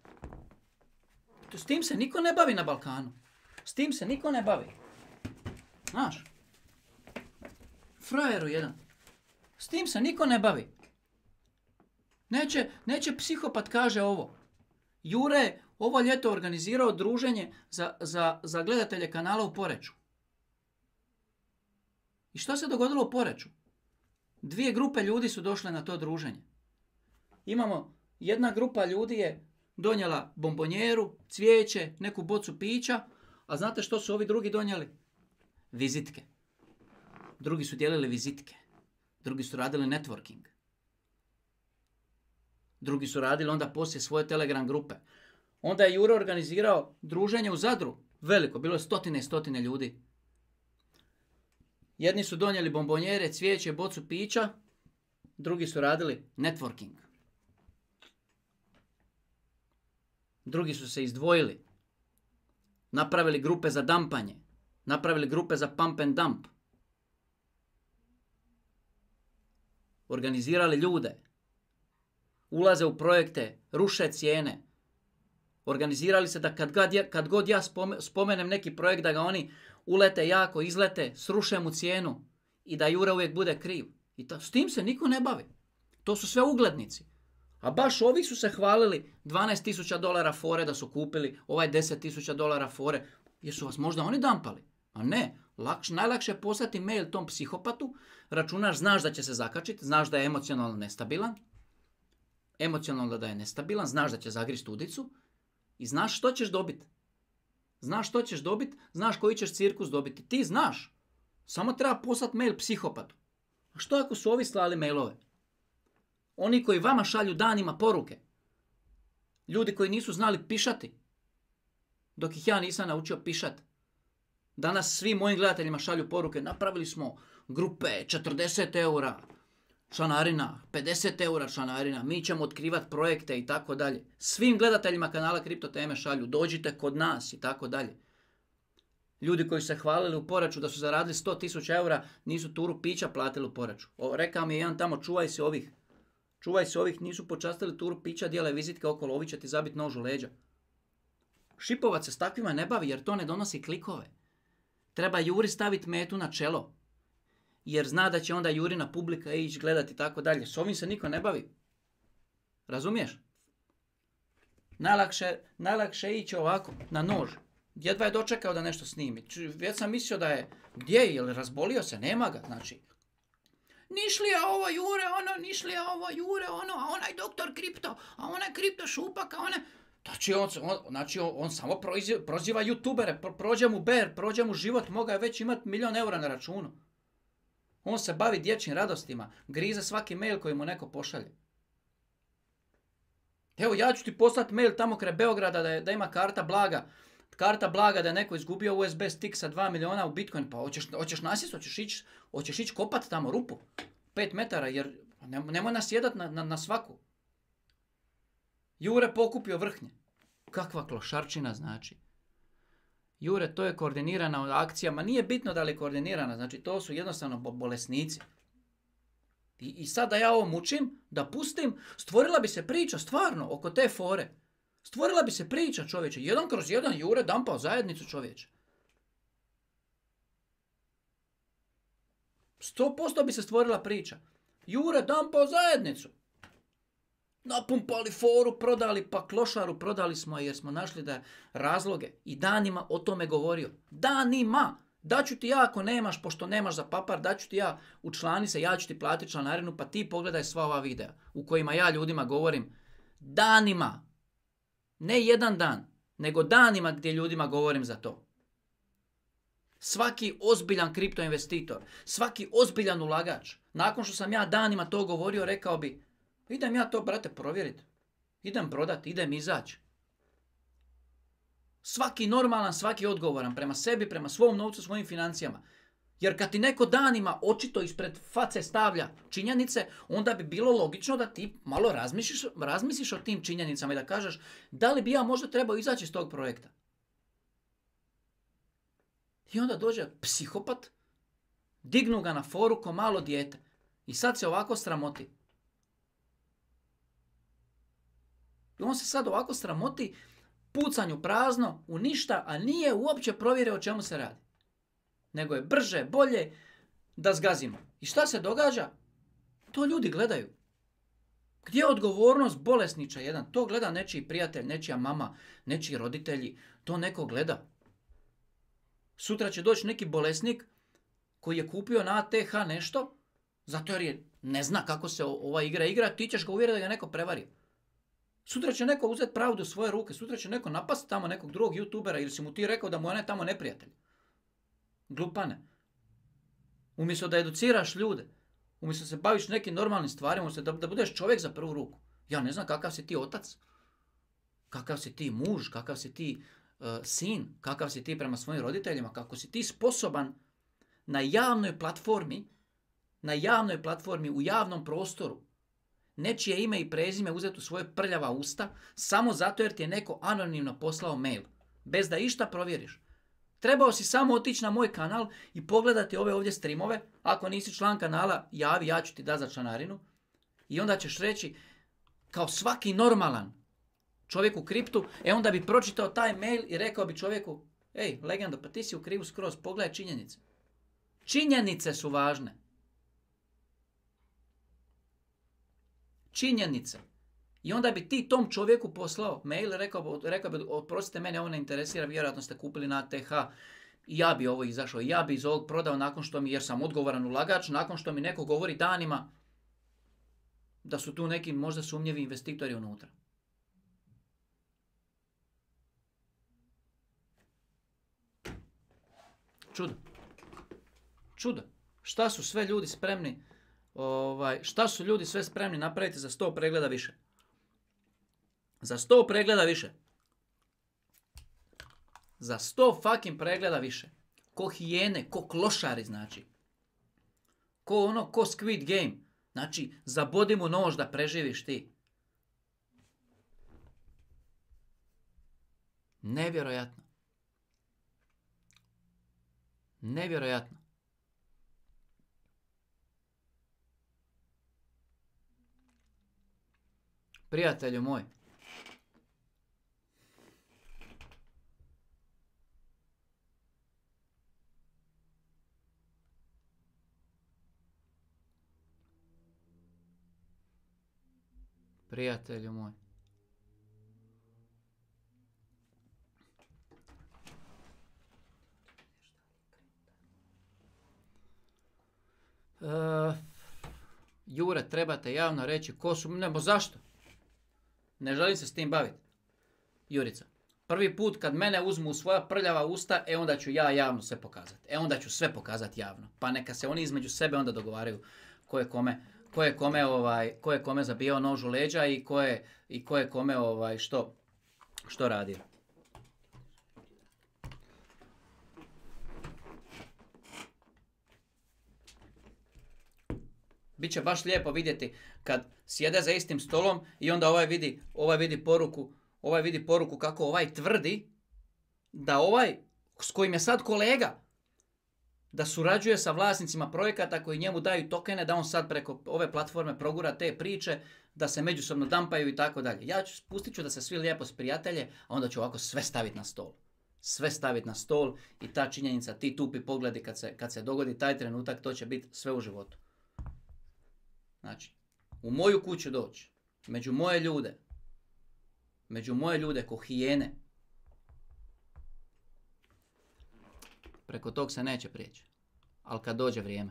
[SPEAKER 1] S tim se niko ne bavi na Balkanu. S tim se niko ne bavi. Znaš. Frajeru jedan. S tim se niko ne bavi. Neće, neće psihopat kaže ovo. Jure ovo ljeto organizirao druženje za, za, za gledatelje kanala u Poreču. I što se dogodilo u Poreču? Dvije grupe ljudi su došle na to druženje. Imamo, jedna grupa ljudi je donijela bombonjeru, cvijeće, neku bocu pića, a znate što su ovi drugi donijeli? Vizitke. Drugi su dijelili vizitke. Drugi su radili networking. Drugi su radili onda poslije svoje Telegram grupe. Onda je Jure organizirao druženje u Zadru. Veliko, bilo je stotine i stotine ljudi. Jedni su donijeli bombonjere, cvijeće, bocu pića. Drugi su radili networking. Drugi su se izdvojili. Napravili grupe za dampanje. Napravili grupe za pump and dump. Organizirali ljude. Ulaze u projekte, ruše cijene. Organizirali se da kad god ja, kad god ja spomenem neki projekt da ga oni ulete jako, izlete, sruše mu cijenu i da Jure uvijek bude kriv. I to, s tim se niko ne bavi. To su sve uglednici. A baš ovi su se hvalili dvanaest tisuća dolara fore da su kupili, ovaj deset tisuća dolara fore. Jesu vas možda oni dampali? A ne, lakš, najlakše je poslati mail tom psihopatu, računaš, znaš da će se zakačiti, znaš da je emocionalno nestabilan, emocionalno da je nestabilan, znaš da će zagrist udicu i znaš što ćeš dobiti. Znaš što ćeš dobiti, znaš koji ćeš cirkus dobiti. Ti znaš. Samo treba poslati mail psihopatu. A što ako su ovi slali mailove? Oni koji vama šalju danima poruke. Ljudi koji nisu znali pišati. Dok ih ja nisam naučio pišati. Danas svim mojim gledateljima šalju poruke. Napravili smo grupe, četrdeset eura članarina, pedeset eura članarina, mi ćemo otkrivati projekte i tako dalje. Svim gledateljima kanala Kripto Teme šalju, dođite kod nas i tako dalje. Ljudi koji su se hvalili u Poreču da su zaradili sto tisuća eura, nisu turu pića platili u Poreču. O, rekao mi je jedan tamo, čuvaj se ovih. Čuvaj se ovih, nisu počastili turu pića, dijele vizitke okolo, ovi će ti zabiti nož u leđa. Šipovac se s takvima ne bavi jer to ne donosi klikove. Treba Juri staviti metu na čelo. Jer zna da će onda Jurina publika ići gledati i tako dalje. S ovim se niko ne bavi. Razumiješ? Najlakše, najlakše ići ovako, na nož. Jedva je dočekao da nešto snimi. Već sam mislio da je, gdje je, jel razbolio se, nema ga, znači. Nišlija ovo Jure, ono, nišlija ovo Jure, ono, a onaj doktor kripto, a onaj kripto šupak, a onaj... Znači on, on, znači on, on samo proziva, proziva youtubere, pro, prođe mu ber, prođe mu život, mogao je već imati milion eura na računu. On se bavi dječjim radostima, grize svaki mail koji mu neko pošalje. Evo, ja ću ti poslati mail tamo kraj Beograda da, je, da ima karta blaga. Karta blaga da je neko izgubio U S B stick sa dva miliona u Bitcoin. Pa hoćeš, hoćeš nasjest, hoćeš ići hoćeš ići kopat tamo rupu. pet metara, jer nemoj nasjedat na, na, na svaku. Jure pokupio vrhnje. Kakva klošarčina znači. Jure, to je koordinirana akcija, ma nije bitno da li je koordinirana, znači to su jednostavno bolesnici. I, i sad da ja ovo mučim, da pustim, stvorila bi se priča stvarno oko te fore. Stvorila bi se priča, čovječe. Jedan kroz jedan Jure dampao zajednicu, čovječe. Sto posto bi se stvorila priča. Jure dampao zajednicu. Napumpali foru, prodali, pa klošaru prodali smo jer smo našli da razloge i danima o tome govorio. Danima! Daću ti ja ako nemaš, pošto nemaš za papar, daću ti ja, učlani se, ja ću ti platiti članarinu, pa ti pogledaj sva ova videa u kojima ja ljudima govorim danima. Ne jedan dan, nego danima gdje ljudima govorim za to. Svaki ozbiljan kripto investitor, svaki ozbiljan ulagač, nakon što sam ja danima to govorio, rekao bi, idem ja to, brate, provjeriti. Idem prodati, idem izaći. Svaki normalan, svaki odgovoran prema sebi, prema svom novcu, svojim financijama. Jer kad ti neko danima očito ispred face stavlja činjenice, onda bi bilo logično da ti malo razmisliš, razmisliš o tim činjenicama i da kažeš da li bi ja možda trebao izaći iz tog projekta. I onda dođe psihopat, dignu ga na foru ko malo dijete i sad se ovako sramoti. I on se sad ovako sramoti, pucanju prazno, u ništa, a nije uopće provjerio o čemu se radi. Nego je brže, bolje da zgazimo. I šta se događa? To ljudi gledaju. Gdje je odgovornost bolesniča jedan? To gleda nečiji prijatelj, nečija mama, nečiji roditelji. To neko gleda. Sutra će doći neki bolesnik koji je kupio na A T H nešto, zato jer je, ne zna kako se ova igra igra, ti ćeš ga uvjeriti da ga neko prevario. Sutra će neko uzeti pravdu u svoje ruke, sutra će neko napasti tamo nekog drugog youtubera ili si mu ti rekao da mu je ne tamo neprijatelj. Glupane. Umjesto da educiraš ljude, umjesto da se baviš nekim normalnim stvarima, umjesto da, da budeš čovjek za prvu ruku. Ja ne znam kakav si ti otac, kakav si ti muž, kakav si ti uh, sin, kakav si ti prema svojim roditeljima, kako si ti sposoban na javnoj platformi, na javnoj platformi, u javnom prostoru, nečije ime i prezime uzeti u svoje prljava usta, samo zato jer ti je neko anonimno poslao mail, bez da išta provjeriš. Trebao si samo otići na moj kanal i pogledati ove ovdje streamove. Ako nisi član kanala, javi, ja ću ti dati za članarinu. I onda ćeš reći, kao svaki normalan čovjek u kriptu, e onda bi pročitao taj mail i rekao bi čovjeku, ej, legendo, pa ti si u krivu skroz, pogledaj činjenice. Činjenice su važne. Činjenice. I onda bi ti tom čovjeku poslao mail i rekao, rekao bi, oprostite, mene ovo ne interesira, vjerojatno ste kupili na A T H i ja bi ovo izašao, ja bi iz ovog prodao nakon što mi, jer sam odgovoran ulagač, nakon što mi neko govori danima da su tu neki možda sumnjivi investitori unutra. Čudo. Čudo. Šta su sve ljudi spremni, ovaj, šta su ljudi sve spremni napraviti za sto pregleda više? Za sto pregleda više. Za sto fucking pregleda više. Ko hijene, ko klošari znači. Ko ono, ko Squid Game. Znači, zabodi mu nož da preživiš ti. Nevjerojatno. Nevjerojatno. Prijatelju moj. Prijatelju moj. Uh, Jure, trebate javno reći ko su... Nebo zašto? Ne želim se s tim baviti. Jurica. Prvi put kad mene uzmu u svoja prljava usta, e onda ću ja javno sve pokazati. E onda ću sve pokazati javno. Pa neka se oni između sebe onda dogovaraju ko je kome, ko je kome, ovaj, ko je kome zabijao nož u leđa i ko je, i ko je kome ovaj, što, što radio. Biće baš lijepo vidjeti kad sjede za istim stolom i onda ovaj vidi, ovaj vidi poruku, ovaj vidi poruku kako ovaj tvrdi da ovaj s kojim je sad kolega, da surađuje sa vlasnicima projekata koji njemu daju tokene, da on sad preko ove platforme progura te priče, da se međusobno dampaju i tako dalje. Ja ću, pustit ću da se svi lijepo sprijatelje, a onda ću ovako sve staviti na stol. Sve staviti na stol i ta činjenica, ti tupi pogledi kad se, kad se dogodi taj trenutak, to će biti sve u životu. Znači, u moju kuću doći, među moje ljude, među moje ljude ko hijene, preko tog se neće prijeći, ali kad dođe vrijeme.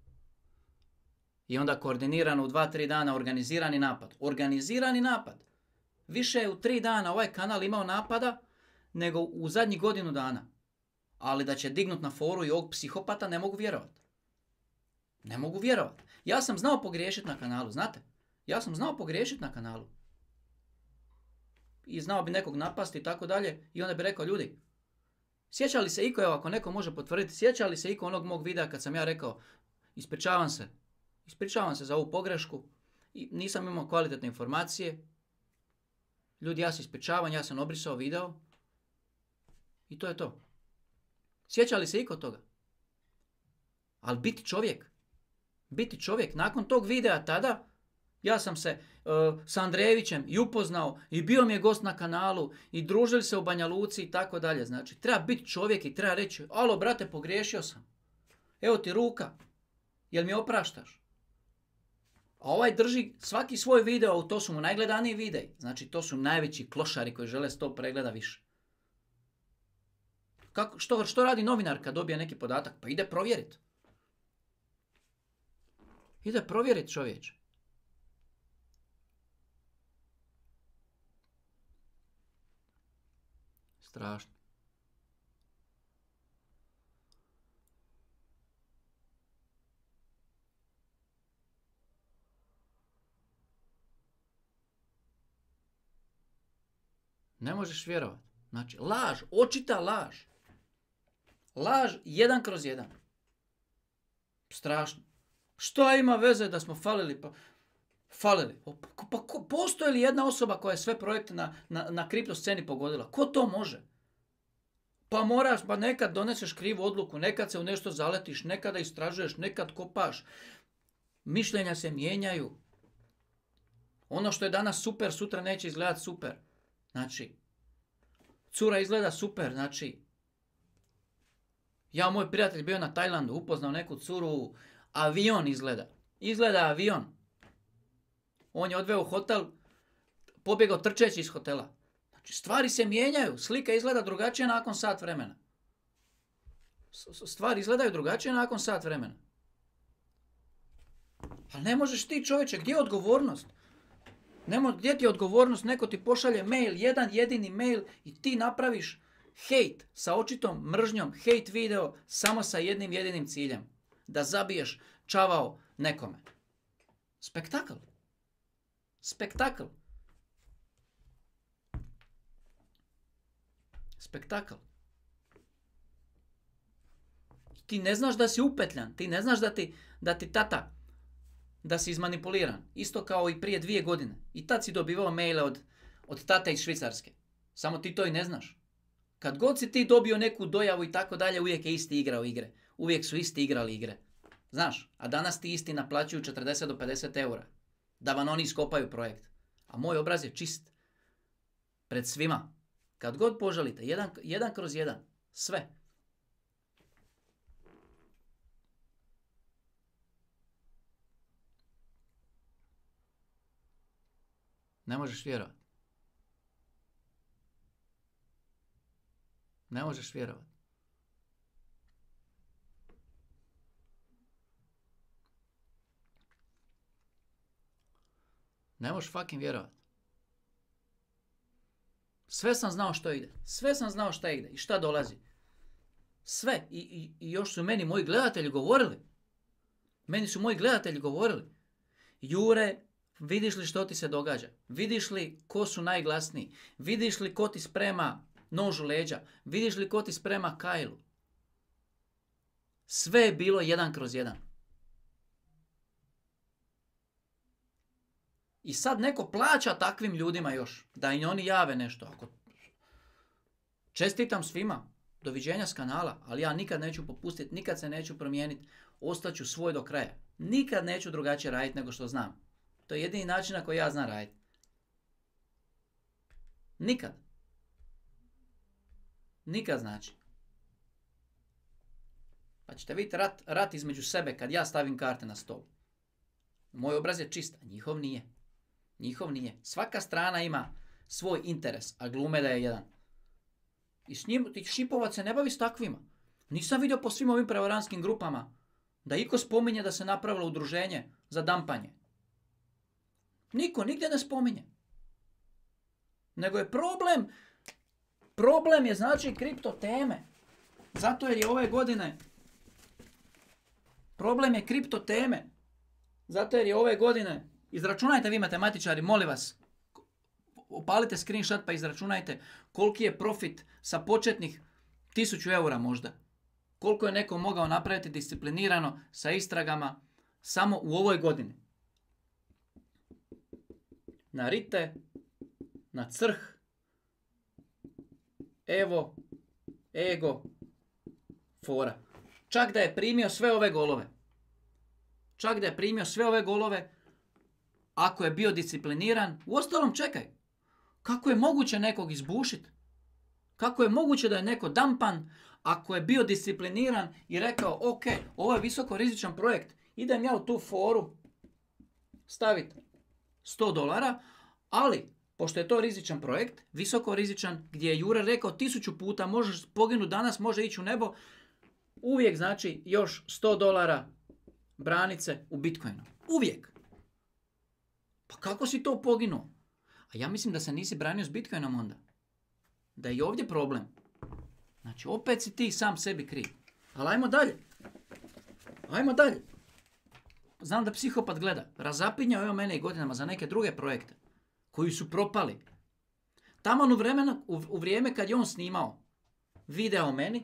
[SPEAKER 1] I onda koordinirano u dva, tri dana organizirani napad. Organizirani napad. Više je u tri dana ovaj kanal imao napada nego u zadnjih godinu dana. Ali da će dignut na foru i ovog psihopata ne mogu vjerovati. Ne mogu vjerovati. Ja sam znao pogriješiti na kanalu, znate? Ja sam znao pogriješiti na kanalu. I znao bi nekog napasti i tako dalje. I onda bi rekao, ljudi, sjeća li se iko, evo ako neko može potvrditi, sjeća li se iko onog mog videa kad sam ja rekao, ispričavam se, ispričavam se za ovu pogrešku, i nisam imao kvalitetne informacije, ljudi, ja se ispričavam, ja sam obrisao video i to je to. Sjeća li se iko toga? Ali biti čovjek, biti čovjek, nakon tog videa tada, ja sam se uh, sa Andrejevićem i upoznao i bio mi je gost na kanalu i družili se u Banja Luci i tako dalje. Znači, treba biti čovjek i treba reći, alo brate, pogriješio sam. Evo ti ruka, jel mi opraštaš? A ovaj drži svaki svoj video, to su mu najgledaniji videi. Znači, to su najveći klošari koji žele sto pregleda više. Kako, što, što radi novinar kad dobije neki podatak? Pa ide provjeriti. Ide provjeriti, čovječe. Strašno. Ne možeš vjerovati. Znači, laž, očita laž. Laž jedan kroz jedan. Strašno. Što ima veze da smo falili? Pa, falili. Pa, pa ko, postoji li jedna osoba koja je sve projekte na, na, na kripto sceni pogodila? Ko to može? Pa moraš, pa nekad doneseš krivu odluku, nekad se u nešto zaletiš, nekada istražuješ, nekad kopaš. Mišljenja se mijenjaju. Ono što je danas super, sutra neće izgledati super. Znači, cura izgleda super, znači, ja, moj prijatelj bio na Tajlandu, upoznao neku curu, avion izgleda. Izgleda avion. On je odveo u hotel, pobjegao trčeći iz hotela. Znači, stvari se mijenjaju, slika izgleda drugačije nakon sat vremena. Stvari izgledaju drugačije nakon sat vremena. Ali ne možeš ti, čovječe, gdje je odgovornost? Nemo, gdje ti je odgovornost? Neko ti pošalje mail, jedan jedini mail i ti napraviš hejt sa očitom mržnjom, hejt video samo sa jednim jedinim ciljem. Da zabiješ čavao nekome. Spektakl. Spektakl. Spektakl. Ti ne znaš da si upetljan, ti ne znaš da ti, da ti tata, da si izmanipuliran. Isto kao i prije dvije godine. I tad si dobivao maile od, od tate iz Švicarske. Samo ti to i ne znaš. Kad god si ti dobio neku dojavu i tako dalje, uvijek je isti igrao igre. Uvijek su isti igrali igre. Znaš, a danas ti isti naplaćuju četrdeset do pedeset eura. Da vam oni iskopaju projekt. A moj obraz je čist. Pred svima. Kad god poželite, jedan, jedan kroz jedan. Sve. Ne možeš vjerovati. Ne možeš vjerovati. Ne možeš fucking vjerovati. Sve sam znao što ide. Sve sam znao šta ide i šta dolazi. Sve. I, i, i još su meni moji gledatelji govorili. Meni su moji gledatelji govorili. Jure, vidiš li što ti se događa? Vidiš li ko su najglasniji? Vidiš li ko ti sprema nož u leđa? Vidiš li ko ti sprema kajlu? Sve je bilo jedan kroz jedan. I sad neko plaća takvim ljudima još, da i oni jave nešto. Ako... Čestitam svima. doviđenja s kanala, ali ja nikad neću popustiti, nikad se neću promijeniti, ostaću svoj do kraja. Nikad neću drugačije raditi nego što znam. To je jedini način na koji ja znam raditi. Nikad. Nikad znači. Pa ćete vidjeti rat, rat između sebe kad ja stavim karte na stol. Moj obraz je čist, a njihov nije. Njihov nije. Svaka strana ima svoj interes, a glume da je jedan. I s njim, ti Šipovac se ne bavi s takvima. Nisam vidio po svim ovim prevarantskim grupama da iko spominje da se napravilo udruženje za dampanje. Niko, nigdje ne spominje. Nego je problem, problem je znači kripto teme. Zato jer je ove godine, problem je kripto teme. Zato jer je ove godine, izračunajte vi matematičari, molim vas, opalite screenshot pa izračunajte koliki je profit sa početnih tisuću eura možda. Koliko je neko mogao napraviti disciplinirano sa istragama samo u ovoj godini. Na Rite, na Crh, Evo, Ego, Fora. Čak da je primio sve ove golove. Čak da je primio sve ove golove, ako je bio discipliniran. Uostalom, čekaj, kako je moguće nekog izbušiti? Kako je moguće da je neko dampan ako je bio discipliniran i rekao, ok, ovo je visoko rizičan projekt, idem ja u tu foru staviti sto dolara, ali pošto je to rizičan projekt, visoko rizičan, gdje je Jure rekao tisuću puta možeš poginuti danas, može ići u nebo, uvijek znači još sto dolara branice u Bitcoinu. Uvijek. Pa kako si to poginuo? A ja mislim da se nisi branio s Bitcoinom onda. Da je i ovdje problem. Znači, opet si ti sam sebi kriv. Ali ajmo dalje. Ajmo dalje. Znam da psihopat gleda. Razapinjao je mene i godinama za neke druge projekte koji su propali. Tamo u, vremena, u, u vrijeme kad je on snimao video o meni,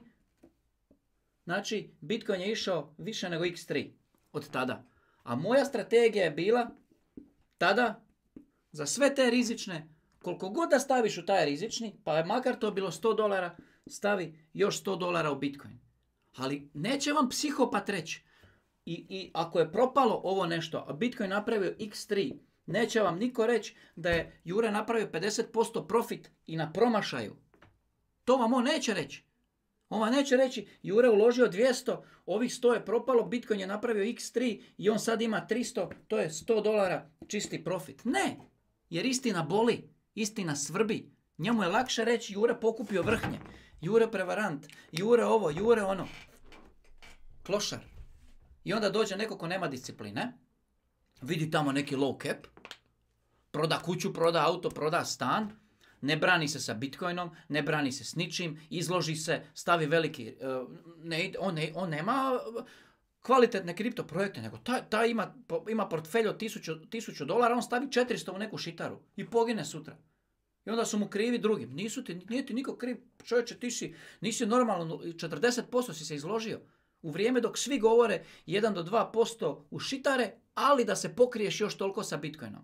[SPEAKER 1] znači, Bitcoin je išao više nego iks tri od tada. A moja strategija je bila tada za sve te rizične, koliko god da staviš u taj rizični, pa je makar to bilo sto dolara, stavi još sto dolara u Bitcoin. Ali neće vam psihopat reći. I, I ako je propalo ovo nešto, a Bitcoin napravio iks tri, neće vam niko reći da je Jure napravio pedeset posto profit i na promašaju. To vam on neće reći. On vam neće reći, Jure uložio dvjesto, ovih sto je propalo, Bitcoin je napravio iks tri i on sad ima tristo, to je sto dolara čisti profit. Ne, jer istina boli, istina svrbi. Njemu je lakše reći, Jure pokupio vrhnje, Jure prevarant, Jure ovo, Jure ono. Klošar. I onda dođe neko ko nema discipline, vidi tamo neki low cap, proda kuću, proda auto, proda stan, ne brani se sa Bitcoinom, ne brani se s ničim, izloži se, stavi veliki, ne, on, ne, on nema kvalitetne kripto projekte, nego taj, taj ima, ima portfelj od tisuću, tisuću dolara, on stavi četiristo u neku šitaru i pogine sutra. I onda su mu krivi drugim. Nisu ti, nije ti niko kriv, čovječe, ti si, nisi normalno, četrdeset posto si se izložio. U vrijeme dok svi govore jedan do dva posto u šitare, ali da se pokriješ još toliko sa Bitcoinom.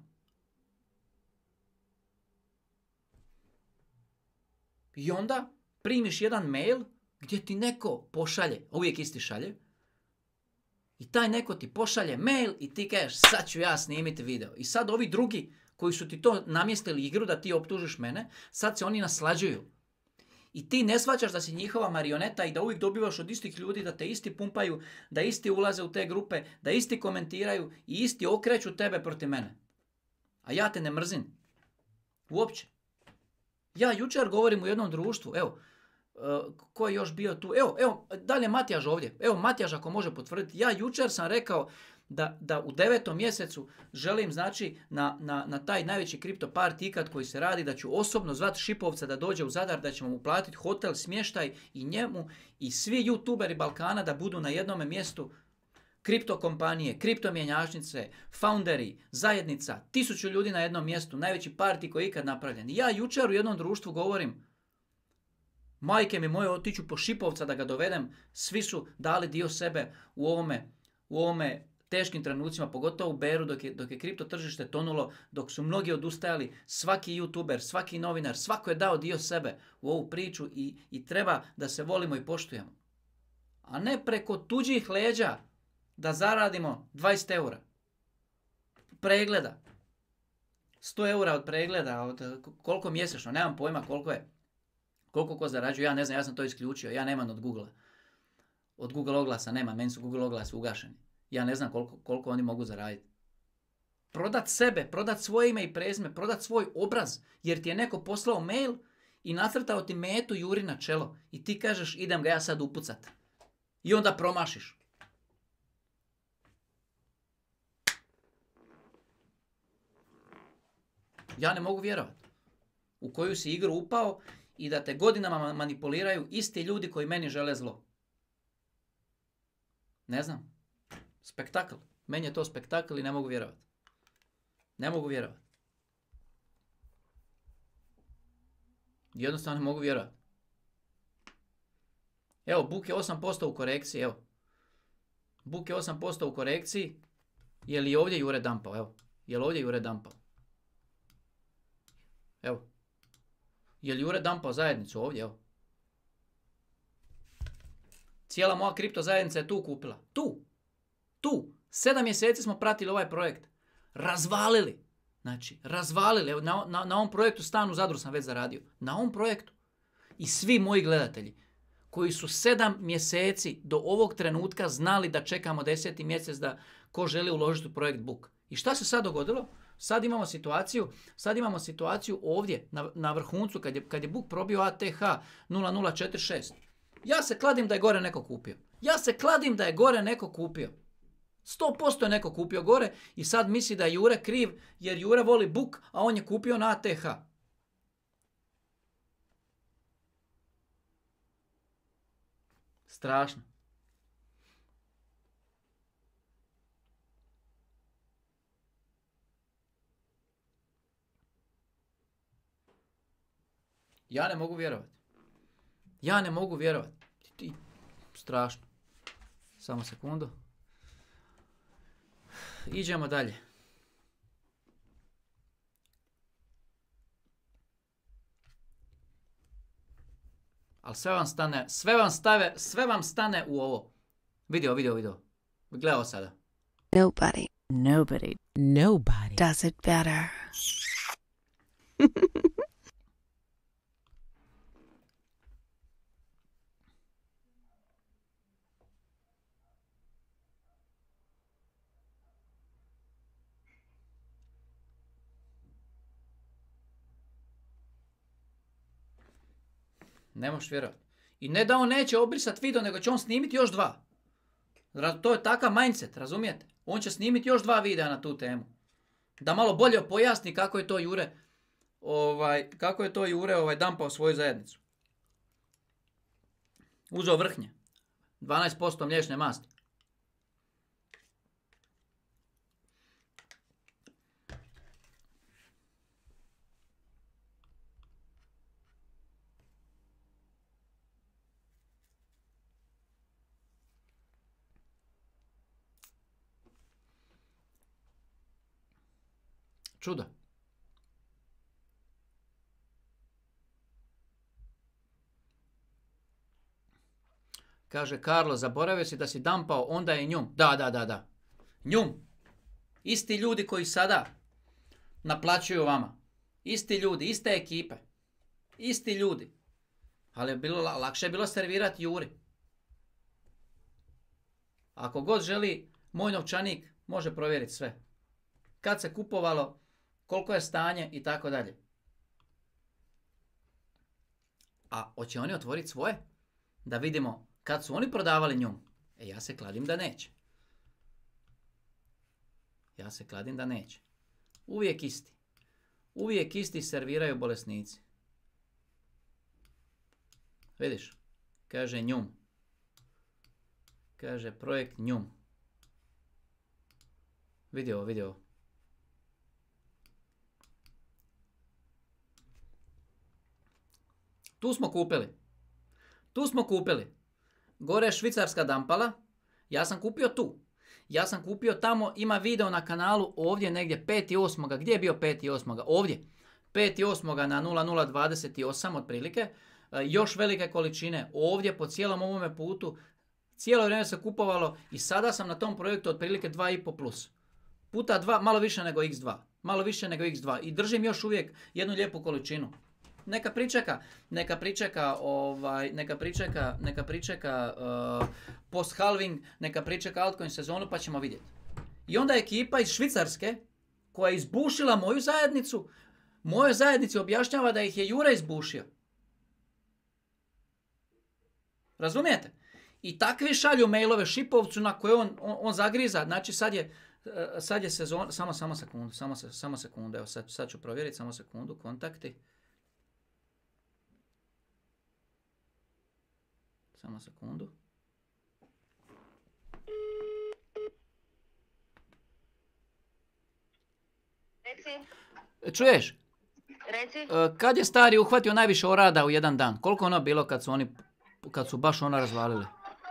[SPEAKER 1] I onda primiš jedan mail gdje ti neko pošalje, uvijek isti šalje, i taj neko ti pošalje mail i ti kažeš sad ću ja snimiti video. I sad ovi drugi koji su ti to namjestili igru da ti optužiš mene, sad se oni naslađuju. I ti ne shvaćaš da si njihova marioneta i da uvijek dobivaš od istih ljudi, da te isti pumpaju, da isti ulaze u te grupe, da isti komentiraju i isti okreću tebe protiv mene. A ja te ne mrzim. Uopće. Ja jučer govorim u jednom društvu, evo, uh, ko je još bio tu, evo, evo, dalje Matijaž ovdje, evo Matijaž ako može potvrditi, ja jučer sam rekao da, da u devetom mjesecu želim, znači, na, na, na taj najveći kripto party ikad koji se radi, da ću osobno zvati Šipovca da dođe u Zadar, da ćemo mu platiti hotel, smještaj i njemu i svi youtuberi Balkana da budu na jednome mjestu, kripto kompanije, kripto mjenjačnice, founderi, zajednica, tisuću ljudi na jednom mjestu, najveći party koji je ikad napravljen. I ja jučer u jednom društvu govorim, majke mi moje, otiću po Šipovca da ga dovedem, svi su dali dio sebe u ovome, u ovome teškim trenucima, pogotovo u beru, dok je, dok je kripto tržište tonulo, dok su mnogi odustajali, svaki youtuber, svaki novinar, svako je dao dio sebe u ovu priču i, i treba da se volimo i poštujemo. A ne preko tuđih leđa da zaradimo dvadeset eura. Pregleda. sto eura od pregleda, od koliko mjesečno, nemam pojma koliko je. Koliko ko zarađuje, ja ne znam, ja sam to isključio, ja nemam od Google. Od Google oglasa nema, meni su Google oglasi ugašeni. Ja ne znam koliko, koliko oni mogu zaraditi. Prodat sebe, prodat svoje ime i prezime, prodat svoj obraz, jer ti je neko poslao mail i nacrtao ti metu juri na čelo i ti kažeš idem ga ja sad upucat. I onda promašiš. Ja ne mogu vjerovati u koju si igru upao i da te godinama manipuliraju isti ljudi koji meni žele zlo. Ne znam. Spektakl. Meni je to spektakl i ne mogu vjerovati. Ne mogu vjerovati. Jednostavno ne mogu vjerovati. Evo, Buk je osam posto u korekciji, evo. Buk je osam posto u korekciji. Je li ovdje Jure dampao, evo. Je li ovdje Jure dampao? Evo. Je li Jure dampao zajednicu ovdje, evo. Cijela moja kripto zajednica je tu kupila. Tu. Tu. Sedam mjeseci smo pratili ovaj projekt. Razvalili. Znači, razvalili. Evo, na, na, na ovom projektu Stan u Zadru sam već zaradio. Na ovom projektu. I svi moji gledatelji koji su sedam mjeseci do ovog trenutka znali da čekamo deseti mjesec da ko želi uložiti u projekt Buk. I šta se sad dogodilo? Sad imamo situaciju, sad imamo situaciju ovdje na, na vrhuncu kad je, kad je Buk probio A T H nula nula četiri šest. Ja se kladim da je gore neko kupio. Ja se kladim da je gore neko kupio. sto posto je neko kupio gore i sad misli da je Jure kriv jer Jure voli Buk, a on je kupio na A T H. Strašno. Ja ne mogu vjerovati. Ja ne mogu vjerovati. Ti, strašno. Samo sekundu. Iđemo dalje. Ali sve vam stane, sve vam stave, sve vam stane u ovo. Video, video, video. Gledao sada.
[SPEAKER 6] Nobody, nobody, nobody does it better.
[SPEAKER 1] Ne možeš vjerovati. I ne da on neće obrisati video, nego će on snimiti još dva. To je takav mindset, razumijete? On će snimiti još dva videa na tu temu. Da malo bolje pojasni kako je to Jure, ovaj, kako je to Jure ovaj, dampao svoju zajednicu. Uzeo vrhnje. dvanaest posto mliječne masti. Čudo. Kaže Karlo, zaboravio si da si dampao, onda je njum. Da, da, da, da. Njum. Isti ljudi koji sada naplaćuju vama. Isti ljudi, iste ekipe. Isti ljudi. Ali je bilo, lakše je bilo servirati Juri. Ako god želi moj novčanik, može provjeriti sve. Kad se kupovalo, koliko je stanje i tako dalje. A hoće oni otvoriti svoje? Da vidimo kad su oni prodavali njum. E ja se kladim da neće. Ja se kladim da neće. Uvijek isti. Uvijek isti serviraju bolesnici. Vidiš? Kaže njum. Kaže projekt njum. Vidio, vidio. Tu smo kupili. Tu smo kupili. Gore je švicarska dampala. Ja sam kupio tu. Ja sam kupio tamo, ima video na kanalu ovdje negdje peti osmog Gdje je bio peti osmog Ovdje. peti osmog na nula nula dvadeset osam otprilike. Još velike količine ovdje po cijelom ovome putu. Cijelo vrijeme se kupovalo i sada sam na tom projektu otprilike dva i pol plus. Puta dva, malo više nego iks dva. Malo više nego iks dva. I držim još uvijek jednu lijepu količinu. Neka pričeka, neka pričeka, ovaj, neka pričeka, neka pričeka uh, post-halving, neka pričeka altcoin sezonu pa ćemo vidjeti. I onda ekipa iz Švicarske koja je izbušila moju zajednicu, mojoj zajednici objašnjava da ih je Jure izbušio. Razumijete? I takvi šalju mailove Šipovcu na koje on, on, on zagriza. Znači sad je, sad je sezon, samo, samo sekundu, samo, samo sekundu, evo sad, sad ću provjeriti, samo sekundu, kontakti. Samo sekundu.
[SPEAKER 7] Reci.
[SPEAKER 1] Čuješ?
[SPEAKER 7] Reci.
[SPEAKER 1] Kad je stari uhvatio najviše orada u jedan dan? Koliko ono bilo kad su oni, kad su baš ono razvalili?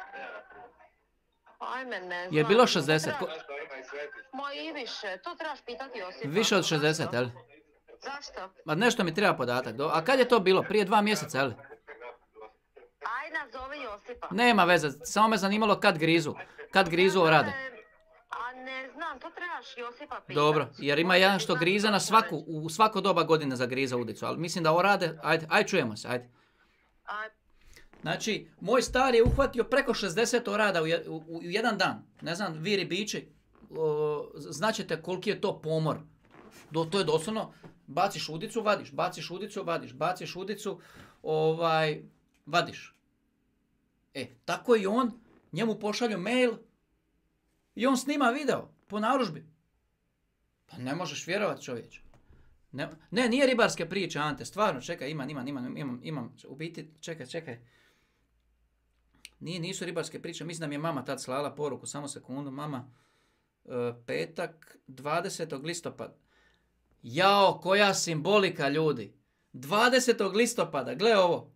[SPEAKER 7] Ajme, ne znam.
[SPEAKER 1] Je bilo šezdeset? Ko...
[SPEAKER 7] Ma i više, to trebaš pitati Josipa.
[SPEAKER 1] Više od šezdeset, jel?
[SPEAKER 7] Zašto?
[SPEAKER 1] Ma nešto mi treba podatak. A kad je to bilo? Prije dva mjeseca, jel?
[SPEAKER 7] Aj, nazovi Josipa.
[SPEAKER 1] Nema veze, samo me zanimalo kad grizu. Kad grizu orade.
[SPEAKER 7] A ne znam, to trebaš Josipa pitati.
[SPEAKER 1] Dobro, jer ima jedan što griza na svaku, u svako doba godine zagriza udicu, ali mislim da orade, ajde, ajde čujemo se, ajde.
[SPEAKER 7] Ajde.
[SPEAKER 1] Znači, moj star je uhvatio preko šezdeset orada u, je, u, u jedan dan. Ne znam, vi ribiči, o, značite koliki je to pomor. Do, to je doslovno, baciš udicu, vadiš, baciš udicu, vadiš, baciš udicu, ovaj, vadiš. E, tako i on, njemu pošalju mail i on snima video po narudžbi. Pa ne možeš vjerovati, čovječe. Ne, ne, nije ribarske priče, Ante, stvarno, čekaj, imam, imam, imam, imam, imam, u biti, čekaj, čekaj. Nije, nisu ribarske priče, mislim da mi je mama tad slala poruku, samo sekundu, mama, e, petak, dvadesetog listopada. Jao, koja simbolika, ljudi. dvadesetog listopada, gle ovo.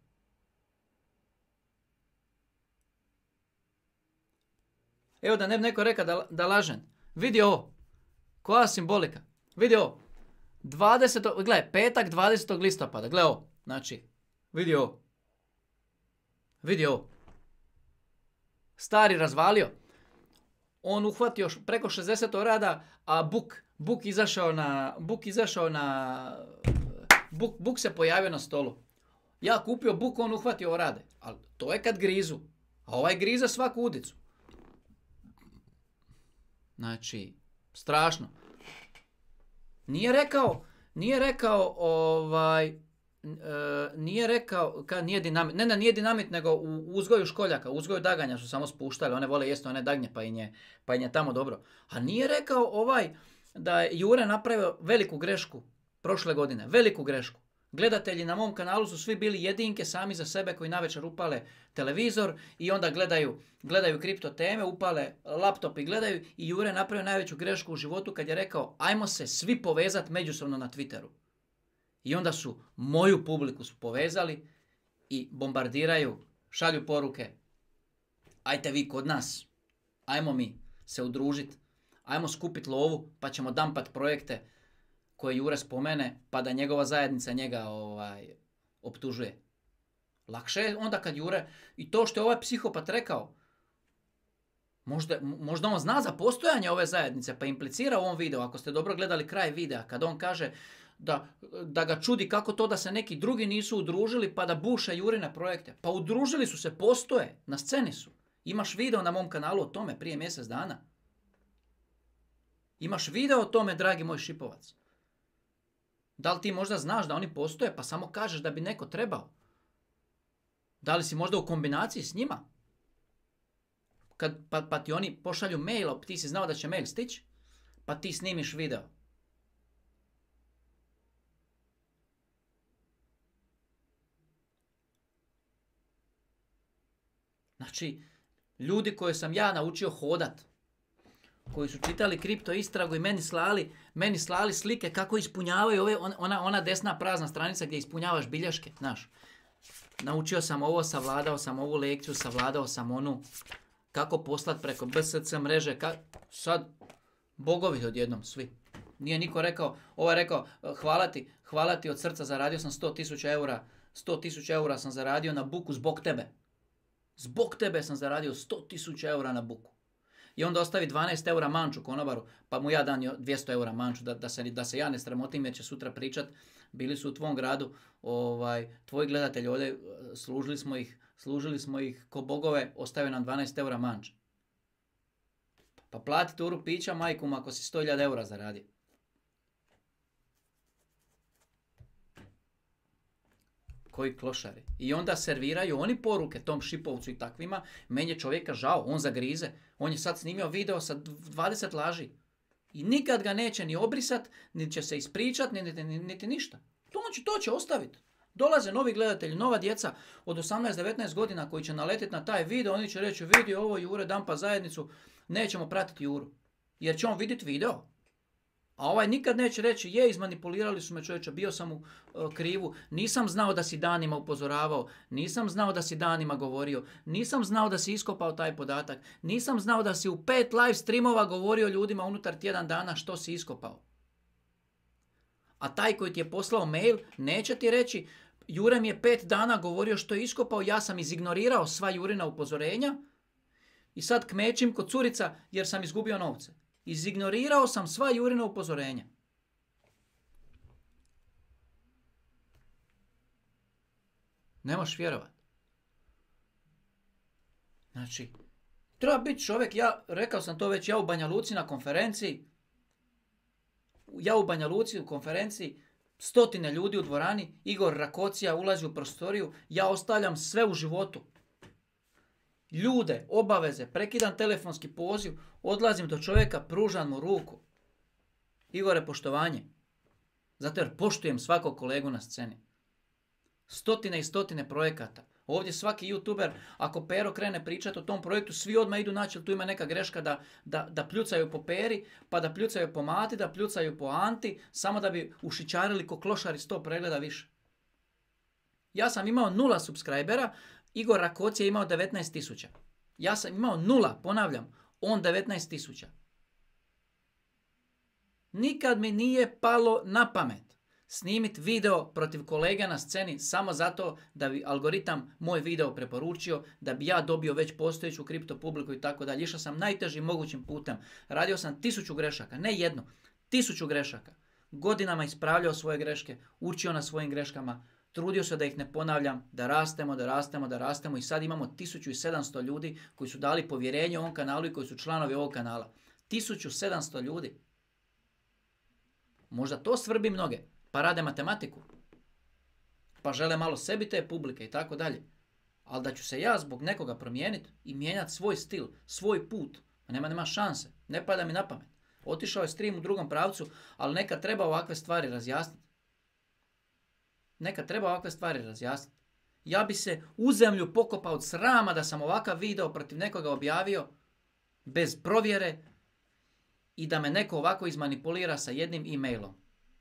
[SPEAKER 1] Evo da ne bi neko rekao da, da lažem. Vidi ovo. Koja simbolika. Vidi ovo. dvadesetog Gle, petak dvadesetog listopada. Gle ovo. Znači, vidi ovo. Vidi ovo. Stari razvalio. On uhvatio preko šezdeset orada, a Buk, Buk izašao na... Buk izašao na... Buk, Buk se pojavio na stolu. Ja kupio Buk, on uhvatio orade. Ali to je kad grizu. A ovaj griza svaku udicu. Znači, strašno. Nije rekao, nije rekao, ovaj, e, nije rekao, ka, nije dinamit, ne, ne, nije dinamit, nego u uzgoju školjaka, u uzgoju daganja su samo spuštali, one vole jesti one dagnje, pa im je, pa im je tamo dobro. A nije rekao ovaj, da je Jure napravio veliku grešku prošle godine, veliku grešku. Gledatelji na mom kanalu su svi bili jedinke sami za sebe koji navečer upale televizor i onda gledaju, gledaju kripto teme, upale laptop i gledaju i Jure napravio najveću grešku u životu kad je rekao ajmo se svi povezati međusobno na Twitteru. I onda su moju publiku su povezali i bombardiraju, šalju poruke. Ajte vi kod nas, ajmo mi se udružiti, ajmo skupiti lovu pa ćemo dampat projekte koje Jure spomene, pa da njegova zajednica njega ovaj, optužuje. Lakše je onda kad Jure, i to što je ovaj psihopat rekao, možda, možda on zna za postojanje ove zajednice, pa implicira u ovom videu, ako ste dobro gledali kraj videa, kad on kaže da, da ga čudi kako to da se neki drugi nisu udružili, pa da buše Jurine projekte. Pa udružili su se, postoje, na sceni su. Imaš video na mom kanalu o tome prije mjesec dana. Imaš video o tome, dragi moj Šipovac. Da li ti možda znaš da oni postoje, pa samo kažeš da bi neko trebao? Da li si možda u kombinaciji s njima? Kad, pa, pa ti oni pošalju mail, ti si znao da će mail stići, pa ti snimiš video. Znači, ljudi koje sam ja naučio hodat, koji su čitali kripto istragu i meni slali, meni slali slike kako ispunjavaju ove, ona, ona desna prazna stranica gdje ispunjavaš bilješke, znaš. Naučio sam ovo, savladao sam ovu lekciju, savladao sam onu. kako poslati preko B S C mreže, ka... sad bogovi odjednom, svi. Nije niko rekao, ovo je rekao, hvala ti, hvala ti od srca, zaradio sam sto tisuća eura, sto tisuća eura sam zaradio na buku zbog tebe. Zbog tebe sam zaradio sto tisuća eura na buku. I onda ostavi dvanaest eura manču konobaru, pa mu ja dan dvjesto eura manču, da, da, se, da se ja ne sramotim jer će sutra pričat, bili su u tvom gradu, ovaj, tvoji gledatelji ovdje, služili smo ih, služili smo ih ko bogove, ostavio nam dvanaest eura manč. Pa plati turu pića majkom ako si sto hiljada eura zaradio. Koji klošari. I onda serviraju oni poruke tom Šipovcu i takvima. Meni je čovjeka žao, on zagrize. On je sad snimio video sa dvadeset laži. I nikad ga neće ni obrisat, niti će se ispričat, niti, niti, niti ništa. To, on će, to će ostaviti. Dolaze novi gledatelji, nova djeca od osamnaest devetnaest godina koji će naletiti na taj video, oni će reći vidi ovo Jure dampa zajednicu, nećemo pratiti Juru. Jer će on vidjeti video. A ovaj nikad neće reći, je, izmanipulirali su me čovječe, bio sam u uh, krivu, nisam znao da si danima upozoravao, nisam znao da si danima govorio, nisam znao da si iskopao taj podatak, nisam znao da si u pet live streamova govorio ljudima unutar tjedan dana što si iskopao. A taj koji ti je poslao mail neće ti reći, Jure mi je pet dana govorio što je iskopao, ja sam izignorirao sva Jurina upozorenja i sad kmećim kod curica jer sam izgubio novce. Izignorirao sam sva Jurina upozorenja. Ne možeš vjerovat. Znači, treba biti čovjek, ja rekao sam to već, ja u Banja Luci na konferenciji, ja u Banja Luci u konferenciji, stotine ljudi u dvorani, Igor Rakocija ulazi u prostoriju, ja ostavljam sve u životu. Ljude, obaveze, prekidam telefonski poziv, odlazim do čovjeka, pružam mu ruku. Igore, poštovanje. Zato jer poštujem svakog kolegu na sceni. Stotine i stotine projekata. Ovdje svaki youtuber, ako Pero krene pričati o tom projektu, svi odmah idu naći, jer tu ima neka greška da, da, da pljucaju po Peri, pa da pljucaju po Mati, da pljucaju po Anti, samo da bi ušićarili ko klošari sto pregleda više. Ja sam imao nula subscribera, Igor Rakoc je imao devetnaest tisuća. Ja sam imao nula, ponavljam, on devetnaest tisuća. Nikad mi nije palo na pamet snimiti video protiv kolega na sceni samo zato da bi algoritam moj video preporučio, da bi ja dobio već postojeću kripto publiku i tako dalje. Išao sam najtežim mogućim putem. Radio sam tisuću grešaka, ne jednu, tisuću grešaka. Godinama ispravljao svoje greške, učio na svojim greškama, trudio se da ih ne ponavljam, da rastemo, da rastemo, da rastemo i sad imamo tisuću sedamsto ljudi koji su dali povjerenje ovom kanalu i koji su članovi ovog kanala. tisuću sedamsto ljudi. Možda to svrbi mnoge, pa rade matematiku, pa žele malo sebi te publike i tako dalje. Ali da ću se ja zbog nekoga promijeniti i mijenjati svoj stil, svoj put, nema, nema šanse, ne pada mi na pamet. Otišao je stream u drugom pravcu, ali neka treba ovakve stvari razjasniti. Neka treba ovakve stvari razjasniti. Ja bi se u zemlju pokopao od srama da sam ovakav video protiv nekoga objavio bez provjere i da me neko ovako izmanipulira sa jednim e-mailom.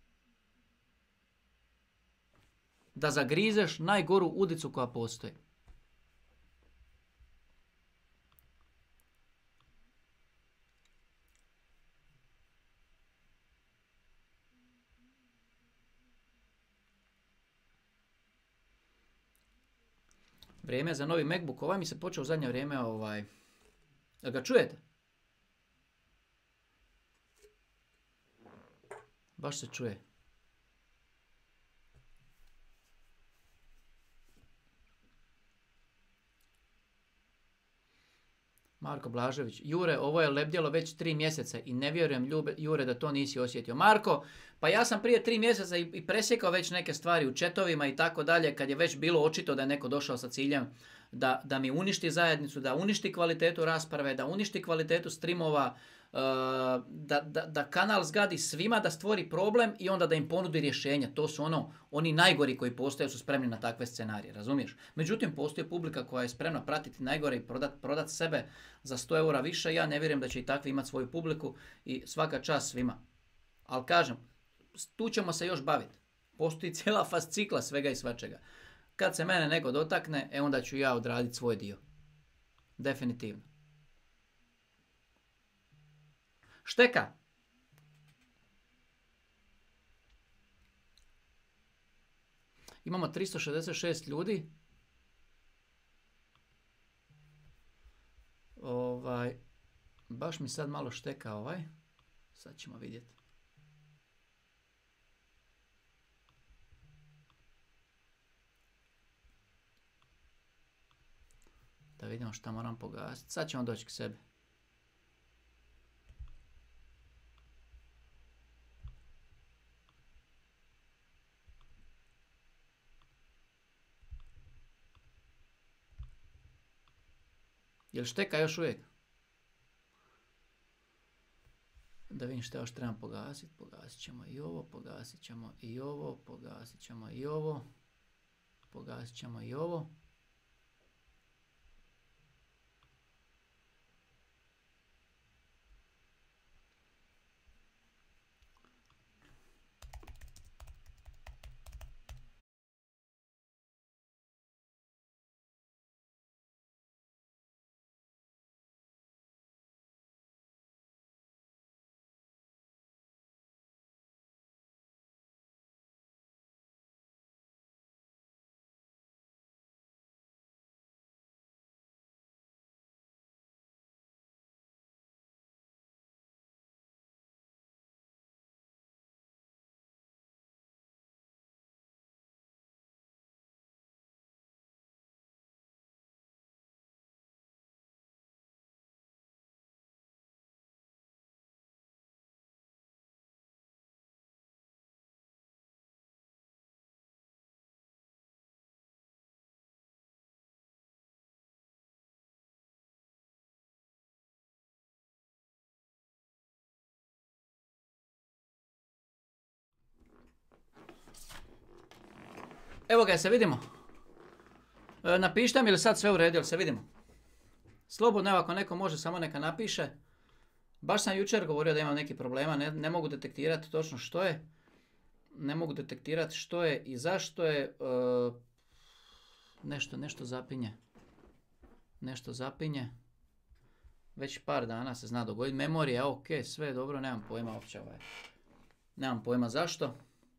[SPEAKER 1] Da zagrizeš najgoru udicu koja postoji. Vrijeme za novi MacBook. Ovaj mi se počeo u zadnje vrijeme, ovaj... Jel ga čujete? Baš se čuje. Marko Blažević. Jure, ovo je lebdjelo već tri mjeseca i ne vjerujem, Ljube, Jure, da to nisi osjetio. Marko, pa ja sam prije tri mjeseca i, i presjekao već neke stvari u četovima i tako dalje, kad je već bilo očito da je neko došao sa ciljem da, da mi uništi zajednicu, da uništi kvalitetu rasprave, da uništi kvalitetu streamova, uh, da, da, da kanal zgadi svima, da stvori problem i onda da im ponudi rješenja. To su ono, oni najgori koji postoje su spremni na takve scenarije, razumiješ? Međutim, postoji publika koja je spremna pratiti najgore i prodat, prodat sebe za sto eura više. Ja ne vjerujem da će i takvi imati svoju publiku i svaka čast svima. Ali kažem, tu ćemo se još baviti. Postoji cijela fascikla svega i svačega. Kad se mene neko dotakne, e onda ću ja odraditi svoj dio. Definitivno. Šteka. Imamo tristo šezdeset šest ljudi. Ovaj, baš mi sad malo šteka ovaj. Sad ćemo vidjeti. Da vidimo šta moram pogasiti. Sad ćemo doći k sebi. Jel šteka još uvijek? Da vidim šta još trebam pogasiti. Pogasit ćemo i ovo, pogasit ćemo i ovo, pogasit ćemo i ovo, pogasit ćemo i ovo. Evo ga, se vidimo. E, napišite mi li sad sve u redu, jel se vidimo? Slobodno, evo ako neko može, samo neka napiše. Baš sam jučer govorio da imam neki problema, ne, ne mogu detektirati točno što je. Ne mogu detektirati što je i zašto je. E, nešto, nešto zapinje. Nešto zapinje. Već par dana se zna dogoditi. Memorija, ok, sve je dobro, nemam pojma uopće ovaj. Nemam pojma zašto.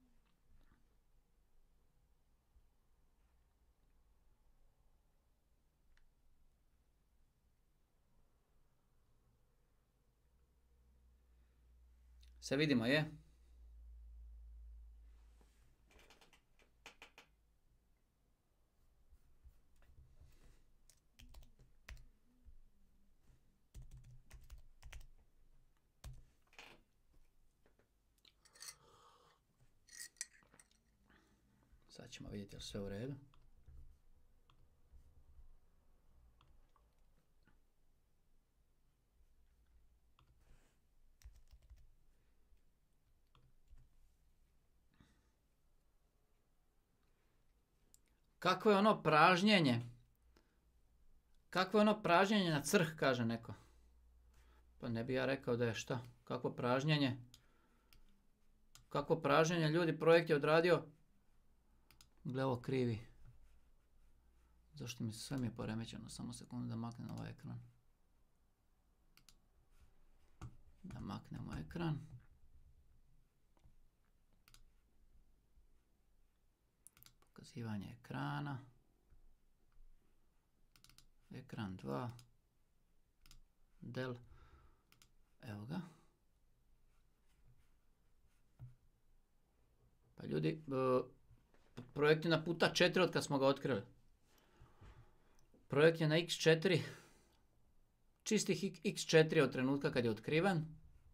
[SPEAKER 1] Se vidimo, je? Sad ćemo vidjeti je li sve u redu. Kakvo je ono pražnjenje? Kakvo je ono pražnjenje na crh, kaže neko. Pa ne bi ja rekao da je šta. Kakvo pražnjenje? Kakvo pražnjenje? Ljudi, projekt je odradio. Gle, ovo krivi. Zašto mi sve mi je poremećeno? Samo sekundu da maknem ovaj ekran. Da maknemo ekran. Pokazivanje ekrana. Ekran dva. Del. Evo ga. Pa ljudi, projekt je na puta četiri od kad smo ga otkrili. Projekt je na iks četiri. Čistih iks četiri od trenutka kad je otkriven.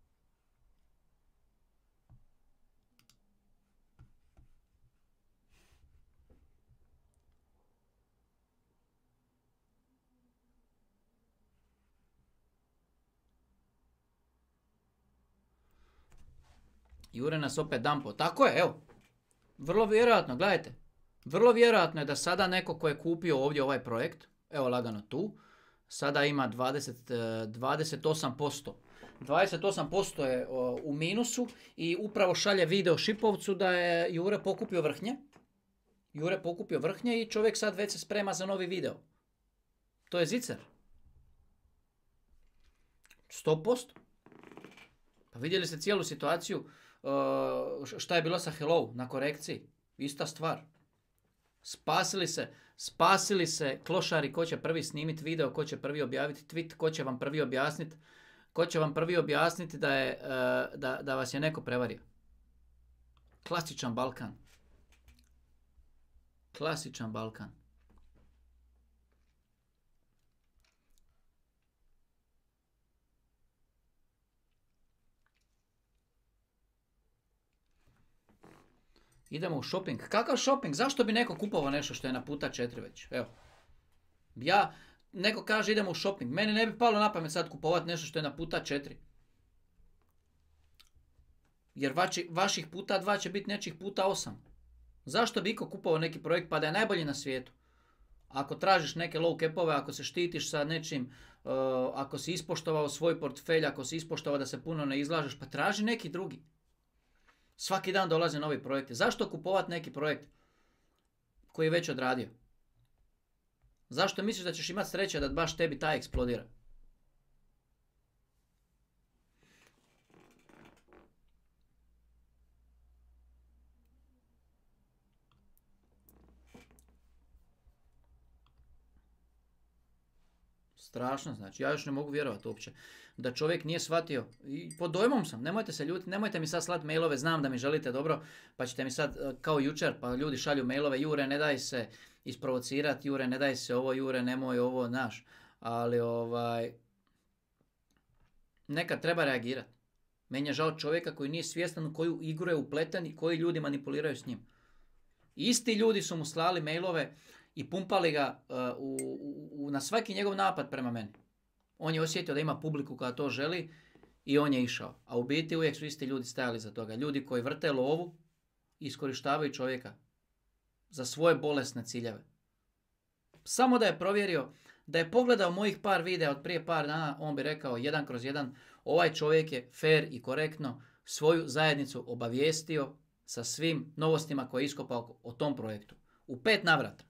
[SPEAKER 1] Jure nas opet dampo. Tako je, evo. Vrlo vjerojatno, gledajte. Vrlo vjerojatno je da sada neko ko je kupio ovdje ovaj projekt, evo lagano tu, sada ima dvadeset, dvadeset osam posto. dvadeset osam posto je u minusu i upravo šalje video Šipovcu da je Jure pokupio vrhnje. Jure pokupio vrhnje i čovjek sad već se sprema za novi video. To je zicer. sto posto. Pa vidjeli ste cijelu situaciju, uh, šta je bilo sa Hello na korekciji. Ista stvar. Spasili se, spasili se klošari ko će prvi snimiti video, ko će prvi objaviti tweet, ko će vam prvi objasniti, ko će vam prvi objasniti da, je, uh, da, da vas je neko prevario. Klasičan Balkan. Klasičan Balkan. Idemo u shopping. Kakav shopping? Zašto bi neko kupovao nešto što je na puta četiri već? Evo. Ja, neko kaže idemo u shopping. Meni ne bi palo na pamet sad kupovati nešto što je na puta četiri. Jer vači, vaših puta dva će biti nečih puta osam. Zašto bi iko kupovao neki projekt pa da je najbolji na svijetu? Ako tražiš neke low capove, ako se štitiš sa nečim, uh, ako si ispoštovao svoj portfelj, ako si ispoštovao da se puno ne izlažeš, pa traži neki drugi. Svaki dan dolaze novi projekti. Zašto kupovati neki projekt koji je već odradio? Zašto misliš da ćeš imati sreće da baš tebi taj eksplodira? Strašno, znači, ja još ne mogu vjerovati uopće da čovjek nije shvatio, i pod dojmom sam, nemojte se ljutiti, nemojte mi sad slati mailove, znam da mi želite dobro, pa ćete mi sad, kao jučer, pa ljudi šalju mailove, Jure, ne daj se isprovocirati, Jure, ne daj se ovo, Jure, nemoj ovo, naš, ali ovaj, nekad treba reagirati. Meni je žao čovjeka koji nije svjestan u koju igru je upleten i koji ljudi manipuliraju s njim. Isti ljudi su mu slali mailove i pumpali ga uh, u, u, na svaki njegov napad prema meni. On je osjetio da ima publiku koja to želi i on je išao. A u biti uvijek su isti ljudi stajali za toga. Ljudi koji vrte lovu i iskorištavaju čovjeka za svoje bolesne ciljeve. Samo da je provjerio, da je pogledao mojih par videa od prije par dana, on bi rekao jedan kroz jedan, ovaj čovjek je fair i korektno svoju zajednicu obavijestio sa svim novostima koje je iskopao o tom projektu. U pet navrata.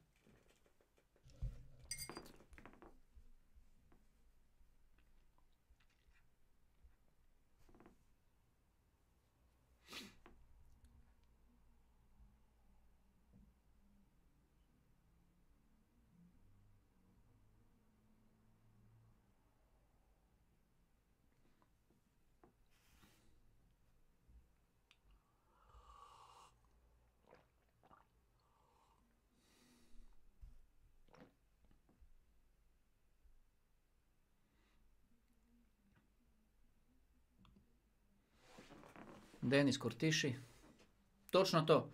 [SPEAKER 1] Denis Kurtiši. Točno to.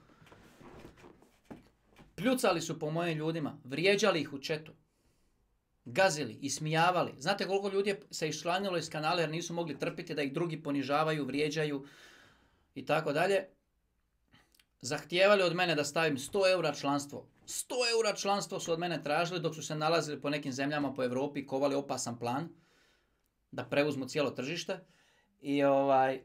[SPEAKER 1] Pljucali su po mojim ljudima, vrijeđali ih u chatu. Gazili, ismijavali. Znate koliko ljudi se iščlanilo iz kanala jer nisu mogli trpiti da ih drugi ponižavaju, vrijeđaju i tako dalje. Zahtijevali od mene da stavim sto eura članstvo. sto eura članstvo su od mene tražili dok su se nalazili po nekim zemljama po Europi, kovali opasan plan da preuzmu cijelo tržište. I ovaj...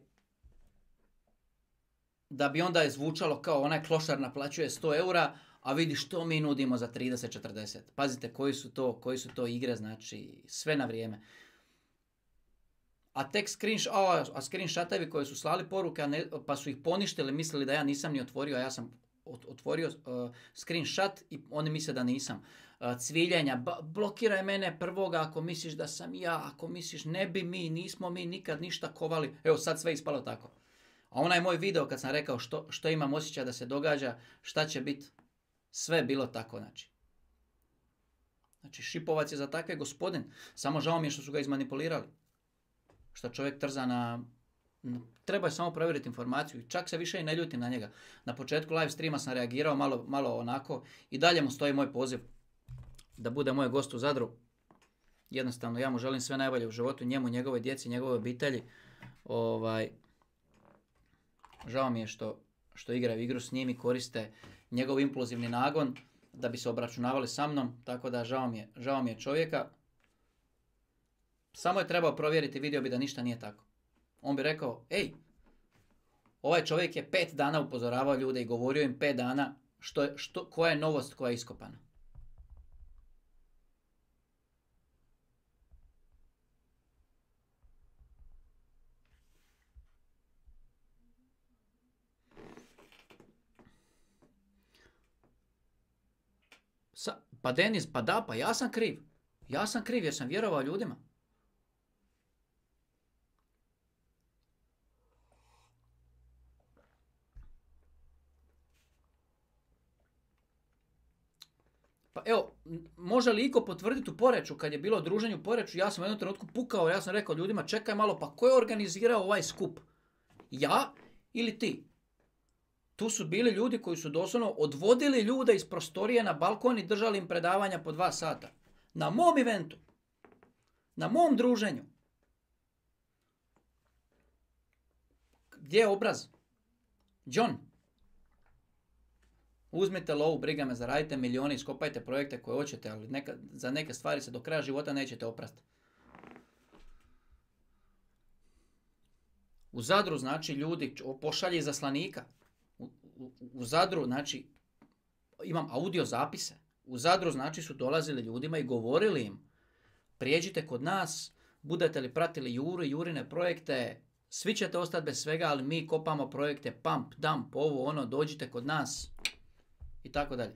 [SPEAKER 1] da bi onda je zvučalo kao onaj klošar naplaćuje sto eura, a vidi što mi nudimo za trideset četrdeset. Pazite koji su to, koji su to igre, znači sve na vrijeme. A tek screenshot, a, a screenshotevi koji su slali poruke, ne, pa su ih poništili, mislili da ja nisam ni otvorio, a ja sam otvorio uh, screenshot i oni misle da nisam. Uh, cviljenja, ba, blokiraj mene prvoga ako misliš da sam ja, ako misliš ne bi mi, nismo mi nikad ništa kovali. Evo sad sve ispalo tako. A onaj moj video kad sam rekao što, što imam osjećaj da se događa, šta će biti, sve je bilo tako, znači. Znači, Šipovac je za takve gospodin. Samo žao mi je što su ga izmanipulirali. Što čovjek trza na... Treba je samo provjeriti informaciju. Čak se više i ne ljutim na njega. Na početku live streama sam reagirao malo, malo onako i dalje mu stoji moj poziv da bude moj gost u Zadru. Jednostavno, ja mu želim sve najbolje u životu, njemu, njegove djeci, njegove obitelji. Ovaj... Žao mi je što, što igraju igru s njim i koriste njegov impulzivni nagon da bi se obračunavali sa mnom, tako da žao mi je, žao mi je čovjeka. Samo je trebao provjeriti, vidio bi da ništa nije tako. On bi rekao, ej, ovaj čovjek je pet dana upozoravao ljude i govorio im pet dana što je, što, koja je novost koja je iskopana. Pa Denis, pa da, pa ja sam kriv. Ja sam kriv jer sam vjerovao ljudima. Pa evo, može li iko potvrditi u Poreču, kad je bilo druženje u Poreču, ja sam u jednom trenutku pukao, ja sam rekao ljudima, čekaj malo, pa ko je organizirao ovaj skup? Ja ili ti? Tu su bili ljudi koji su doslovno odvodili ljude iz prostorije na balkon i držali im predavanja po dva sata. Na mom eventu. Na mom druženju. Gdje je obraz? John. Uzmite lovu, briga me, zaradite milijone, iskopajte projekte koje hoćete, ali neka, za neke stvari se do kraja života nećete oprasti. U Zadru, znači, ljudi pošalje izaslanika. U, u, u Zadru, znači, imam audio zapise. U Zadru, znači, su dolazili ljudima i govorili im, prijeđite kod nas, budete li pratili Juru i Jurine projekte, svi ćete ostati bez svega, ali mi kopamo projekte, pump, dump, ovo, ono, dođite kod nas. I tako dalje.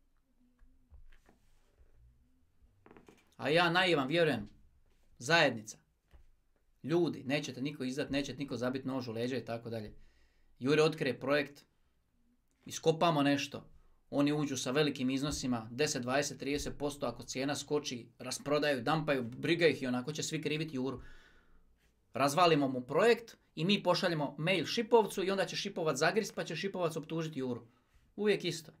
[SPEAKER 1] A ja naivan vjerujem, zajednica, ljudi, nećete niko izdat, nećete niko zabiti nož u leđa i tako dalje. Jure otkrije projekt, iskopamo nešto, oni uđu sa velikim iznosima, deset, dvadeset, trideset posto, ako cijena skoči, rasprodaju, dampaju, briga ih i onako će svi kriviti Juru. Razvalimo mu projekt i mi pošaljemo mail Šipovcu i onda će Šipovac zagrist pa će Šipovac optužiti Juru. Uvijek isto.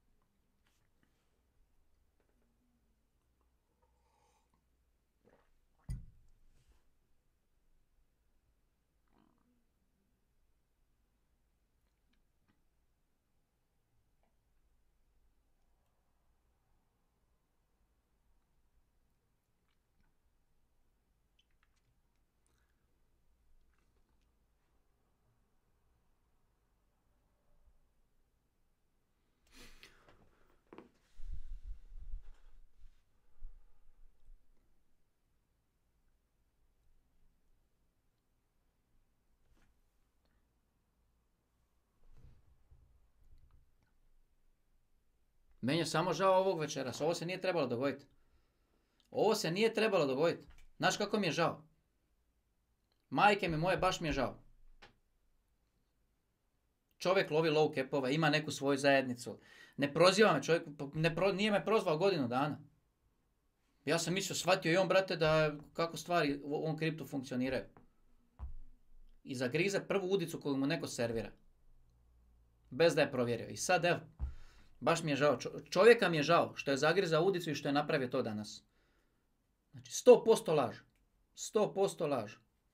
[SPEAKER 1] Meni je samo žao ovog večeras. Ovo se nije trebalo dogoditi. Ovo se nije trebalo dogoditi. Znaš kako mi je žao? Majke mi moje, baš mi je žao. Čovjek lovi low capove, ima neku svoju zajednicu. Ne proziva me čovjek, ne pro, nije me prozvao godinu dana. Ja sam mislio, shvatio i on, brate, da kako stvari u ovom kriptu funkcioniraju. I zagrize prvu udicu koju mu neko servira. Bez da je provjerio. I sad evo. Baš mi je žao. Čovjeka mi je žao što je zagrizao udicu i što je napravio to danas. Znači, sto posto laž. sto posto laž.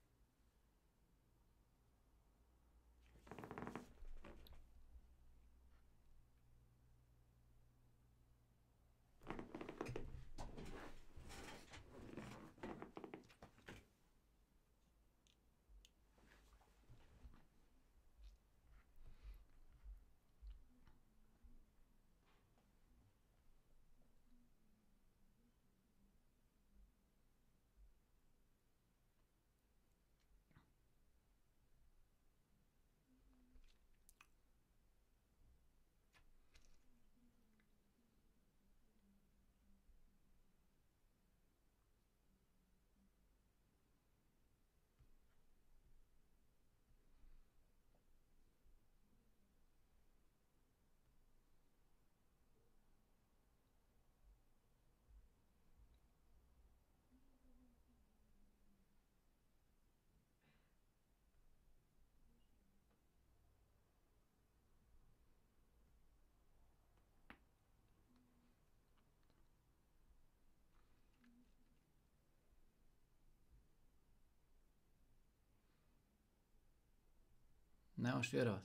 [SPEAKER 1] Nemaš vjerovat.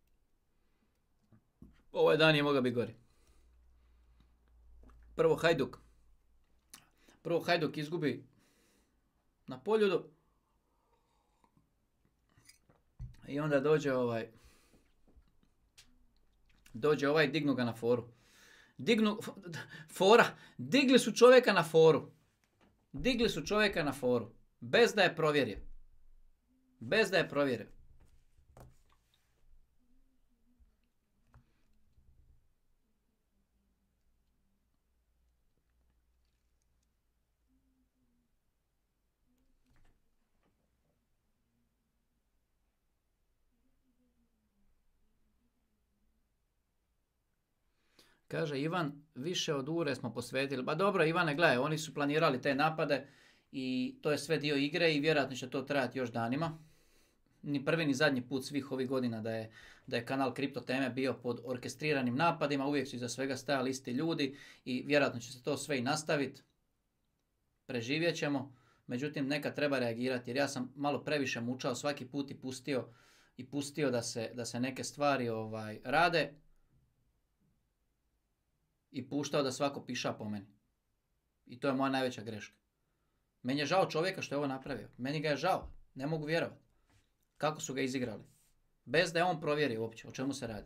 [SPEAKER 1] Ovaj dan je mogao biti gori. Prvo Hajduk. Prvo Hajduk izgubi na Poljudu. I onda dođe ovaj... Dođe ovaj, dignu ga na foru. Dignu... Fora. Digli su čovjeka na foru. Digli su čovjeka na foru. Bez da je provjerio. Bez da je provjerio. Kaže Ivan, više od ure smo posvetili. Ba dobro, Ivane, gledaj, oni su planirali te napade i to je sve dio igre i vjerojatno će to trajati još danima. Ni prvi ni zadnji put svih ovih godina da je, da je kanal Kripto Teme bio pod orkestriranim napadima, uvijek su iza svega stajali isti ljudi i vjerojatno će se to sve i nastaviti. Preživjet ćemo, međutim neka treba reagirati jer ja sam malo previše mučao svaki put i pustio, i pustio da, se, da se neke stvari ovaj, rade i puštao da svako piša po meni. I to je moja najveća greška. Meni je žao čovjeka što je ovo napravio. Meni ga je žao, ne mogu vjerovati. Kako su ga izigrali. Bez da je on provjerio uopće o čemu se radi.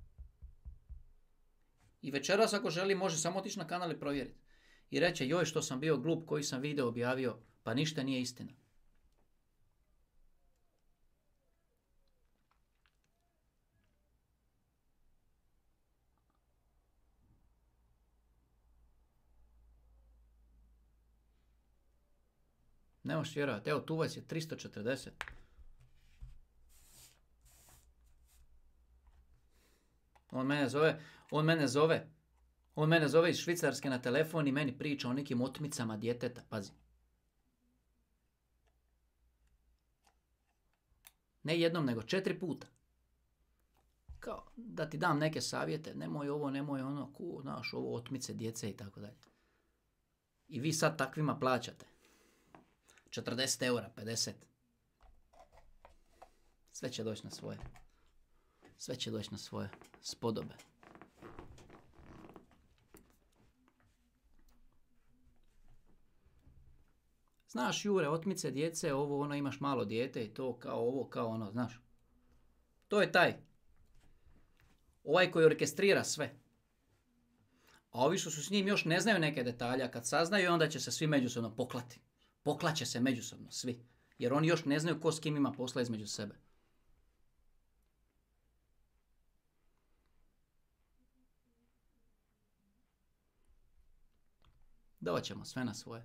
[SPEAKER 1] I večeras ako želi može samo otići na kanal i provjeriti. I reći joj što sam bio glup koji sam video objavio, pa ništa nije istina. Ne možeš vjerovati, evo tu vas je tristo četrdeset. On mene zove, on mene zove, on mene zove iz Švicarske na telefon i meni priča o nekim otmicama djeteta, pazi. Ne jednom, nego četiri puta. Kao, da ti dam neke savjete, nemoj ovo, nemoj ono, ku, znaš, ovo otmice djece i tako dalje. I vi sad takvima plaćate. četrdeset eura, pedeset. Sve će doći na svoje. Sve će doći na svoje spodobe. Znaš, Jure, otmice djece, ovo ono imaš malo dijete i to kao ovo, kao ono, znaš. To je taj. Ovaj koji orkestrira sve. A ovi što su s njim još ne znaju neke detalje, a kad saznaju onda će se svi međusobno poklati. Poklaće se međusobno, svi. Jer oni još ne znaju ko s kim ima posla između sebe. Doćemo sve na svoje.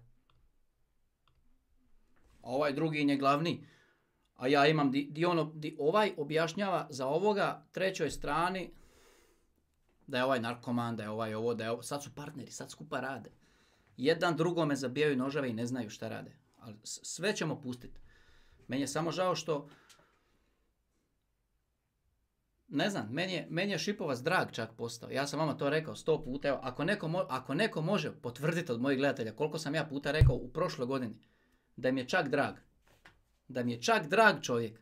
[SPEAKER 1] A ovaj drugi je glavni. A ja imam, di, di ono, di ovaj objašnjava za ovoga trećoj strani da je ovaj narkoman, da je ovaj ovo, da je ovo. Sad su partneri, sad skupa rade. Jedan drugome zabijaju noževe i ne znaju šta rade. Ali sve ćemo pustiti. Meni je samo žao što... Ne znam, meni je, meni je Šipovac drag čak postao. Ja sam vama to rekao sto puta. Evo, ako, neko mo, ako neko može potvrditi od mojih gledatelja koliko sam ja puta rekao u prošloj godini da mi je čak drag. Da mi je čak drag čovjek.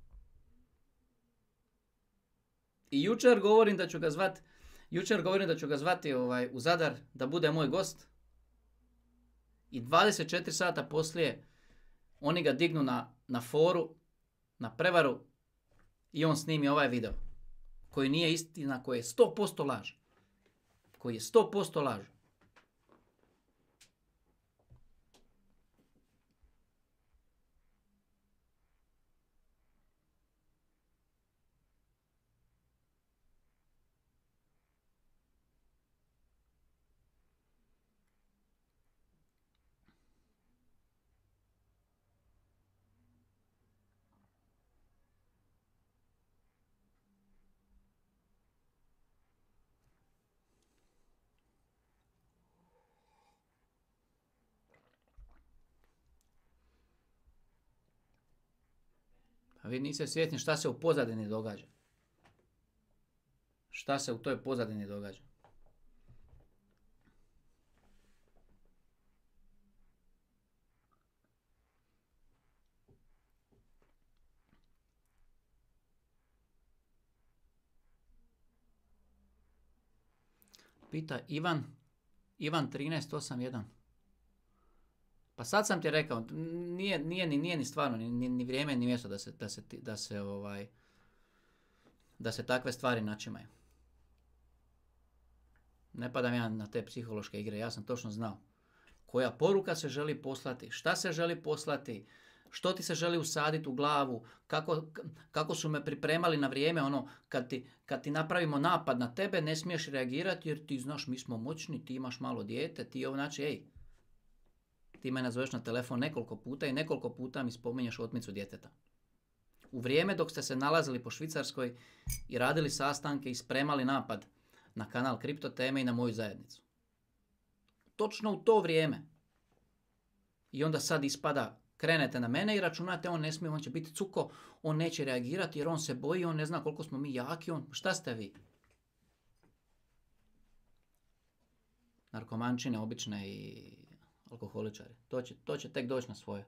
[SPEAKER 1] I jučer govorim da ću ga zvati jučer govorim da ću ga zvati ovaj, u Zadar da bude moj gost. I dvadeset četiri sata poslije oni ga dignu na, na foru, na prevaru i on snimi ovaj video. Koji nije istina, koji je sto posto laž. Koji je sto posto laž. A vi niste svjesni šta se u pozadini događa. Šta se u toj pozadini događa. Pita Ivan, Ivan trinaest osam jedan. Pa sad sam ti rekao, nije, nije, nije, nije ni stvarno, ni, ni, ni vrijeme, ni mjesto da se, da se, da se, ovaj, da se takve stvari načimaju. Ne padam ja na te psihološke igre, ja sam točno znao koja poruka se želi poslati, šta se želi poslati, što ti se želi usaditi u glavu, kako, kako su me pripremali na vrijeme, ono, kad ti, kad ti napravimo napad na tebe, ne smiješ reagirati jer ti znaš, mi smo moćni, ti imaš malo dijete, ti ovo, znači, ej, ti me nazoveš na telefon nekoliko puta i nekoliko puta mi spominješ otmicu djeteta. U vrijeme dok ste se nalazili po Švicarskoj i radili sastanke i spremali napad na kanal Kripto teme i na moju zajednicu. Točno u to vrijeme. I onda sad ispada, krenete na mene i računate on ne smije, on će biti cuko, on neće reagirati jer on se boji, on ne zna koliko smo mi jaki, on, šta ste vi? Narkomančine obične i alkoholičari. To će, to će tek doći na svoje.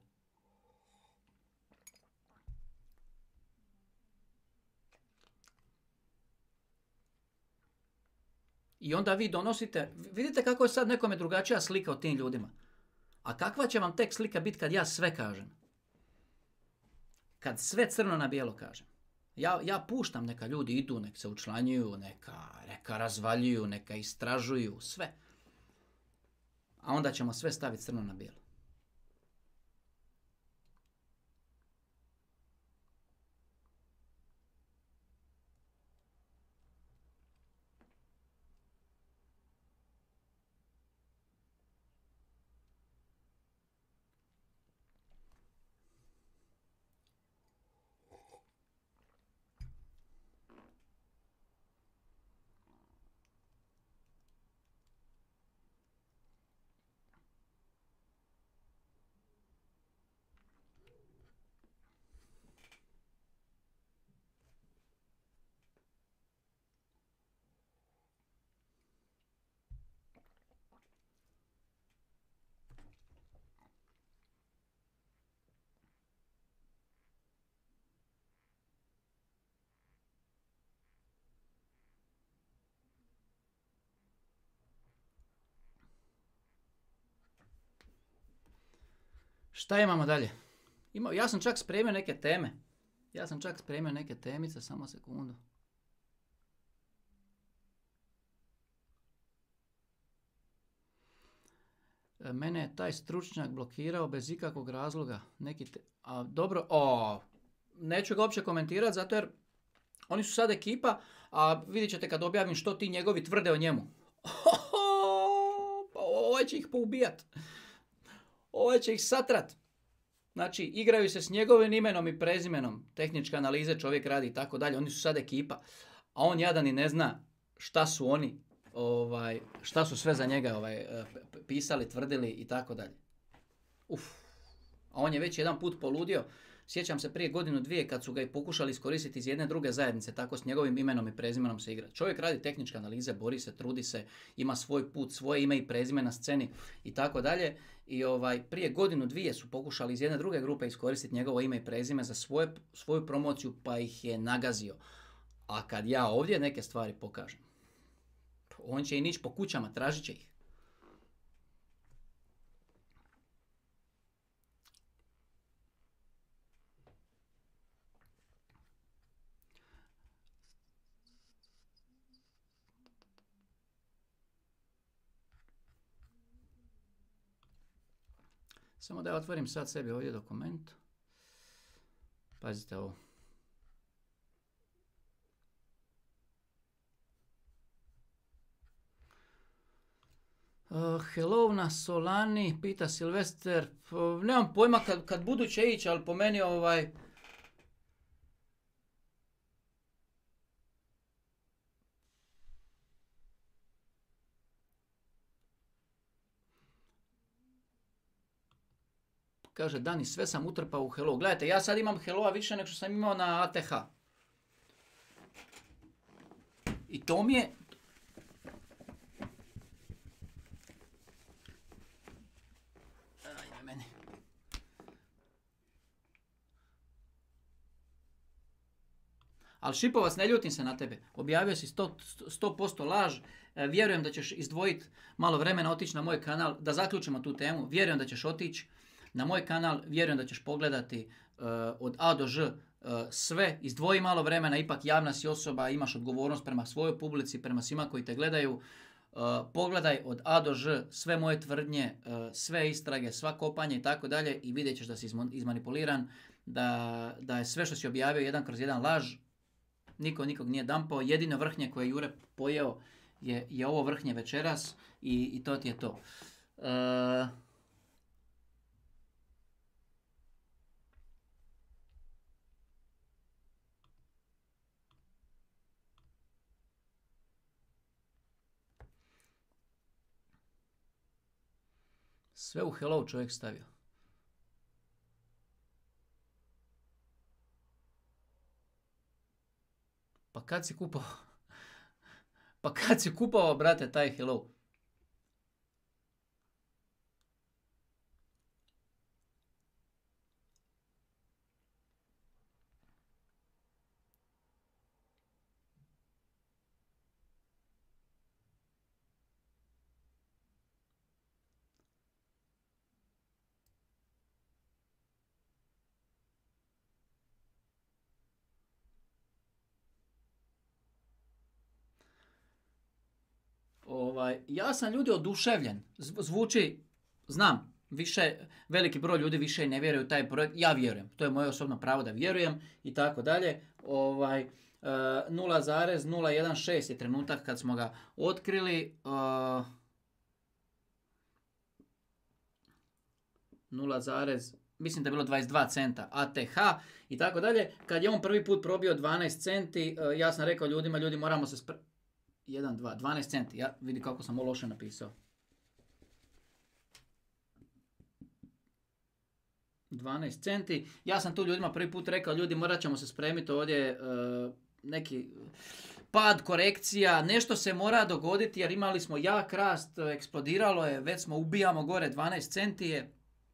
[SPEAKER 1] I onda vi donosite, vidite kako je sad nekome drugačija slika o tim ljudima. A kakva će vam tek slika biti kad ja sve kažem? Kad sve crno na bijelo kažem. Ja, ja puštam, neka ljudi idu, nek se učlanjuju, neka, neka razvaljuju, neka istražuju, sve. A onda ćemo sve staviti crno na bijelo. Šta imamo dalje? Ima, ja sam čak spremio neke teme. Ja sam čak spremio neke temice, samo sekundu. E, Mene je taj stručnjak blokirao bez ikakvog razloga. Neki te... A, dobro, o, neću ga uopće komentirati zato jer oni su sad ekipa, a vidjet ćete kad objavim što ti njegovi tvrde o njemu. Pa ovaj će ih poubijat. Ovaj će ih satrat. Znači, igraju se s njegovim imenom i prezimenom. Tehničke analize čovjek radi i tako dalje. Oni su sad ekipa. A on jadan i ne zna šta su oni, ovaj, šta su sve za njega ovaj, pisali, tvrdili i tako dalje. Uf. A on je već jedan put poludio. Sjećam se prije godinu dvije kad su ga i pokušali iskoristiti iz jedne druge zajednice, tako s njegovim imenom i prezimenom se igra. Čovjek radi tehničke analize, bori se, trudi se, ima svoj put, svoje ime i prezime na sceni i tako dalje. I ovaj, prije godinu dvije su pokušali iz jedne druge grupe iskoristiti njegovo ime i prezime za svoje, svoju promociju, pa ih je nagazio. A kad ja ovdje neke stvari pokažem, on će i nići po kućama, tražit će ih. Samo da ja otvorim sad sebi ovdje dokument. Pazite ovo. Uh, hello na Solani, pita Silvester. Uh, nemam pojma kad, kad budu će ići, ali po meni ovaj... Kaže Dani, sve sam utrpao u Hello. Gledajte, ja sad imam Hello-a više nego što sam imao na A T H. I to mi je... Ajme meni. Ali Šipovac, ne ljutim se na tebe. Objavio si sto posto laž. Vjerujem da ćeš izdvojiti malo vremena, otići na moj kanal, da zaključimo tu temu. Vjerujem da ćeš otići na moj kanal, vjerujem da ćeš pogledati uh, od A do Ž uh, sve, izdvoji malo vremena, ipak javna si osoba, imaš odgovornost prema svojoj publici, prema svima koji te gledaju. Uh, pogledaj od A do Ž sve moje tvrdnje, uh, sve istrage, sva kopanja i tako dalje i vidjet ćeš da si izmanipuliran, da, da je sve što si objavio jedan kroz jedan laž, niko nikog nije dampao, jedino vrhnje koje je Jure pojeo je, je ovo vrhnje večeras i, i to ti je to. Uh, Sve u hello čovjek stavio. Pa kad si kupao? Pa kad si kupao, brate, taj hello? Ovaj, ja sam ljudi oduševljen. Z- Zvuči, znam, više, veliki broj ljudi više ne vjeruju u taj projekt. Ja vjerujem. To je moje osobno pravo da vjerujem i tako dalje. Ovaj, e, nula zarez nula jedan šest je trenutak kad smo ga otkrili. Uh, nula, mislim da je bilo dvadeset dva centa A T H i tako dalje. Kad je on prvi put probio dvanaest centi, uh, ja sam rekao ljudima, ljudi moramo se spre... jedan, dva, dvanaest centi. Ja vidi kako sam ovo loše napisao. dvanaest centi. Ja sam tu ljudima prvi put rekao, ljudi morat ćemo se spremiti ovdje uh, neki pad, korekcija, nešto se mora dogoditi jer imali smo jak rast, eksplodiralo je, već smo ubijamo gore, dvanaest centi je.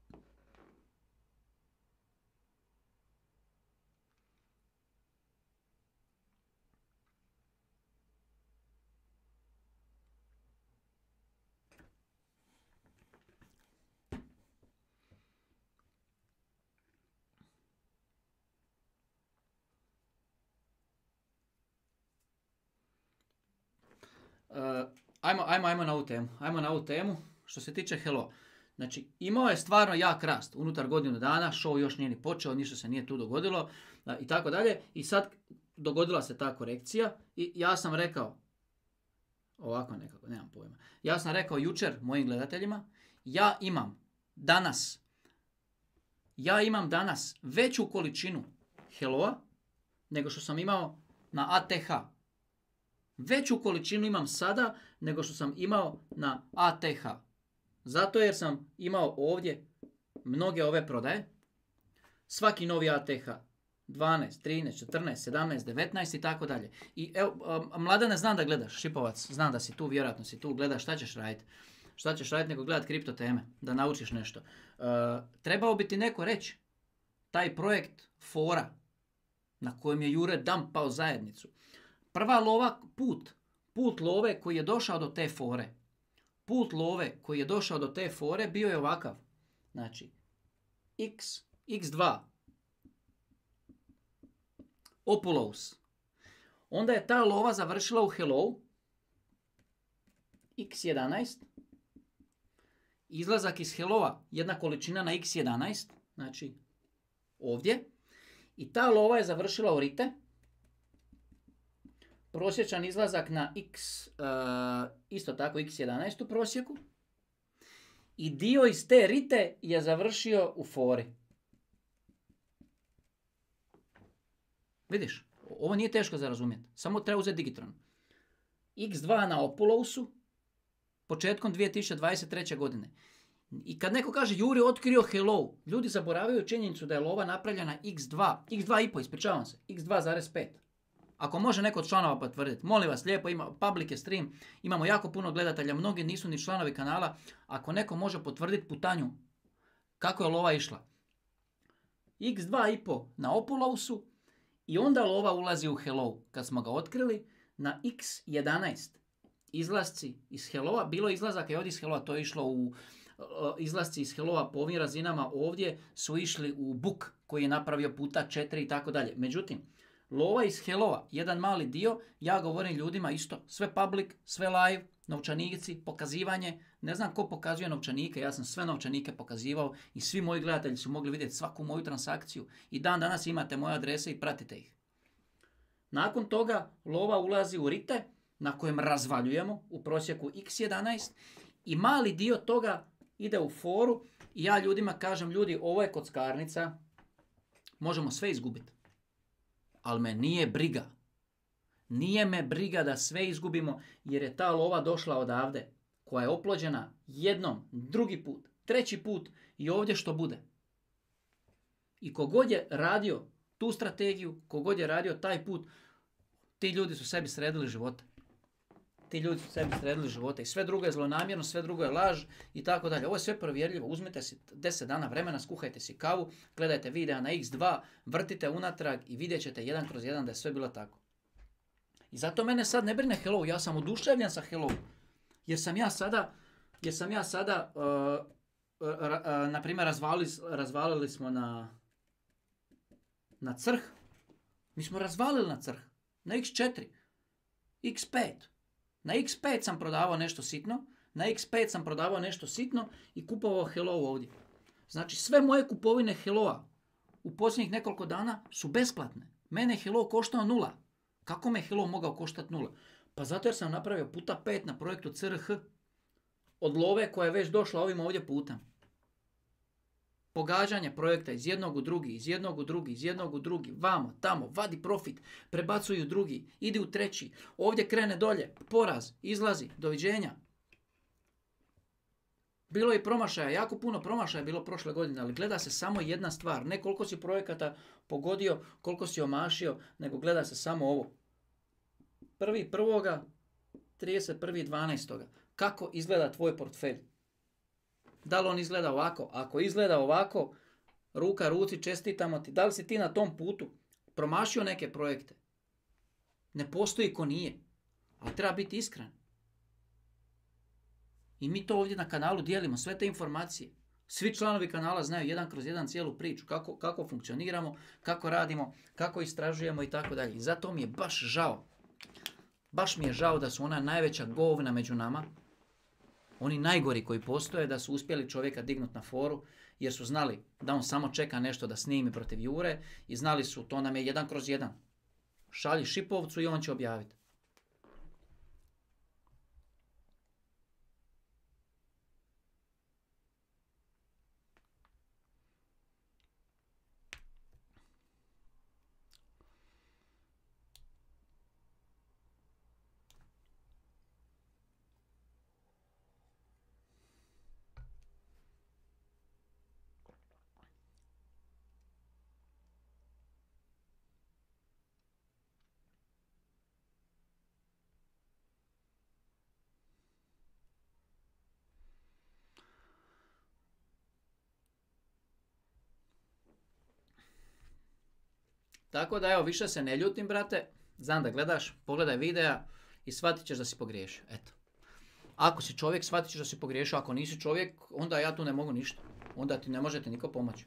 [SPEAKER 1] Uh, ajmo, ajmo, ajmo na ovu temu. Ajmo na ovu temu. Što se tiče Hello. Znači, imao je stvarno jak rast unutar godinu dana, show još nije ni počeo, ništa se nije tu dogodilo uh, i tako dalje. I sad dogodila se ta korekcija i ja sam rekao, ovako nekako, nemam pojma. Ja sam rekao jučer mojim gledateljima, ja imam danas, ja imam danas veću količinu Helloa nego što sam imao na A T H. Veću količinu imam sada nego što sam imao na A T H. Zato jer sam imao ovdje mnoge ove prodaje. Svaki novi A T H. dvanaest, trinaest, četrnaest, sedamnaest, devetnaest i tako dalje. I evo, Mladene, znam da gledaš, Šipovac, znam da si tu, vjerojatno si tu, gledaš šta ćeš raditi. Šta ćeš raditi nego gledat kripto teme, da naučiš nešto. Uh, trebao bi ti neko reći, taj projekt Fora, na kojem je Jure dampao zajednicu. Prva lova, put, put love koji je došao do te fore, put love koji je došao do te fore bio je ovakav. Znači, X, X dva, Opulos. Onda je ta lova završila u Hello, X jedanaest, izlazak iz Helloa, jedna količina na X jedanaest, znači ovdje, i ta lova je završila u Rite, prosječan izlazak na X, uh, isto tako X jedanaest u prosjeku. I dio iz te Rite je završio u Fori. Vidiš, ovo nije teško za razumjeti. Samo treba uzeti digitron. X dva na Opulousu početkom dvije tisuće dvadeset treće. godine. I kad neko kaže Juri otkrio Hello, ljudi zaboravljaju činjenicu da je lova napravljena X dva, X dva i pol, ispričavam se, X dva zarez pet. Ako može neko od članova potvrditi, molim vas lijepo, ima public je stream, imamo jako puno gledatelja, mnogi nisu ni članovi kanala, ako neko može potvrditi putanju kako je lova išla. X dva i pol na Opulousu i onda lova ulazi u Hello. Kad smo ga otkrili, na X jedanaest izlasci iz Helloa, bilo izlazaka i ovdje iz Helloa, to je išlo u izlasci iz Helloa po ovim razinama ovdje su išli u book koji je napravio puta četiri i tako dalje. Međutim, lova iz Helloa, jedan mali dio, ja govorim ljudima isto, sve public, sve live, novčanici, pokazivanje, ne znam ko pokazuje novčanike, ja sam sve novčanike pokazivao i svi moji gledatelji su mogli vidjeti svaku moju transakciju i dan danas imate moje adrese i pratite ih. Nakon toga lova ulazi u Rite, na kojem razvaljujemo u prosjeku X jedanaest i mali dio toga ide u Foru i ja ljudima kažem, ljudi, ovo je kockarnica, možemo sve izgubiti. Ali me nije briga. Nije me briga da sve izgubimo jer je ta lova došla odavde koja je oplođena jednom, drugi put, treći put i ovdje što bude. I kogod je radio tu strategiju, kogod je radio taj put, ti ljudi su sebi sredili živote. Ti ljudi su sebi sredili živote i sve drugo je zlonamjerno, sve drugo je laž i tako dalje. Ovo je sve provjerljivo. Uzmite si deset dana vremena, skuhajte si kavu, gledajte videa na iks dva, vrtite unatrag i vidjet ćete jedan kroz jedan da je sve bilo tako. I zato mene sad ne brine Hello, ja sam oduševljen sa Hello. Jer sam ja sada, jer sam ja sada, uh, uh, uh, na primjer, razvalili, razvalili smo na, na crh. Mi smo razvalili na crh, na iks četiri, iks pet. Na iks pet sam prodavao nešto sitno, na iks pet sam prodavao nešto sitno i kupovao Hello ovdje. Znači sve moje kupovine Helloa u posljednjih nekoliko dana su besplatne. Mene je Hello koštao nula. Kako me Hello mogao koštati nula? Pa zato jer sam napravio puta pet na projektu C R H od love koja je već došla ovim ovdje putem. Pogađanje projekta iz jednog u drugi, iz jednog u drugi, iz jednog u drugi, vamo, tamo, vadi profit, prebacuju u drugi, idi u treći, ovdje krene dolje, poraz, izlazi, doviđenja. Bilo je i promašaja, jako puno promašaja je bilo prošle godine, ali gleda se samo jedna stvar, ne koliko si projekata pogodio, koliko si omašio, nego gleda se samo ovo. Prvi prvoga, trideset prvi dvanaestoga Kako izgleda tvoj portfelj? Da li on izgleda ovako? Ako izgleda ovako, ruka ruci, čestitamo ti. Da li si ti na tom putu promašio neke projekte? Ne postoji ko nije. Ali treba biti iskren. I mi to ovdje na kanalu dijelimo, sve te informacije. Svi članovi kanala znaju jedan kroz jedan cijelu priču. Kako, kako funkcioniramo, kako radimo, kako istražujemo i tako dalje. I zato mi je baš žao. Baš mi je žao da su ona najveća govna među nama. Oni najgori koji postoje, da su uspjeli čovjeka dignuti na foru, jer su znali da on samo čeka nešto da snimi protiv Jure i znali su, to nam je jedan kroz jedan. Šalji Šipovcu i on će objaviti. Tako da evo, više se ne ljutim, brate. Znam da gledaš, pogledaj videa i shvatit ćeš da si pogriješio. Eto. Ako si čovjek, shvatit ćeš da si pogriješio. Ako nisi čovjek, onda ja tu ne mogu ništa. Onda ti ne možete niko pomoći.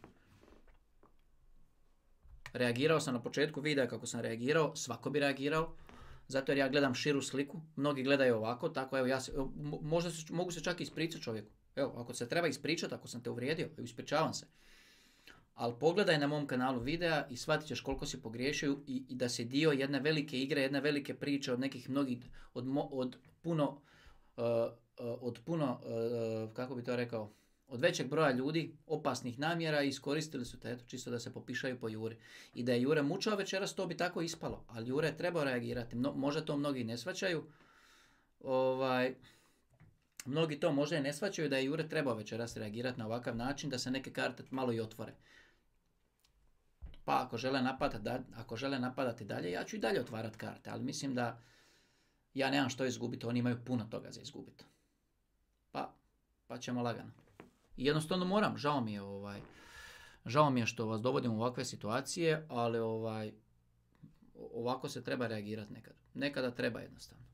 [SPEAKER 1] Reagirao sam na početku videa kako sam reagirao. Svako bi reagirao. Zato jer ja gledam širu sliku. Mnogi gledaju ovako. Tako evo, ja se, možda se, mogu se čak ispričati čovjeku. Evo, ako se treba ispričati, ako sam te uvrijedio, ispričavam se. Ali pogledaj na mom kanalu videa i shvatit ćeš koliko si pogriješio i, i da si dio jedne velike igre, jedne velike priče od nekih mnogih, od, od puno, uh, od puno, uh, kako bi to rekao, od većeg broja ljudi, opasnih namjera i iskoristili su te, eto, čisto da se popišaju po Juri. I da je Jure mučao večeras, to bi tako ispalo, ali Jure je trebao reagirati. Mno, možda to mnogi ne shvaćaju, ovaj... Mnogi to možda i ne shvaćaju da je Jure trebao večeras reagirati na ovakav način, da se neke karte malo i otvore. Pa ako žele napadati, da, ako žele napadati dalje, ja ću i dalje otvarati karte, ali mislim da ja nemam što izgubiti, oni imaju puno toga za izgubiti. Pa, pa ćemo lagano. I jednostavno moram, žao mi je, ovaj, žao mi je što vas dovodim u ovakve situacije, ali ovaj, ovako se treba reagirati nekad. Nekada treba jednostavno.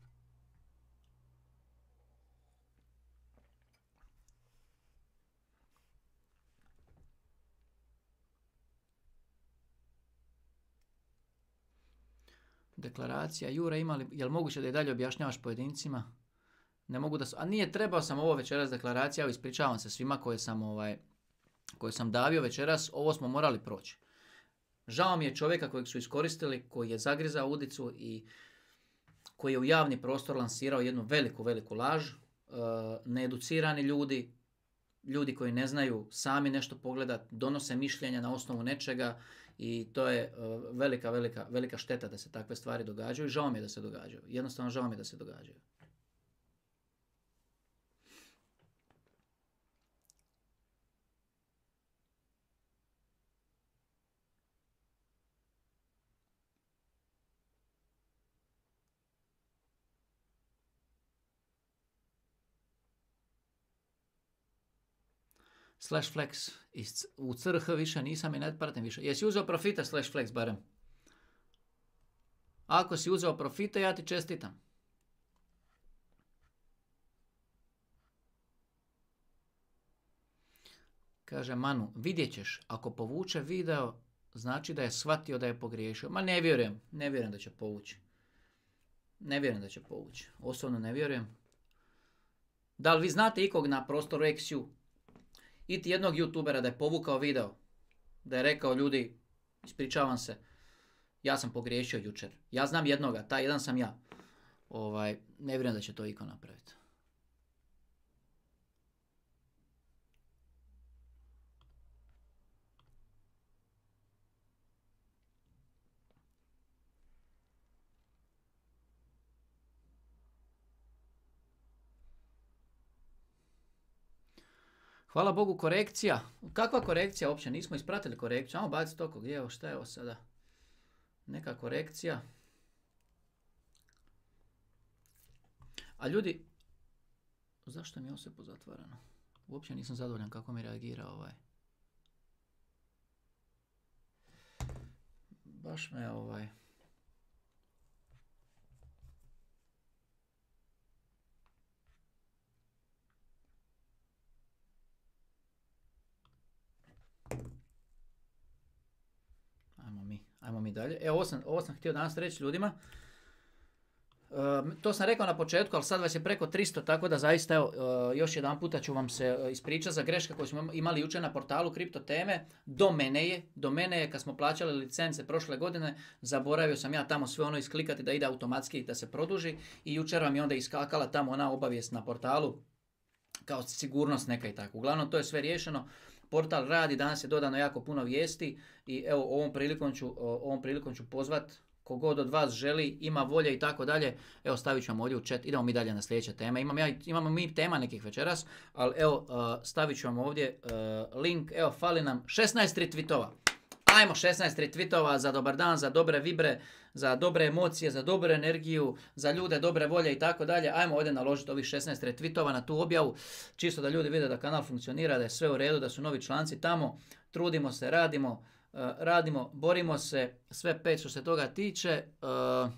[SPEAKER 1] Deklaracija, Jure, ima li, je li moguće da i dalje objašnjavaš pojedincima? Ne mogu da su, a nije, trebao sam ovo večeras deklaracija, evo ispričavam se svima koje sam, ovaj, koje sam davio večeras, ovo smo morali proći. Žao mi je čovjeka kojeg su iskoristili, koji je zagrizao udicu i koji je u javni prostor lansirao jednu veliku, veliku laž. E, needucirani ljudi, ljudi koji ne znaju sami nešto pogledati, donose mišljenja na osnovu nečega. I to je uh, velika, velika, velika šteta da se takve stvari događaju i žao mi je da se događaju. Jednostavno žao mi je da se događaju. Slash Flex. Iz, u C R H više nisam i ne pratim više. Jesi uzeo profite Slash Flex barem? Ako si uzeo profite, ja ti čestitam. Kaže Manu, vidjet ćeš, ako povuče video, znači da je shvatio da je pogriješio. Ma ne vjerujem, ne vjerujem da će povući. Ne vjerujem da će povući. Osobno ne vjerujem. Da li vi znate ikog na prostoru X U? Iti jednog youtubera da je povukao video, da je rekao ljudi, ispričavam se, ja sam pogriješio jučer. Ja znam jednoga, taj jedan sam ja. Ovaj, ne vjerujem da će to iko napraviti. Hvala Bogu, korekcija. Kakva korekcija uopće? Nismo ispratili korekciju. Ajmo baciti oko. Gdje je ovo? Šta je ovo sada? Neka korekcija. A ljudi, zašto mi je ovo sve pozatvarano? Uopće nisam zadovoljan kako mi reagira ovaj. Baš me ovaj... Ajmo mi, ajmo mi dalje. E, ovo sam, ovo sam htio danas reći ljudima. E, to sam rekao na početku, ali sad vas je preko tristo, tako da zaista evo, e, još jedan puta ću vam se ispričati za greške koje smo imali jučer na portalu Kripto teme. Do mene je, do mene je kad smo plaćali licence prošle godine, zaboravio sam ja tamo sve ono isklikati da ide automatski da se produži i jučer vam je onda iskakala tamo ona obavijest na portalu kao sigurnost neka i tako. Uglavnom to je sve riješeno. Portal radi, danas je dodano jako puno vijesti i evo ovom prilikom ću, ovom prilikom ću pozvat kogod od vas želi, ima volje i tako dalje. Evo stavit ću vam ovdje u chat, idemo mi dalje na sljedeće teme. Imam ja, imamo mi tema nekih večeras, ali evo stavit ću vam ovdje link, evo fali nam šesnaest retweetova. Ajmo šesnaest retweetova za dobar dan, za dobre vibre, za dobre emocije, za dobru energiju, za ljude dobre volje i tako dalje. Ajmo ovdje naložiti ovih šesnaest retweetova na tu objavu, čisto da ljudi vide da kanal funkcionira, da je sve u redu, da su novi članci tamo. Trudimo se, radimo, uh, radimo, borimo se, sve pet što se toga tiče. Uh,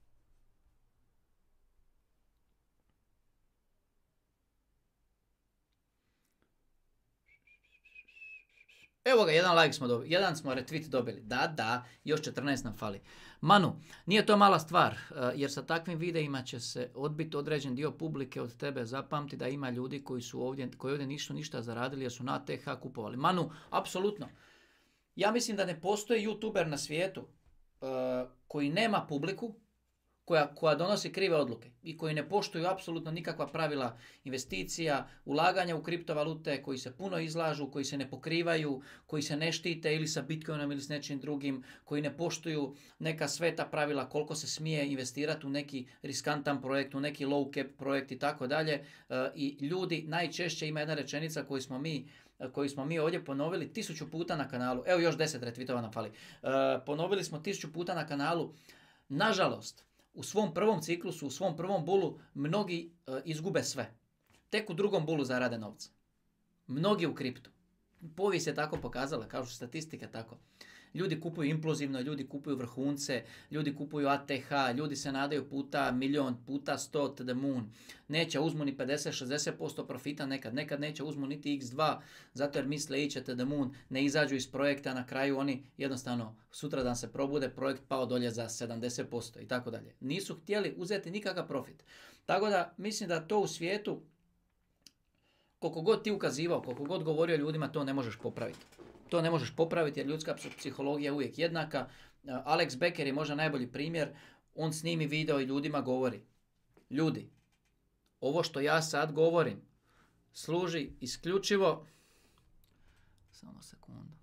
[SPEAKER 1] Evo ga, jedan like smo dobili, jedan smo retweet dobili. Da, da, još četrnaest nam fali. Manu, nije to mala stvar, jer sa takvim videima će se odbiti određen dio publike od tebe. Zapamti da ima ljudi koji su ovdje, koji ovdje nisu ništa zaradili jer su na T H kupovali. Manu, apsolutno. Ja mislim da ne postoji youtuber na svijetu uh, koji nema publiku, Koja, koja donosi krive odluke i koji ne poštuju apsolutno nikakva pravila investicija, ulaganja u kriptovalute, koji se puno izlažu, koji se ne pokrivaju, koji se ne štite ili sa Bitcoinom ili s nečim drugim, koji ne poštuju neka sveta pravila koliko se smije investirati u neki riskantan projekt, u neki low cap projekt i tako dalje. I ljudi, najčešće ima jedna rečenica koju smo mi koji smo mi ovdje ponovili tisuću puta na kanalu. Evo još deset retweetova nam fali. Ponovili smo tisuću puta na kanalu. Nažalost, u svom prvom ciklusu, u svom prvom bulu, mnogi e, izgube sve. Tek u drugom bulu zarade novce. Mnogi u kriptu. Povijest je tako pokazala, kao što statistika tako. Ljudi kupuju implozivno, ljudi kupuju vrhunce, ljudi kupuju A T H, ljudi se nadaju puta milion, puta sto to the moon. Neće uzmu ni pedeset do šezdeset posto profita nekad, nekad neće uzmu niti iks dva, zato jer misle iće to the moon, ne izađu iz projekta, na kraju oni jednostavno sutradan se probude, projekt pao dolje za sedamdeset posto i tako dalje. Nisu htjeli uzeti nikakav profit. Tako da mislim da to u svijetu, koliko god ti ukazivao, koliko god govorio ljudima, to ne možeš popraviti. To ne možeš popraviti jer ljudska psihologija je uvijek jednaka. Alex Becker je možda najbolji primjer. On snimi video i ljudima govori. Ljudi, ovo što ja sad govorim služi isključivo... Samo sekundu.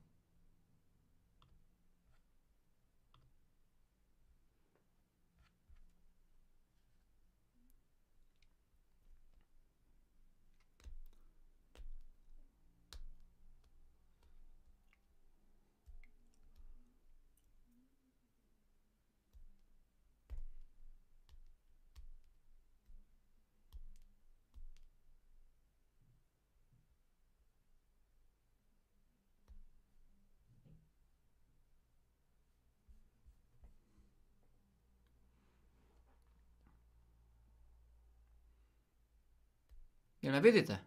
[SPEAKER 1] Jel me vidite?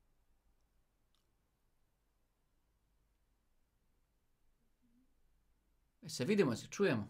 [SPEAKER 1] E se vidimo, se čujemo.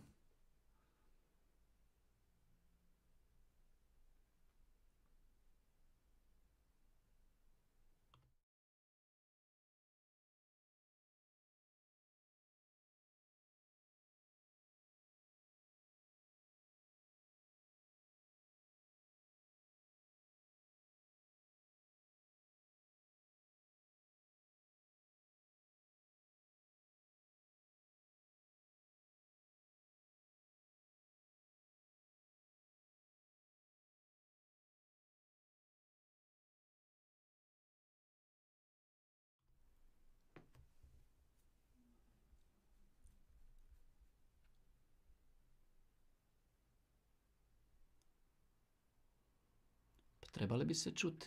[SPEAKER 1] Trebali bi se čuti.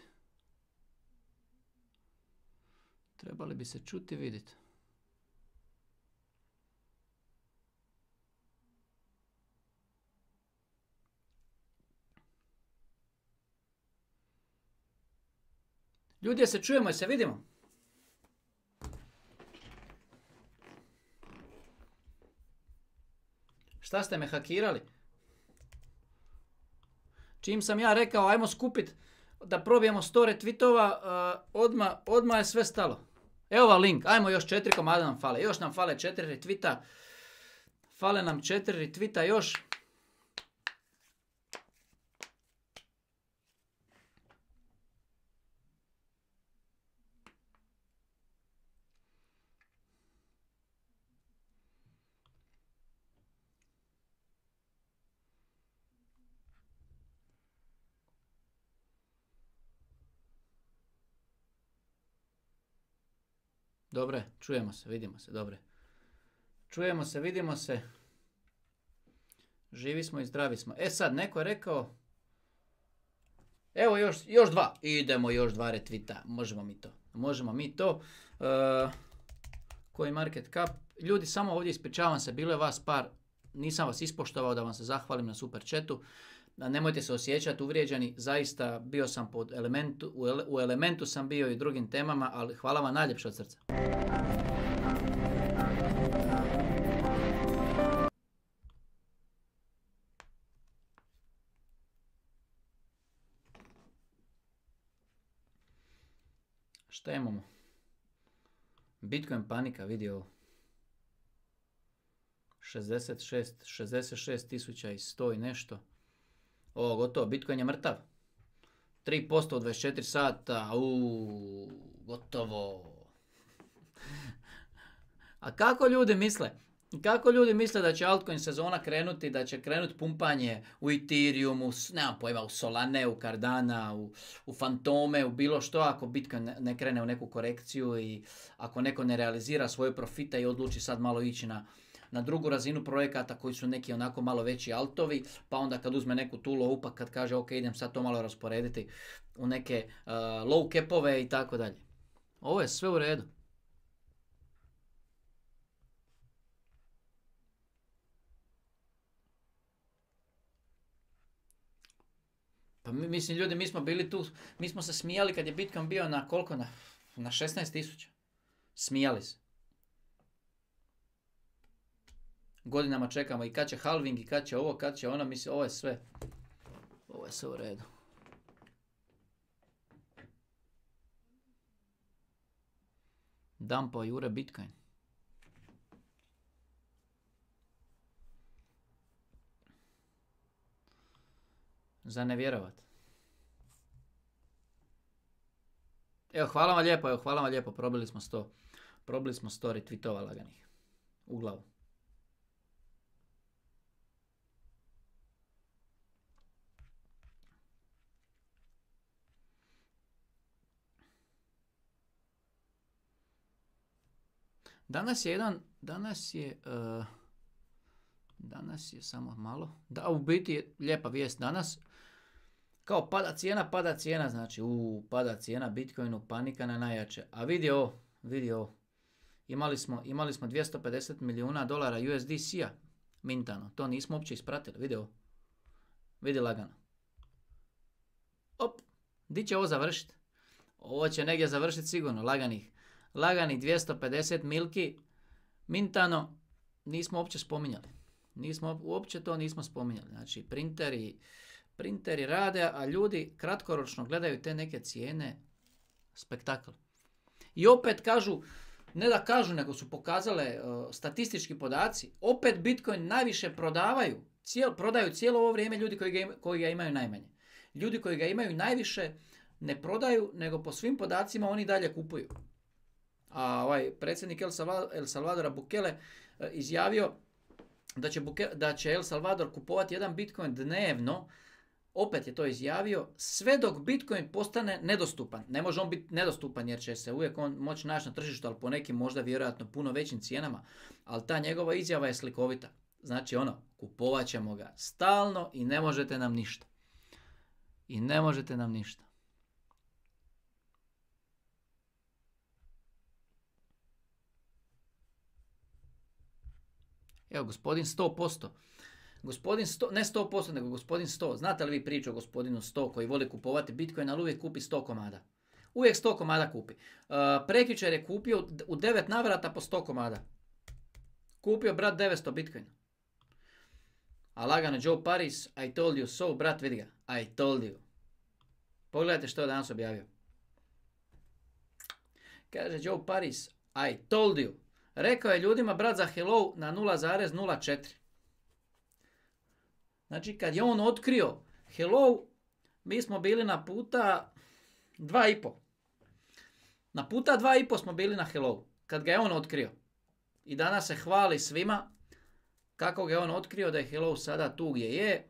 [SPEAKER 1] Trebali bi se čuti i vidjeti. Ljudi, je se čujemo i se vidimo. Šta ste me hakirali? Čim sam ja rekao ajmo skupit da probijemo sto retvitova, uh, odmah, odmah je sve stalo. Evo vam link, ajmo još četiri komada nam fale. Još nam fale četiri retvita. Fale nam četiri retvita još. Dobre, čujemo se, vidimo se, dobre. Čujemo se, vidimo se. Živi smo i zdravi smo. E sad, neko je rekao... Evo još, još dva. Idemo još dva retvita. Možemo mi to. Možemo mi to. Uh, koji market cap? Ljudi, samo ovdje ispričavam se. Bilo je vas par. Nisam vas ispoštovao da vam se zahvalim na super chatu. Nemojte se osjećati uvrijeđeni, zaista bio sam pod elementu, u, ele, u elementu sam bio i drugim temama, ali hvala vam najljepše od srca. Šta imamo? Bitcoin panika, vidi ovo. šezdeset šest, šezdeset šest tisuća i sto i nešto. O, gotovo, Bitcoin je mrtav. tri posto u dvadeset četiri sata, uuu, gotovo. A kako ljudi misle? Kako ljudi misle da će altcoin sezona krenuti, da će krenuti pumpanje u Ethereumu, nemam pojma, u Solane, u Cardana, u, u Fantome, u bilo što, ako Bitcoin ne, ne krene u neku korekciju i ako neko ne realizira svoje profite i odluči sad malo ići na na drugu razinu projekata koji su neki onako malo veći altovi, pa onda kad uzme neku tu low, pa kad kaže ok, idem sad to malo rasporediti u neke uh, low capove i tako dalje. Ovo je sve u redu. Pa mi, mislim ljudi, mi smo bili tu, mi smo se smijali kad je Bitcoin bio na koliko? Na, na šesnaest tisuća. Smijali se. Godinama čekamo i kad će halving, i kad će ovo, kad će ono, mislim, ovo je sve, ovo je sve u redu. Dumpo Jure Bitcoin. Za ne vjerovat. Evo, hvala vam lijepo, evo, hvala vam lijepo, probili smo sto, probili smo sto retweetova laganih. U glavu. Danas je jedan, danas je, uh, danas je samo malo, da u biti je lijepa vijest danas, kao pada cijena, pada cijena, znači u pada cijena Bitcoinu, panika na najjače, a vidi ovo, vidi ovo, imali smo, imali smo dvjesto pedeset milijuna dolara U S D C-a mintano, to nismo uopće ispratili, vidi ovo, vidi lagano, op, di će ovo završiti? Ovo će negdje završiti sigurno, laganih. Laganih dvjesto pedeset milki, mintano, nismo uopće spominjali. Nismo, uopće to nismo spominjali. Znači, printeri, printeri rade, a ljudi kratkoročno gledaju te neke cijene, spektakl. I opet kažu, ne da kažu, nego su pokazale uh, statistički podaci, opet Bitcoin najviše prodavaju, cijel, prodaju cijelo ovo vrijeme ljudi koji ga, ima, koji ga imaju najmanje. Ljudi koji ga imaju najviše ne prodaju, nego po svim podacima oni dalje kupuju. A ovaj predsjednik El Salvadora, El Salvadora Bukele uh, izjavio da će, Buke, da će El Salvador kupovati jedan Bitcoin dnevno. Opet je to izjavio, sve dok Bitcoin postane nedostupan. Ne može on biti nedostupan jer će se uvijek on moći naći na tržištu, ali po nekim možda vjerojatno puno većim cijenama. Ali ta njegova izjava je slikovita. Znači ono, kupovat ćemo ga stalno i ne možete nam ništa. I ne možete nam ništa. Evo, gospodin sto posto. Gospodin sto, ne sto posto, nego gospodin sto. Znate li vi priču o gospodinu sto koji voli kupovati Bitcoin, ali uvijek kupi sto komada? Uvijek sto komada kupi. Uh, prekjučer je kupio u devet navrata po sto komada. Kupio brat devetsto Bitcoina. A lagano Joe Paris, I told you so, brat vidi ga. I told you. Pogledajte što je danas objavio. Kaže Joe Paris, I told you. Rekao je ljudima brat za hello na nula zarez nula četiri. Znači, kad je on otkrio hello, mi smo bili na puta dva i po. Na puta dva i po smo bili na hello, kad ga je on otkrio. I danas se hvali svima kako ga je on otkrio da je hello sada tu gdje je.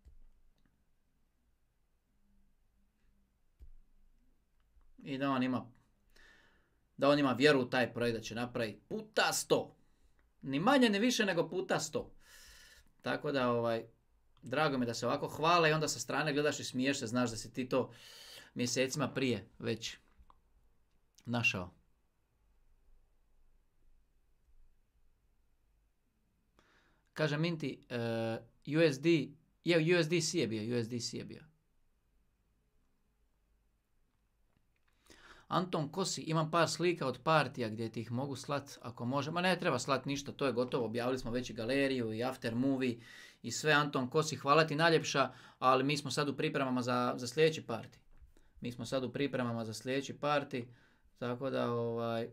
[SPEAKER 1] I da on ima, da on ima vjeru u taj projekt da će napraviti puta sto. Ni manje ni više nego puta sto. Tako da ovaj... Drago mi da se ovako hvale i onda sa strane gledaš i smiješ se, znaš da si ti to mjesecima prije već našao. Kaže Minty, uh, U S D, je U S D C je bio, U S D C je bio. Anton Kosi, imam par slika od partija gdje ti ih mogu slat ako može. Ma ne treba slat ništa, to je gotovo. Objavili smo već i galeriju i after movie i sve. Anton Kosi, hvala ti najljepša, ali mi smo sad u pripremama za, za sljedeći parti. Mi smo sad u pripremama za sljedeći parti, tako da ovaj,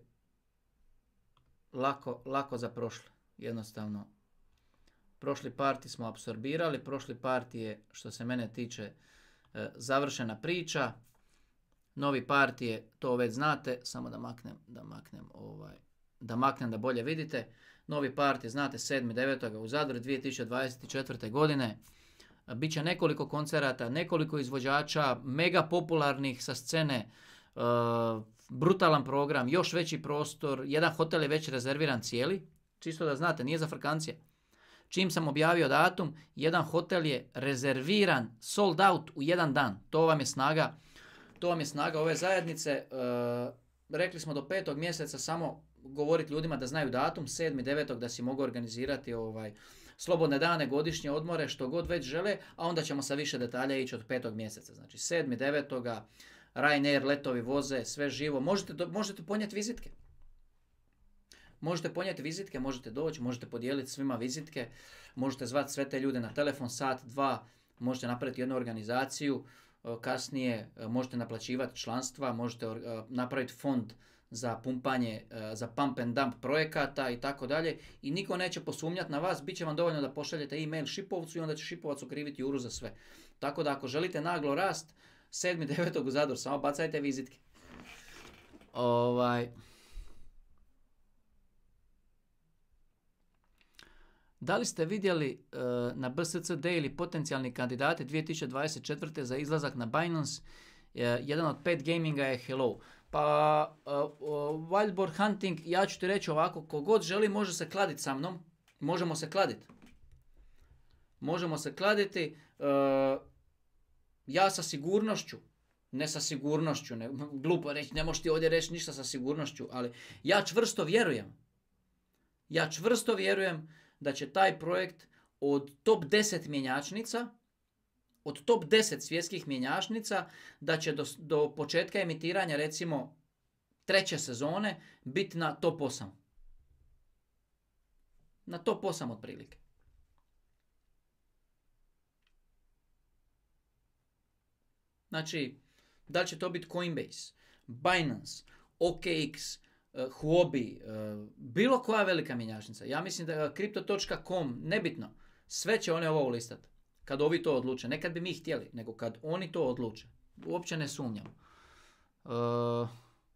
[SPEAKER 1] lako, lako za prošli. Jednostavno, prošli parti smo apsorbirali, prošli parti je, što se mene tiče, završena priča. Novi parti je, to već znate, samo da maknem, da maknem ovaj, da maknem da bolje vidite. Novi parti, znate, sedmi devetog u Zadru dvije tisuće dvadeset četvrte godine. Biće nekoliko koncerata, nekoliko izvođača, mega popularnih sa scene, uh, brutalan program, još veći prostor, jedan hotel je već rezerviran cijeli, čisto da znate, nije za frkancije. Čim sam objavio datum, jedan hotel je rezerviran, sold out u jedan dan. To vam je snaga, to vam je snaga ove zajednice. Uh, rekli smo do petog mjeseca samo govoriti ljudima da znaju datum, sedmi devetog da si mogu organizirati ovaj, slobodne dane, godišnje odmore, što god već žele, a onda ćemo sa više detalja ići od petog mjeseca. Znači sedmi devetog Ryanair letovi voze, sve živo. Možete, do, možete ponijeti vizitke. Možete ponijeti vizitke, možete doći, možete podijeliti svima vizitke, možete zvati sve te ljude na telefon, sat, dva, možete napraviti jednu organizaciju, kasnije možete naplaćivati članstva, možete napraviti fond za pumpanje, za pump and dump projekata i tako dalje. I niko neće posumnjati na vas, bit će vam dovoljno da pošaljete e-mail Šipovcu i onda će Šipovac ukriviti juru za sve. Tako da ako želite naglo rast, sedmi devetog u Zador, samo bacajte vizitke. Ovaj... Da li ste vidjeli uh, na B S C Daily potencijalni kandidati dvije tisuće dvadeset četvrte za izlazak na Binance? Uh, jedan od pet gaminga je Hello. Pa uh, uh, Wildboard Hunting, ja ću ti reći ovako, kogod želi može se kladiti sa mnom. Možemo se kladiti. Možemo se kladiti. Uh, ja sa sigurnošću, ne sa sigurnošću, ne, glupo reći, ne možeš ti ovdje reći ništa sa sigurnošću, ali ja čvrsto vjerujem. Ja čvrsto vjerujem da će taj projekt od top deset mjenjačnica, od top deset svjetskih mjenjačnica da će do, do početka emitiranja recimo treće sezone biti na top osam. Na top osam otprilike. Znači, da li će to biti Coinbase, Binance, O K X, uh, Huobi, uh, bilo koja velika mjenjačnica. Ja mislim da crypto dot com, nebitno, sve će one ovo listati. Kad ovi to odluče. Ne kad bi mi htjeli, nego kad oni to odluče. Uopće ne sumnjam. Uh,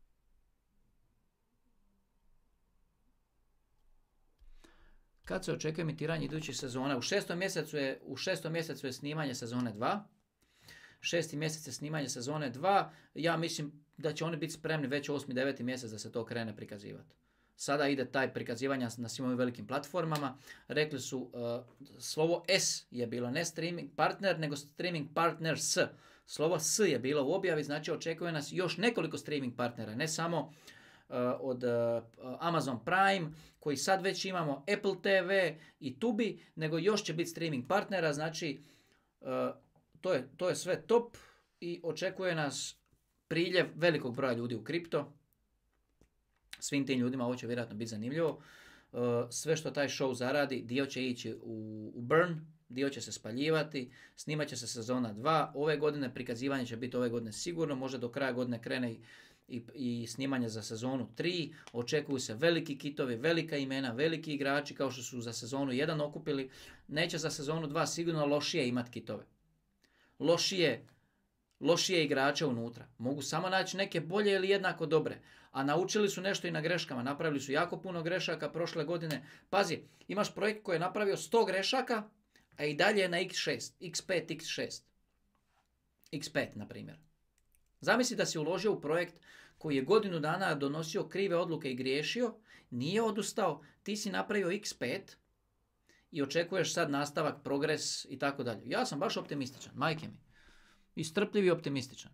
[SPEAKER 1] kad se očekuje emitiranje idućih sezona? U šestom mjesecu je, u šestom mjesecu je snimanje sezone dva. Šesti mjesec je snimanje sezone dva. Ja mislim da će oni biti spremni već osmi deveti mjesec da se to krene prikazivati. Sada ide taj prikazivanja na svim ovim velikim platformama. Rekli su, uh, slovo S je bilo ne streaming partner, nego streaming partners. Slovo S je bilo u objavi, znači očekuje nas još nekoliko streaming partnera, ne samo uh, od uh, Amazon Prime, koji sad već imamo Apple T V i Tubi, nego još će biti streaming partnera, znači uh, to je, to je sve top i očekuje nas priljev velikog broja ljudi u kripto. Svim tim ljudima ovo će vjerojatno biti zanimljivo. Uh, sve što taj show zaradi, dio će ići u, u burn, dio će se spaljivati, snimat će se sezona dva, ove godine prikazivanje će biti ove godine sigurno, možda do kraja godine krene i, i, i snimanje za sezonu tri, očekuju se veliki kitovi, velika imena, veliki igrači kao što su za sezonu jedan okupili, neće za sezonu dva sigurno lošije imati kitove. Lošije, lošije igrače unutra. Mogu samo naći neke bolje ili jednako dobre. A naučili su nešto i na greškama. Napravili su jako puno grešaka prošle godine. Pazi, imaš projekt koji je napravio sto grešaka, a i dalje je na iks šest, iks pet, iks šest. iks pet, na primjer. Zamisli da si uložio u projekt koji je godinu dana donosio krive odluke i griješio, nije odustao, ti si napravio iks pet i očekuješ sad nastavak, progres i tako dalje. Ja sam baš optimističan, majke mi. I strpljiv i optimističan.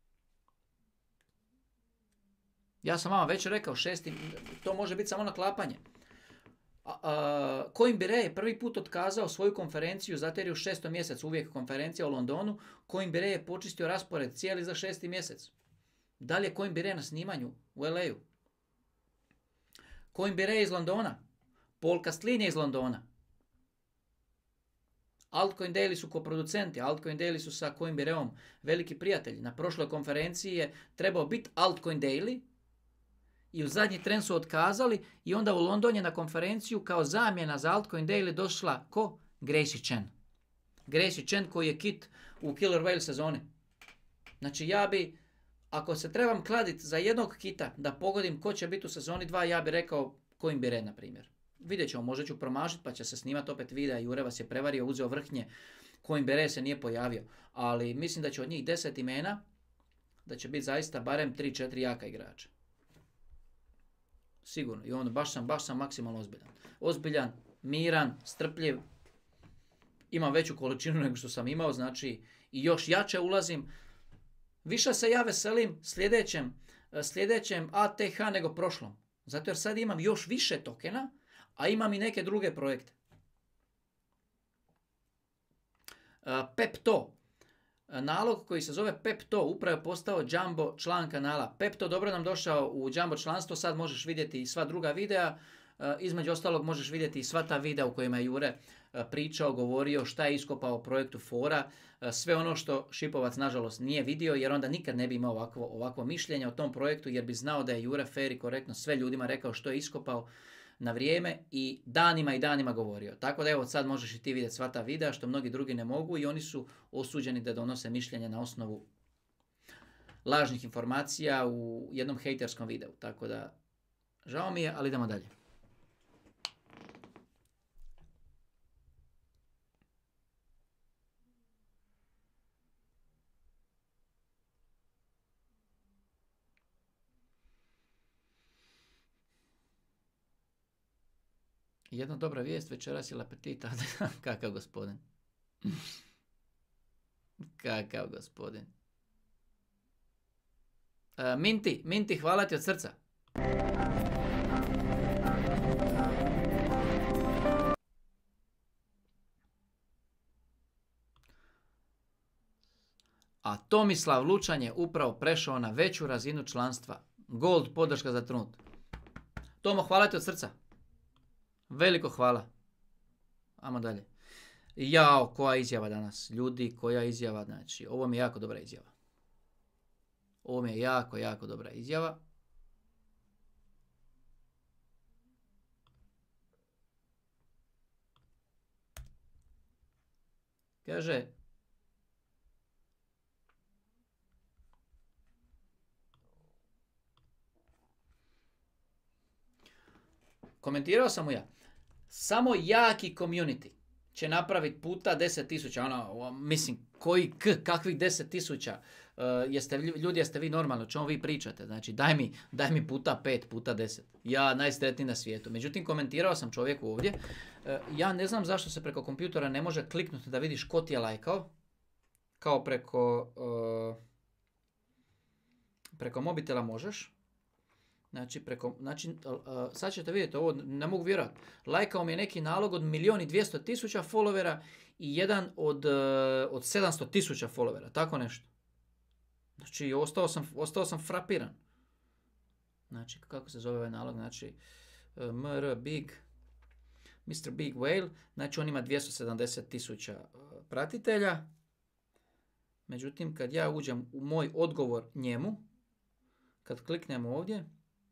[SPEAKER 1] Ja sam vama već rekao, šesti, to može biti samo naklapanje. A, a, Coinbase je prvi put otkazao svoju konferenciju, zato jer je u šestom mjesecu uvijek konferencija u Londonu. Coinbase je počistio raspored cijeli za šesti mjesec. Da li je Coinbase na snimanju u L A-u? Coinbase je iz Londona. Paul Castlin je iz Londona. Altcoin Daily su koproducenti, Altcoin Daily su sa Coinbaseom veliki prijatelji. Na prošloj konferenciji je trebao biti Altcoin Daily i u zadnji tren su otkazali i onda u London je na konferenciju kao zamjena za Altcoin Daily došla ko? Gracie Chen. Gracie Chen koji je kit u Killer Whale sezoni. Znači ja bi, ako se trebam kladiti za jednog kita da pogodim ko će biti u sezoni dva, ja bi rekao Coinbase na primjer. Vidjet ćemo, možda ću promašiti pa će se snimati opet videa. Jure vas je prevario, uzeo vrhnje. Coinbase se nije pojavio. Ali mislim da će od njih deset imena, da će biti zaista barem tri četiri jaka igrača. Sigurno. I onda baš sam, baš sam maksimalno ozbiljan. Ozbiljan, miran, strpljiv. Imam veću količinu nego što sam imao, znači i još jače ulazim. Više se ja veselim sljedećem, sljedećem A T H nego prošlom. Zato jer sad imam još više tokena, a imam i neke druge projekte. Pepto. Nalog koji se zove Pepto upravo je postao Jumbo član kanala. Pepto dobro nam došao u Jumbo članstvo, sad možeš vidjeti i sva druga videa. Između ostalog možeš vidjeti i sva ta videa u kojima je Jure pričao, govorio šta je iskopao o projektu Fora. Sve ono što Šipovac nažalost nije vidio jer onda nikad ne bi imao ovakvo, ovakvo mišljenje o tom projektu jer bi znao da je Jure fair i korektno sve ljudima rekao što je iskopao na vrijeme i danima i danima govorio. Tako da evo sad možeš i ti vidjeti sva ta videa što mnogi drugi ne mogu i oni su osuđeni da donose mišljenje na osnovu lažnih informacija u jednom hejterskom videu. Tako da žao mi je, ali idemo dalje. Jedna dobra vijest, večeras je Lapetita. Kakav gospodin. Kakav gospodin. Uh, Minti, Minti, hvala ti od srca. Tomislav Lučan je upravo prešao na veću razinu članstva. Gold podrška za trenut. Tomo, hvala ti od srca. Veliko hvala. Ajmo dalje. Jao, koja izjava danas. Ljudi, koja izjava. Znači, ovo mi je jako dobra izjava. Ovo mi je jako, jako dobra izjava. Kaže, komentirao sam mu ja, samo jaki community će napraviti puta deset tisuća, ono, mislim, koji k, kakvih deset tisuća, uh, jeste, ljudi, jeste vi normalni, o čemu vi pričate, znači, daj mi, daj mi puta pet, puta deset, ja najsretniji na svijetu. Međutim, komentirao sam čovjeku ovdje, uh, ja ne znam zašto se preko kompjutora ne može kliknuti da vidiš ko ti je lajkao, kao preko, uh, preko mobitela možeš. Znači, preko, znači uh, sad ćete vidjeti ovo, ne mogu vjerovati. Lajkao mi je neki nalog od milijun i dvjesto tisuća followera i jedan od, uh, od sedamsto tisuća followera, tako nešto. Znači, ostao sam, ostao sam frapiran. Znači, kako se zove ovaj nalog? Znači, uh, mr big, mister Big Whale, znači on ima dvjesto sedamdeset tisuća uh, pratitelja. Međutim, kad ja uđem u moj odgovor njemu, kad kliknem ovdje,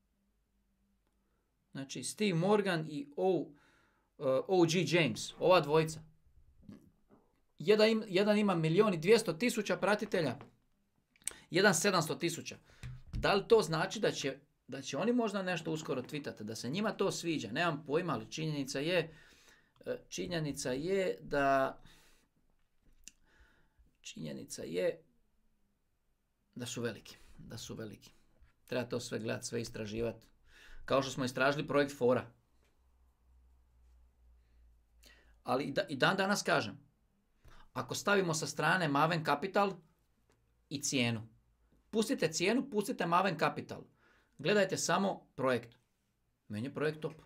[SPEAKER 1] znači Steve Morgan i o, uh, O G James, ova dvojica. Jedan, im, jedan ima milijun i dvjesto tisuća pratitelja, jedan sedamsto tisuća. Da li to znači da će, da će oni možda nešto uskoro twitati, da se njima to sviđa? Nemam pojma, ali činjenica je, činjenica je da činjenica je da su veliki, da su veliki. Treba to sve gledati, sve istraživati. Kao što smo istražili projekt Fora. Ali i, da, i dan danas kažem, ako stavimo sa strane Maven Capital i cijenu, pustite cijenu, pustite Maven Capital. Gledajte samo projekt. Meni je projekt top.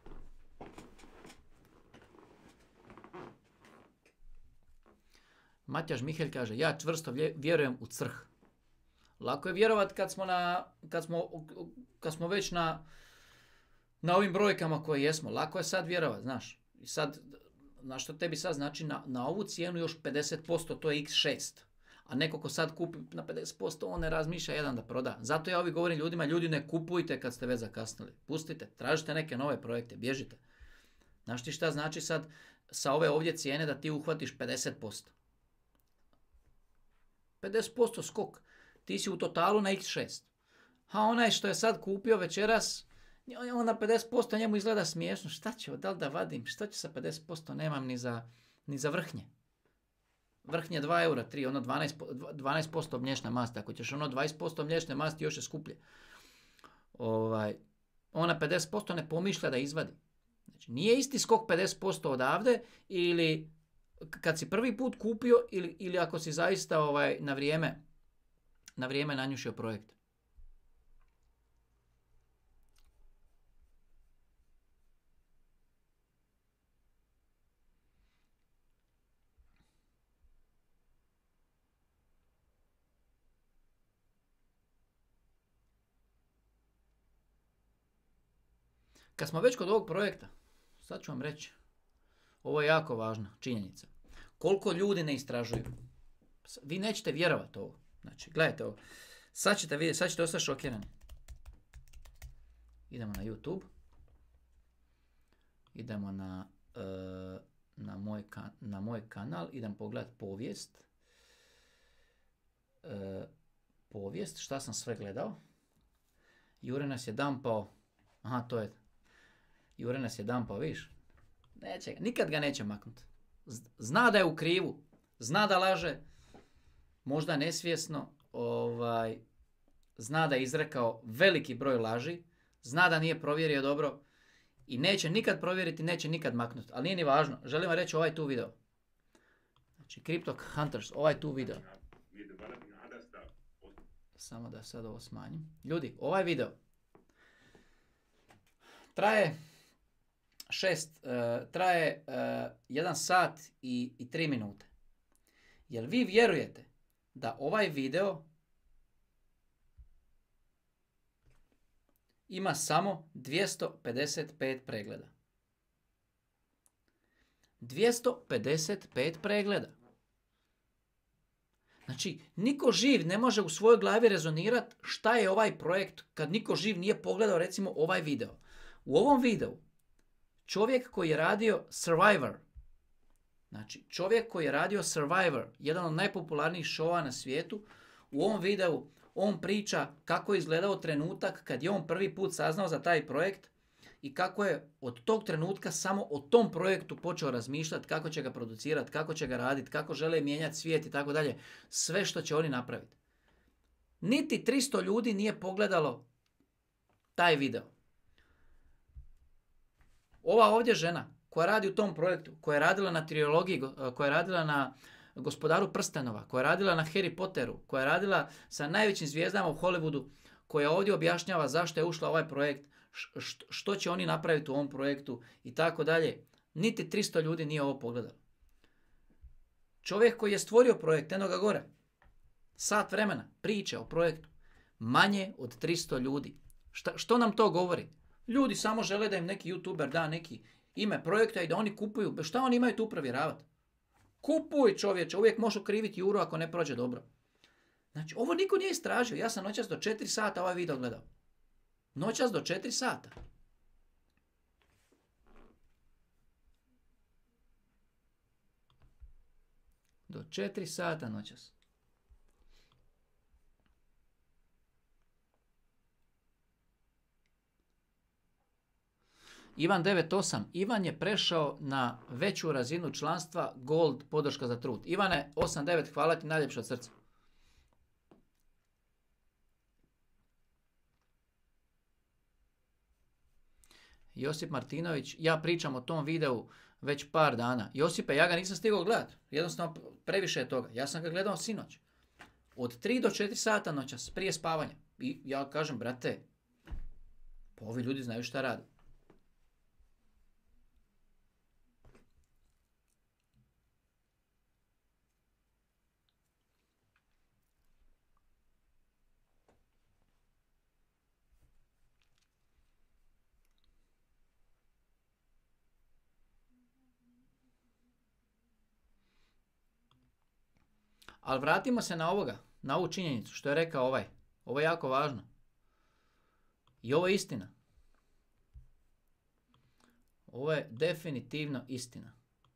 [SPEAKER 1] Matjaž Mihelj kaže, ja čvrsto vjerujem u crh. Lako je vjerovat kad smo, na, kad smo, kad smo već na, na ovim brojkama koje jesmo. Lako je sad vjerovat, znaš. I sad, na što tebi sad znači, na, na ovu cijenu još pedeset posto, to je iks šest. A neko ko sad kupi na pedeset posto, on ne razmišlja jedan da proda. Zato ja ovdje govorim ljudima, ljudi ne kupujte kad ste već zakasnili. Pustite, tražite neke nove projekte, bježite. Znaš ti šta znači sad sa ove ovdje cijene da ti uhvatiš pedeset posto? pedeset posto skok. Ti si u totalu na iks šest. A onaj što je sad kupio večeras, onda pedeset posto njemu izgleda smiješno. Šta ću, da li da vadim? Šta ću sa pedeset posto? Nemam ni za, ni za vrhnje. Vrhnje dva eura, tri, ono dvanaest posto mliječne masti. Ako ćeš ono dvadeset posto mliječne masti, još je skuplje. Ovaj, ona pedeset posto ne pomišlja da izvadi. Znači, nije isti skok pedeset posto odavde ili kad si prvi put kupio ili, ili ako si zaista ovaj, na vrijeme na vrijeme nanjušio projekt. Kad smo već kod ovog projekta, sad ću vam reći, ovo je jako važna činjenica. Koliko ljudi ne istražuju. Vi nećete vjerovati ovo. Znači, gledajte ovo. Sad ćete vidjeti, sad ćete ostati šokirani. Idemo na YouTube. Idemo na, uh, na, moj, ka, na moj kanal. Idem pogledati povijest. Uh, povijest, šta sam sve gledao. Jure nas je dampao. Aha, to je. Jure nas je dampao, vidiš? Neće, nikad ga neće maknuti. Zna da je u krivu. Zna da laže. Možda nesvjesno. Ovaj, zna da je izrekao veliki broj laži. Zna da nije provjerio dobro. I neće nikad provjeriti, neće nikad maknuti. Ali nije ni važno. Želim vam reći ovaj tu video. Znači, Crypto Hunters, ovaj tu video. Samo da sad ovo smanjim. Ljudi, ovaj video traje šest, uh, traje uh, jedan sat i, i tri minute. Jel vi vjerujete da ovaj video ima samo dvjesto pedeset pet pregleda. dvjesto pedeset pet pregleda. Znači, niko živ ne može u svojoj glavi rezonirati šta je ovaj projekt kad niko živ nije pogledao recimo ovaj video. U ovom videu čovjek koji je radio Survivor, znači čovjek koji je radio Survivor, jedan od najpopularnijih šova na svijetu, u ovom videu on priča kako je izgledao trenutak kad je on prvi put saznao za taj projekt i kako je od tog trenutka samo o tom projektu počeo razmišljati, kako će ga producirati, kako će ga raditi, kako žele mijenjati svijet i tako dalje. Sve što će oni napraviti. Niti tristo ljudi nije pogledalo taj video. Ova ovdje žena koja radi u tom projektu, koja je radila na trilogiji, koja je radila na Gospodaru prstenova, koja je radila na Harry Potteru, koja je radila sa najvećim zvijezdama u Hollywoodu, koja ovdje objašnjava zašto je ušla u ovaj projekt, što će oni napraviti u ovom projektu i tako dalje. Niti tristo ljudi nije ovo pogledalo. Čovjek koji je stvorio projekt, eno ga gore, sat vremena priče o projektu, manje od tristo ljudi. Šta, što nam to govori? Ljudi samo žele da im neki youtuber da neki ime projekta i da oni kupuju. Šta oni imaju tu provjeravati? Kupuj čovječe, uvijek možeš kriviti Juru ako ne prođe dobro. Znači, ovo niko nije istražio. Ja sam noćas do četiri sata ovaj video gledao. Noćas do četiri sata. Do četiri sata noćas. Ivan devet osam. Ivan je prešao na veću razinu članstva Gold podrška za trud. Ivane osam devet, hvala ti najljepše od srca. Josip Martinović, ja pričam o tom videu već par dana. Josipe, ja ga nisam stigao gledati. Jednostavno previše je toga. Ja sam ga gledao sinoć. Od tri do četiri sata noćas, prije spavanja. I ja kažem, brate, pa ovi ljudi znaju šta rade. Ali vratimo se na ovoga, na ovu činjenicu, što je rekao ovaj. Ovo je jako važno. I ovo je istina. Ovo je definitivno istina.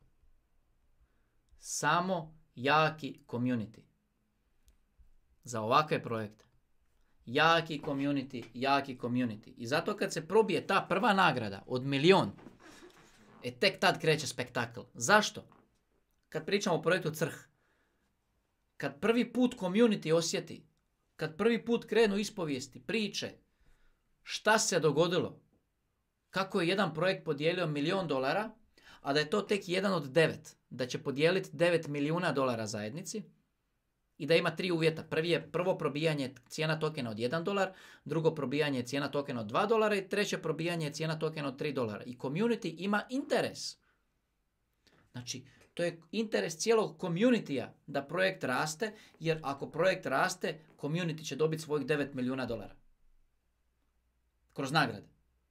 [SPEAKER 1] Samo jaki community. Za ovakve projekte. Jaki community, jaki community. I zato kad se probije ta prva nagrada od milion, e tek tad kreće spektakl. Zašto? Kad pričamo o projektu Crh. Kad prvi put community osjeti, kad prvi put krenu ispovijesti, priče, šta se dogodilo, kako je jedan projekt podijelio milion dolara, a da je to tek jedan od devet, da će podijeliti devet milijuna dolara zajednici i da ima tri uvjeta. Prvi je prvo probijanje cijena tokena od jedan dolar, drugo probijanje cijena tokena od dva dolara i treće probijanje cijena tokena od tri dolara. I community ima interes. Znači, to je interes cijelog community-a da projekt raste, jer ako projekt raste, community će dobiti svojih devet milijuna dolara. Kroz nagrade.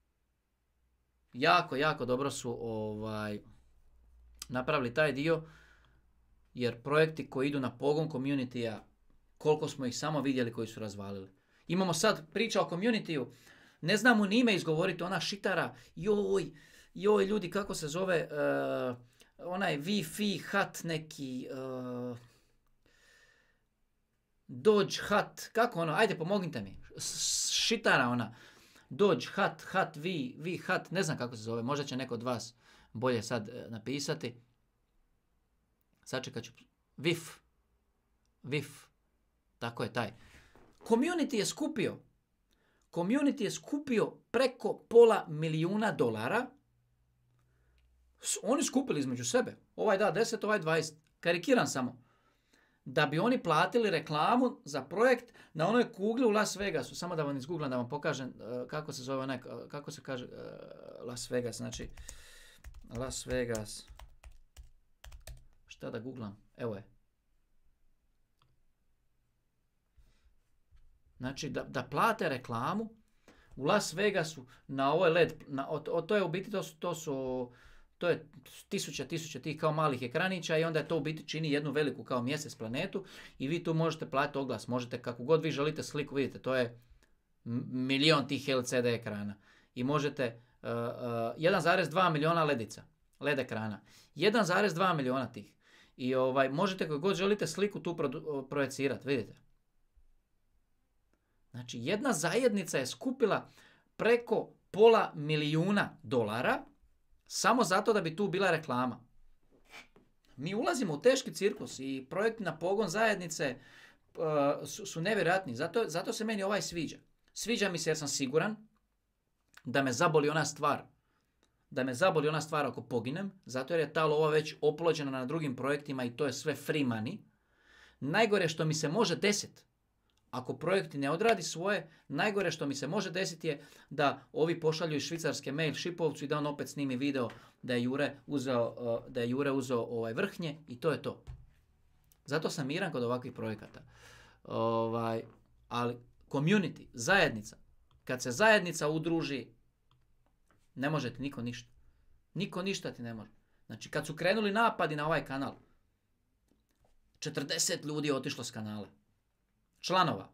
[SPEAKER 1] Jako, jako dobro su ovaj, napravili taj dio, jer projekti koji idu na pogon community-a, koliko smo ih samo vidjeli koji su razvalili. Imamo sad priča o community-u, ne znamo ni ime izgovoriti, ona šitara, joj, joj ljudi, kako se zove... Uh, onaj Wi-Fi hat neki, uh, Doge hat, kako ono, ajde pomognite mi, šitara ona, Doge hat, hat, vi, vi hat, ne znam kako se zove, možda će neko od vas bolje sad uh, napisati. Sačekat ću, V I F, V I F, tako je taj. Community je skupio, community je skupio preko pola milijuna dolara. Oni skupili između sebe. Ovaj da deset, ovaj dvadeset. Karikiram samo. Da bi oni platili reklamu za projekt na onoj kugli u Las Vegasu. Samo da vam izgooglam, da vam pokažem uh, kako se zove onaj, uh, kako se kaže uh, Las Vegas. Znači, Las Vegas. Šta da googlam? Evo je. Znači da, da plate reklamu u Las Vegasu na ovoj L E D, na, o, o, to je u biti, to su, to su to je tisuća, tisuća tih kao malih ekranića i onda je to u biti čini jednu veliku kao mjesec planetu i vi tu možete platiti oglas, možete kako god vi želite sliku, vidite, to je milion tih L C D ekrana i možete uh, uh, jedan zarez dva miliona ledica, L E D ekrana, jedan zarez dva miliona tih i ovaj, možete kako god želite sliku tu produ- projecirati, vidite. Znači jedna zajednica je skupila preko pola milijuna dolara samo zato da bi tu bila reklama. Mi ulazimo u teški cirkus i projekti na pogon zajednice uh, su, su nevjerojatni. Zato, zato se meni ovaj sviđa. Sviđa mi se jer sam siguran da me zaboli ona stvar. Da me zaboli ona stvar ako poginem, zato jer je ta lova već oplođena na drugim projektima i to je sve free money. Najgore što mi se može desiti, ako projekti ne odradi svoje, najgore što mi se može desiti je da ovi pošalju iz Švicarske mail šipovcu i da on opet snimi video da je Jure uzeo, uh, da je Jure uzeo ovaj vrhnje i to je to. Zato sam miran kod ovakvih projekata. Ovaj, ali community, zajednica, kad se zajednica udruži, ne može ti niko ništa. Niko ništa ti ne može. Znači kad su krenuli napadi na ovaj kanal, četrdeset ljudi je otišlo s kanala. Članova.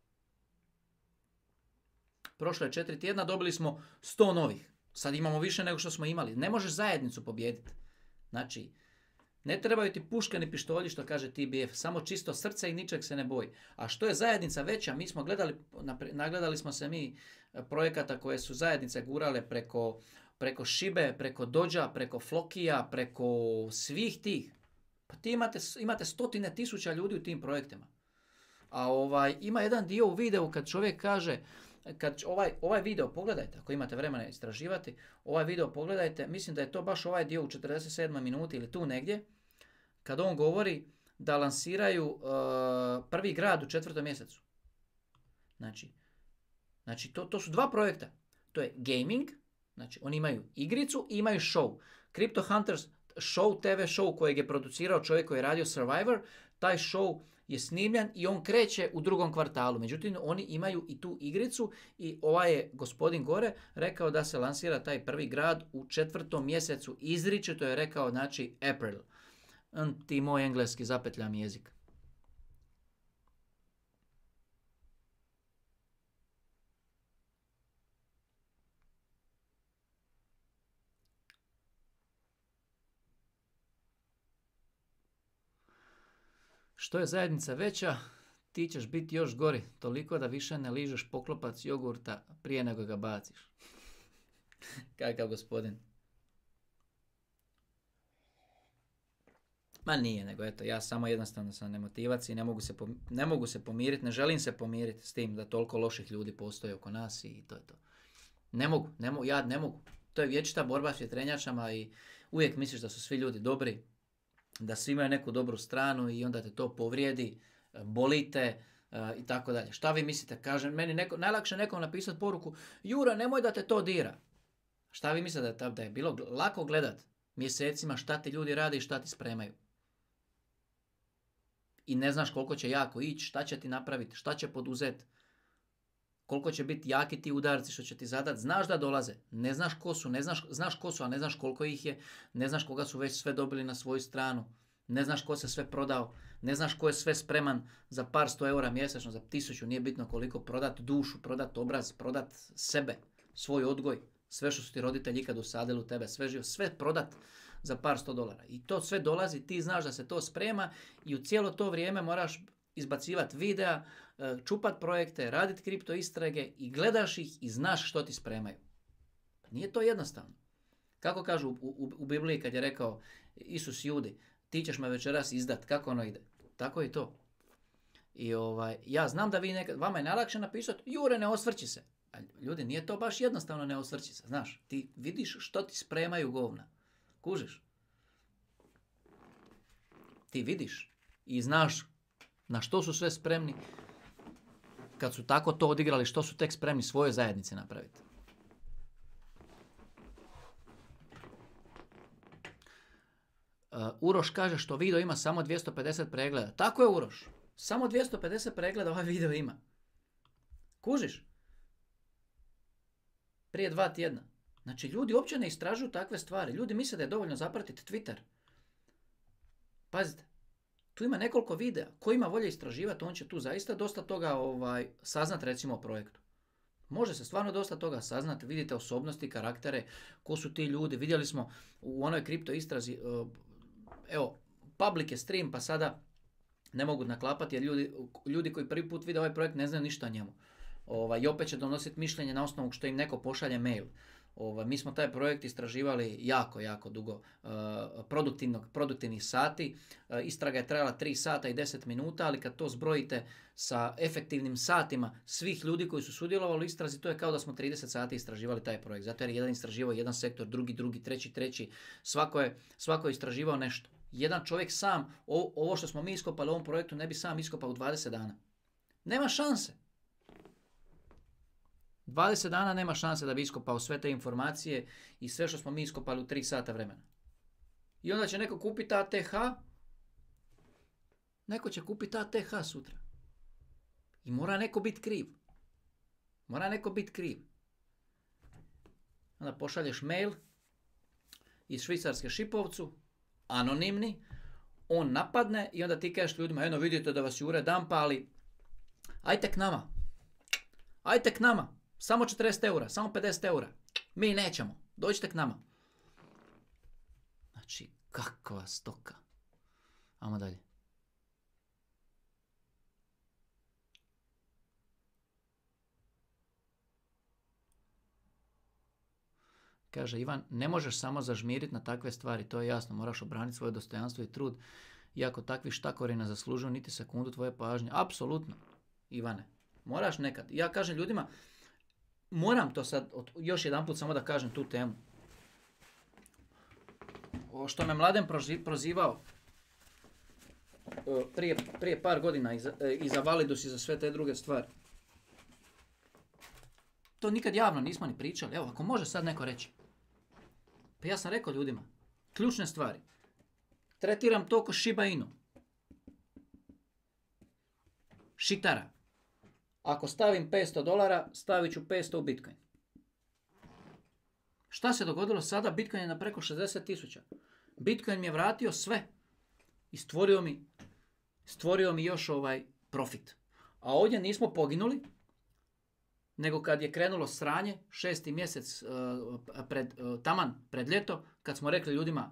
[SPEAKER 1] Prošlo je četiri tjedna, dobili smo sto novih. Sad imamo više nego što smo imali. Ne možeš zajednicu pobijediti. Znači, ne trebaju ti puške ni pištolji, što kaže T B F. Samo čisto srce i ničeg se ne boji. A što je zajednica veća? Mi smo gledali, nagledali smo se mi projekata koje su zajednice gurale preko, preko Šibe, preko Dođa, preko Flokija, preko svih tih. Pa ti imate, imate stotine tisuća ljudi u tim projektima. A ovaj, ima jedan dio u videu kad čovjek kaže, kad ovaj, ovaj video pogledajte, ako imate vremena istraživati, ovaj video pogledajte, mislim da je to baš ovaj dio u četrdeset sedmoj minuti ili tu negdje, kad on govori da lansiraju uh, prvi grad u četvrtom mjesecu. Znači, znači to, to su dva projekta. To je gaming, znači oni imaju igricu i imaju show. Crypto Hunters show, T V show kojeg je producirao čovjek koji je radio Survivor, taj show je snimljen i on kreće u drugom kvartalu. Međutim, oni imaju i tu igricu i ovaj je gospodin gore rekao da se lansira taj prvi grad u četvrtom mjesecu. Izričito je rekao, znači, April. Ti moj engleski zapetljam jezik. Što je zajednica veća, ti ćeš biti još gori, toliko da više ne ližeš poklopac jogurta prije nego ga baciš. Kakav gospodin. Ma nije, nego eto, ja samo jednostavno sam nemotivac i ne mogu se, pom- ne mogu se pomiriti, ne želim se pomiriti s tim da toliko loših ljudi postoje oko nas i to je to. Ne mogu, ne mogu, ja ne mogu. To je vječita borba s vjetrenjačama i uvijek misliš da su svi ljudi dobri, da svi imaju neku dobru stranu i onda te to povrijedi, bolite uh, i tako dalje. Šta vi mislite? Kažem, meni neko, najlakše nekom napisati poruku, Jura, nemoj da te to dira. Šta vi mislite da je, da je bilo lako gledat mjesecima šta ti ljudi rade i šta ti spremaju? I ne znaš koliko će jako ići, šta će ti napraviti, šta će poduzeti, koliko će biti jaki ti udarci što će ti zadat. Znaš da dolaze, ne znaš ko su, ne znaš, znaš ko su, a ne znaš koliko ih je, ne znaš koga su već sve dobili na svoju stranu, ne znaš ko se sve prodao, ne znaš ko je sve spreman za par sto eura mjesečno, za tisuću, nije bitno koliko, prodat dušu, prodat obraz, prodat sebe, svoj odgoj, sve što su ti roditelji ikad usadili u tebe, sve živo, sve prodat za par sto dolara. I to sve dolazi, ti znaš da se to sprema i u cijelo to vrijeme moraš izbacivati videa, čupat projekte, raditi kripto istrage i gledaš ih i znaš što ti spremaju. Nije to jednostavno. Kako kažu u, u, u Bibliji kad je rekao Isus Judi, ti ćeš me večeras izdat, kako ono ide? Tako i to. I ovaj, ja znam da vi nekad, vama je najlakše napisati, Jure, ne osvrći se. A ljudi, nije to baš jednostavno, ne osvrći se. Znaš, ti vidiš što ti spremaju govna. Kužiš? Ti vidiš i znaš na što su sve spremni kad su tako to odigrali, što su tek spremni svoje zajednice napraviti. Uh, Uroš kaže što video ima samo dvjesto pedeset pregleda. Tako je, Uroš. Samo dvjesto pedeset pregleda ovaj video ima. Kužiš? Prije dva tjedna. Znači, ljudi uopće ne istražuju takve stvari. Ljudi misle da je dovoljno zapratiti Twitter. Pazite, tu ima nekoliko videa. Ko ima volje istraživati, on će tu zaista dosta toga ovaj, saznat, recimo, o projektu. Može se stvarno dosta toga saznati. Vidite osobnosti, karaktere, ko su ti ljudi. Vidjeli smo u onoj kripto istrazi, evo, public je stream, pa sada ne mogu naklapati, jer ljudi, ljudi koji prvi put vide ovaj projekt ne znaju ništa o njemu. Ovaj, I opet će donositi mišljenje na osnovu što im neko pošalje mail. Ovaj, mi smo taj projekt istraživali jako, jako dugo, uh, produktivnog, produktivnih sati. Uh, istraga je trajala tri sata i deset minuta, ali kad to zbrojite sa efektivnim satima svih ljudi koji su sudjelovali u istrazi, to je kao da smo trideset sati istraživali taj projekt. Zato jer jedan istraživao jedan sektor, drugi, drugi, treći, treći. Svako je, svako je istraživao nešto. Jedan čovjek sam, o, ovo što smo mi iskopali u ovom projektu, ne bi sam iskopao u dvadeset dana. Nema šanse. dvadeset dana nema šanse da bi iskopao sve te informacije i sve što smo mi iskopali u tri sata vremena. I onda će neko kupiti A T H, neko će kupiti A T H sutra. I mora neko biti kriv. Mora neko biti kriv. Onda pošalješ mail iz Švicarske Šipovcu, anonimni, on napadne i onda ti kažeš ljudima, eno vidite da vas Jure dampa, ali ajte k nama. Ajte k nama. Samo četrdeset eura, samo pedeset eura. Mi nećemo. Dođite k nama. Znači, kakva stoka. Ajmo dalje. Kaže Ivan, ne možeš samo zažmiriti na takve stvari, to je jasno, moraš obraniti svoje dostojanstvo i trud, iako takvi štakori ne zaslužuju niti sekundu tvoje pažnje. Apsolutno, Ivane, moraš nekad. Ja kažem ljudima, moram to sad, još jedan put samo da kažem tu temu. O što me Mladen prozivao prije, prije par godina i za, i za Validus i za sve te druge stvari. To nikad javno nismo ni pričali. Evo, ako može sad neko reći. Pa ja sam rekao ljudima, ključne stvari. Tretiram to ko Shiba Inu. Šitara. Ako stavim petsto dolara, stavit ću petsto u Bitcoin. Šta se dogodilo sada? Bitcoin je na preko šezdeset tisuća. Bitcoin mi je vratio sve. I stvorio mi, stvorio mi još ovaj profit. A ovdje nismo poginuli, nego kad je krenulo sranje, šesti mjesec uh, pred, uh, taman pred ljeto, kad smo rekli ljudima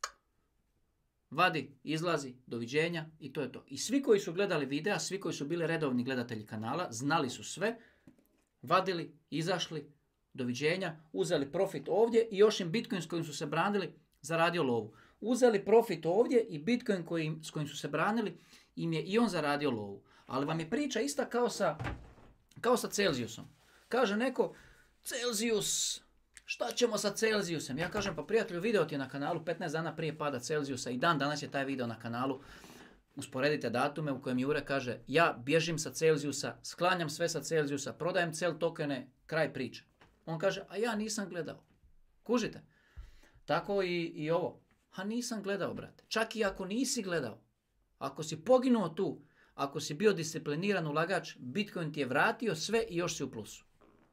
[SPEAKER 1] vadi, izlazi, doviđenja i to je to. I svi koji su gledali videa, svi koji su bili redovni gledatelji kanala, znali su sve, vadili, izašli, doviđenja, uzeli profit ovdje i još im Bitcoin s kojim su se branili zaradio lovu. Uzeli profit ovdje i Bitcoin koji, s kojim su se branili im je i on zaradio lovu. Ali vam je priča ista kao sa, kao sa Celsiusom. Kaže neko, Celsius, šta ćemo sa Celsiusem? Ja kažem, pa prijatelju, video ti je na kanalu petnaest dana prije pada Celsiusa i dan danas je taj video na kanalu. Usporedite datume u kojem Jure kaže, ja bježim sa Celsiusa, sklanjam sve sa Celsiusa, prodajem cel tokene, kraj priče. On kaže, a ja nisam gledao. Kužite? Tako i, i ovo. A nisam gledao, brate. Čak i ako nisi gledao, ako si poginuo tu, ako si bio discipliniran ulagač, Bitcoin ti je vratio sve i još si u plusu.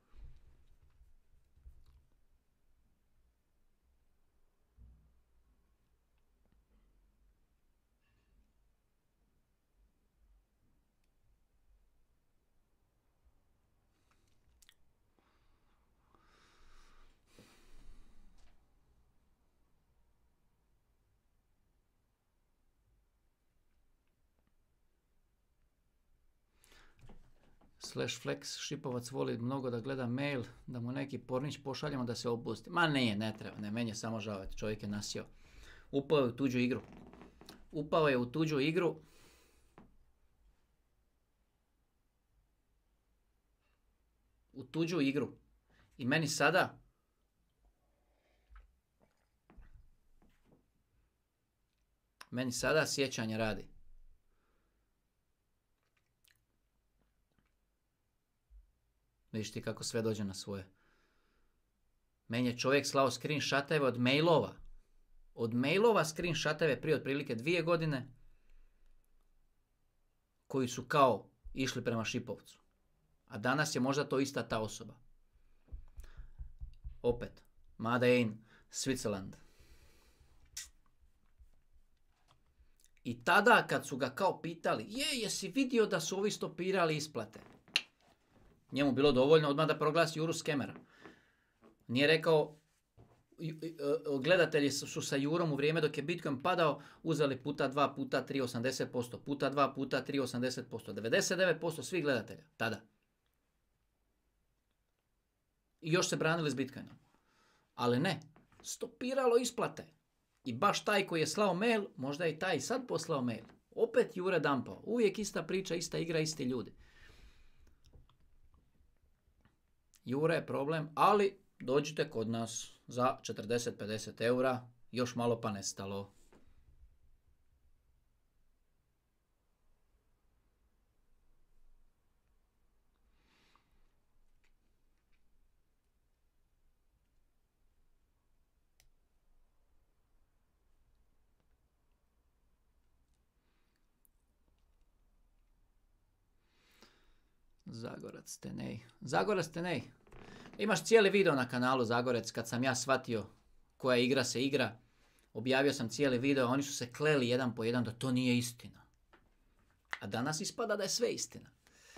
[SPEAKER 1] Slash Flex Šipovac voli mnogo da gleda mail, da mu neki pornić pošaljemo da se opusti. Ma ne, ne treba, ne, meni je samo žao, čovjek je nasio. Upao je u tuđu igru. Upao je u tuđu igru. U tuđu igru. I meni sada meni sada sjećanje radi. Vidiš ti kako sve dođe na svoje. Meni je čovjek slao screenshoteve od mailova. Od mailova screenshoteve prije otprilike dvije godine koji su kao išli prema Šipovcu. A danas je možda to ista ta osoba. Opet, Made in Switzerland. I tada kad su ga kao pitali, je, jesi vidio da su ovi stopirali isplate? Njemu bilo dovoljno odmah da proglasi Juru skemera. Nije rekao, gledatelji su sa Jurom u vrijeme dok je Bitcoin padao uzeli puta dva, puta tri, osamdeset posto, puta dva, puta tri, osamdeset posto, devedeset devet posto svih gledatelja, tada. I još se branili s Bitcoinom. Ali ne, stopiralo isplate. I baš taj koji je slao mail, možda je i taj sad poslao mail. Opet Jure dampao. Uvijek ista priča, ista igra, isti ljudi. Jure je problem, ali dođite kod nas za četrdeset do pedeset eura, još malo pa nestalo. Zagorac Tenej. Zagorac Tenej. Imaš cijeli video na kanalu Zagorec kad sam ja shvatio koja igra se igra. Objavio sam cijeli video, oni su se kleli jedan po jedan da to nije istina. A danas ispada da je sve istina.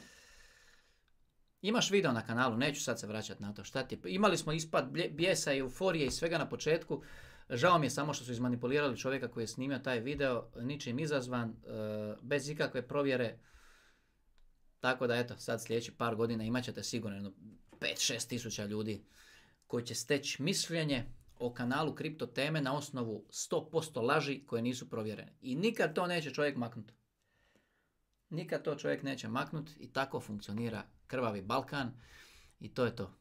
[SPEAKER 1] Imaš video na kanalu, neću sad se vraćati na to. Šta ti je? Imali smo ispad bijesa i euforije i svega na početku. Žao mi je samo što su izmanipulirali čovjeka koji je snimio taj video, ničim izazvan, bez ikakve provjere. Tako da eto, sad sljedeći par godina imat ćete sigurno jedno pet do šest tisuća ljudi koji će steći mišljenje o kanalu kripto teme na osnovu sto posto laži koje nisu provjerene. I nikad to neće čovjek maknuti. Nikad to čovjek neće maknuti i tako funkcionira krvavi Balkan i to je to.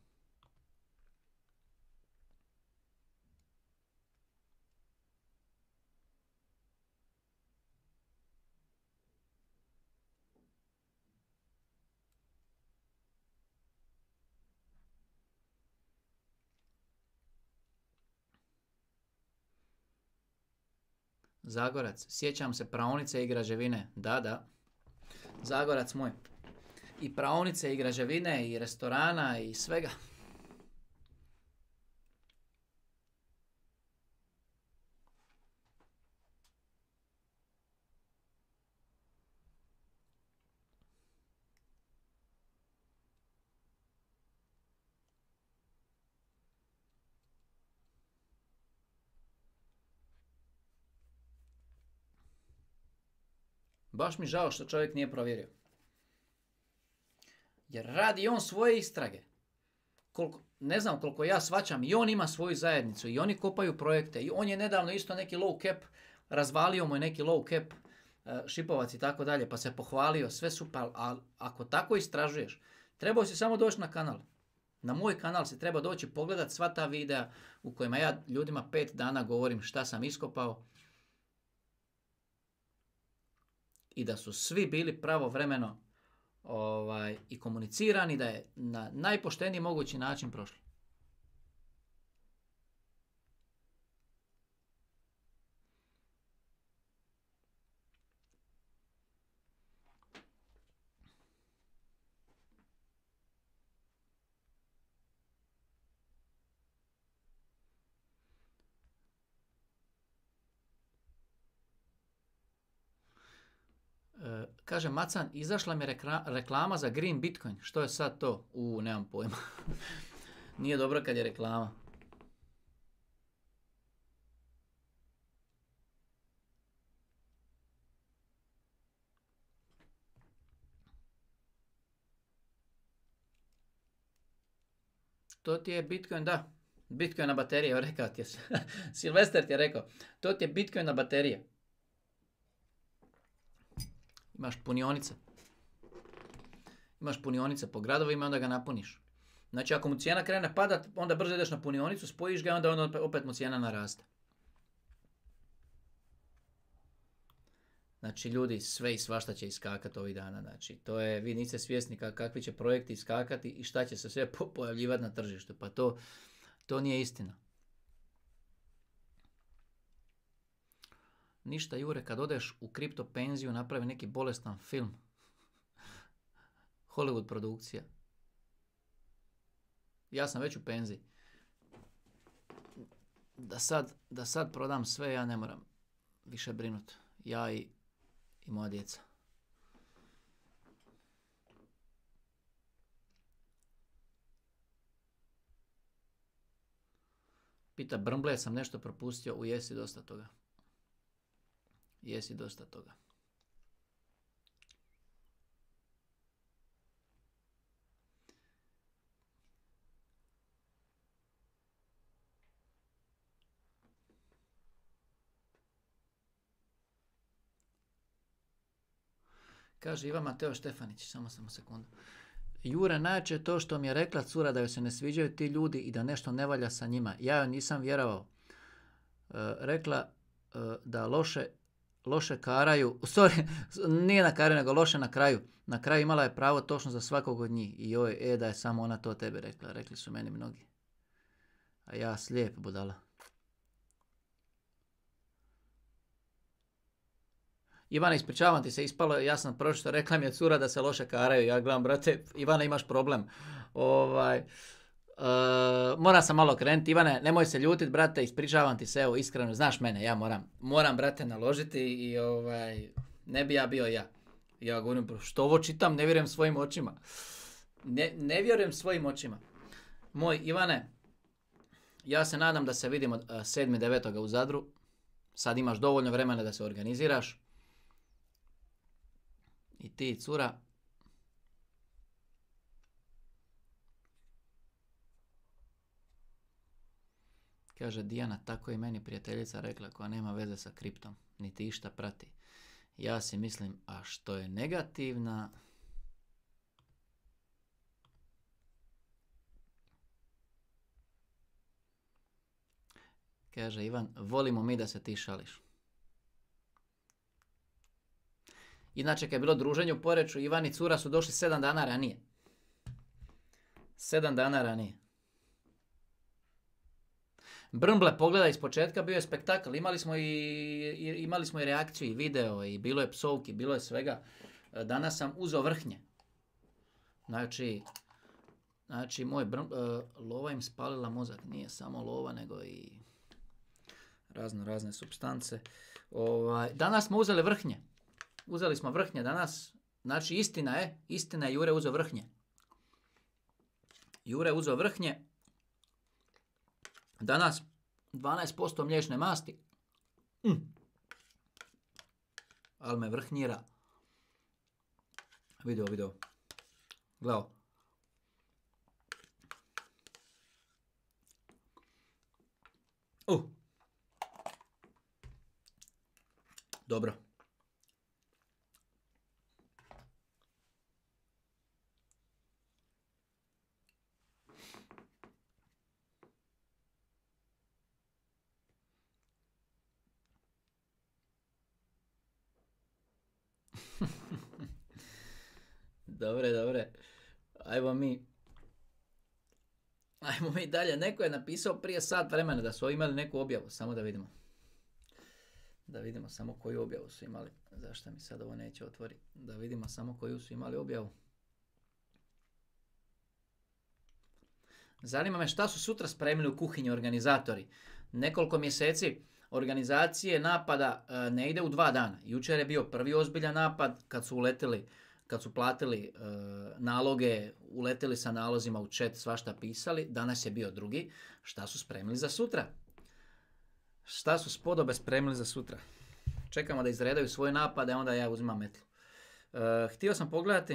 [SPEAKER 1] Zagorac, sjećam se praonice i građevine, da, da, Zagorac moj. I praonice i građevine i restorana i svega. Baš mi žao što čovjek nije provjerio. Jer radi on svoje istrage. Koliko, ne znam koliko ja shvaćam, i on ima svoju zajednicu i oni kopaju projekte. I on je nedavno isto neki low cap, razvalio mu je neki low cap, šipovac i tako dalje, pa se pohvalio, sve super, ali ako tako istražuješ, trebao si samo doći na kanal. Na moj kanal si treba doći pogledat sva ta videa u kojima ja ljudima pet dana govorim šta sam iskopao. I da su svi bili pravovremeno ovaj, i komunicirani, da je na najpošteniji mogući način prošlo. Kaže Macan, izašla mi rekla, reklama za Green Bitcoin. Što je sad to? U, nemam pojma. Nije dobro kad je reklama. To ti je Bitcoin, da. Bitcoin na baterije, evo rekao ti je. Silvester ti je rekao. To ti je Bitcoin na baterije. Imaš punionice. Imaš punionice po gradovima i onda ga napuniš. Znači ako mu cijena krene padat, onda brzo ideš na punionicu, spojiš ga i onda, onda opet mu cijena naraste. Znači ljudi, sve i svašta će iskakati ovih dana. Znači, to je, vi niste svjesni kakvi će projekti iskakati i šta će se sve pojavljivati na tržištu. Pa to, to nije istina. Ništa Jure, kad odeš u kripto penziju napravi neki bolestan film. Hollywood produkcija. Ja sam već u penziji. Da sad, da sad prodam sve, ja ne moram više brinut. Ja i, i moja djeca. Pita Brmble, sam nešto propustio? U jesi dosta toga. Jesi dosta toga. Kaže Ivan Mateo Štefanić, samo samo sekundu. Jure, najjače je to što mi je rekla cura da joj se ne sviđaju ti ljudi i da nešto ne valja sa njima. Ja joj nisam vjerovao. E, rekla e, da loše, loše karaju, sorry, nije na karaju, nego loše na kraju. Na kraju imala je pravo točno za svakog od njih. I joj, e, da je samo ona to tebi rekla. Rekli su meni mnogi. A ja slijep budala. Ivana, ispričavam ti se, ispalo, ja sam pročito, rekla mi je cura da se loše karaju. Ja gledam, brate, Ivana, imaš problem. Ovaj, uh, moram sam malo krenuti. Ivane, nemoj se ljutit, brate, ispričavam ti se, evo, iskreno, znaš mene, ja moram, moram, brate, naložiti i ovaj, ne bi ja bio ja. Ja govorim, što ovo čitam, ne vjerujem svojim očima. Ne, ne vjerujem svojim očima. Moj, Ivane, ja se nadam da se vidimo sedmog devetog u Zadru. Sad imaš dovoljno vremena da se organiziraš. I ti, cura. Kaže Dijana, tako i meni prijateljica rekla koja nema veze sa kriptom, niti išta prati. Ja si mislim, a što je negativna... Kaže Ivan, volimo mi da se ti šališ. Inače, kad je bilo druženje u Poreču, Ivan i cura su došli sedam dana ranije. Sedam dana ranije. Brmble, pogledaj iz početka, bio je spektakl. Imali smo i, i, imali smo i reakciju, i video, i bilo je psovki, bilo je svega. Danas sam uzeo vrhnje. Znači, znači moj brm, uh, lova im spalila mozak. Nije samo lova, nego i razno razne supstance. Ovaj, danas smo uzeli vrhnje. Uzeli smo vrhnje danas. Znači, istina je, istina je, Jure uzeo vrhnje. Jure uzeo vrhnje. Danas dvanaest posto mliječne masti. Mm. Ali me vrhnjira. Video, video. Gledao. Uh. Dobro. Dobre, dobre. Ajmo mi. Ajmo mi dalje. Neko je napisao prije sat vremena da su imali neku objavu. Samo da vidimo. Da vidimo samo koju objavu su imali. Zašto mi sad ovo neće otvori? Da vidimo samo koju su imali objavu. Zanima me šta su sutra spremili u kuhinji organizatori. Nekoliko mjeseci organizacije napada e, ne ide u dva dana. Jučer je bio prvi ozbiljan napad kad su uletili, kad su platili e, naloge, uletili sa nalozima u chat, svašta pisali. Danas je bio drugi. Šta su spremili za sutra? Šta su spodobe spremili za sutra? Čekamo da izredaju svoje napade, onda ja uzimam metlu. E, htio sam pogledati.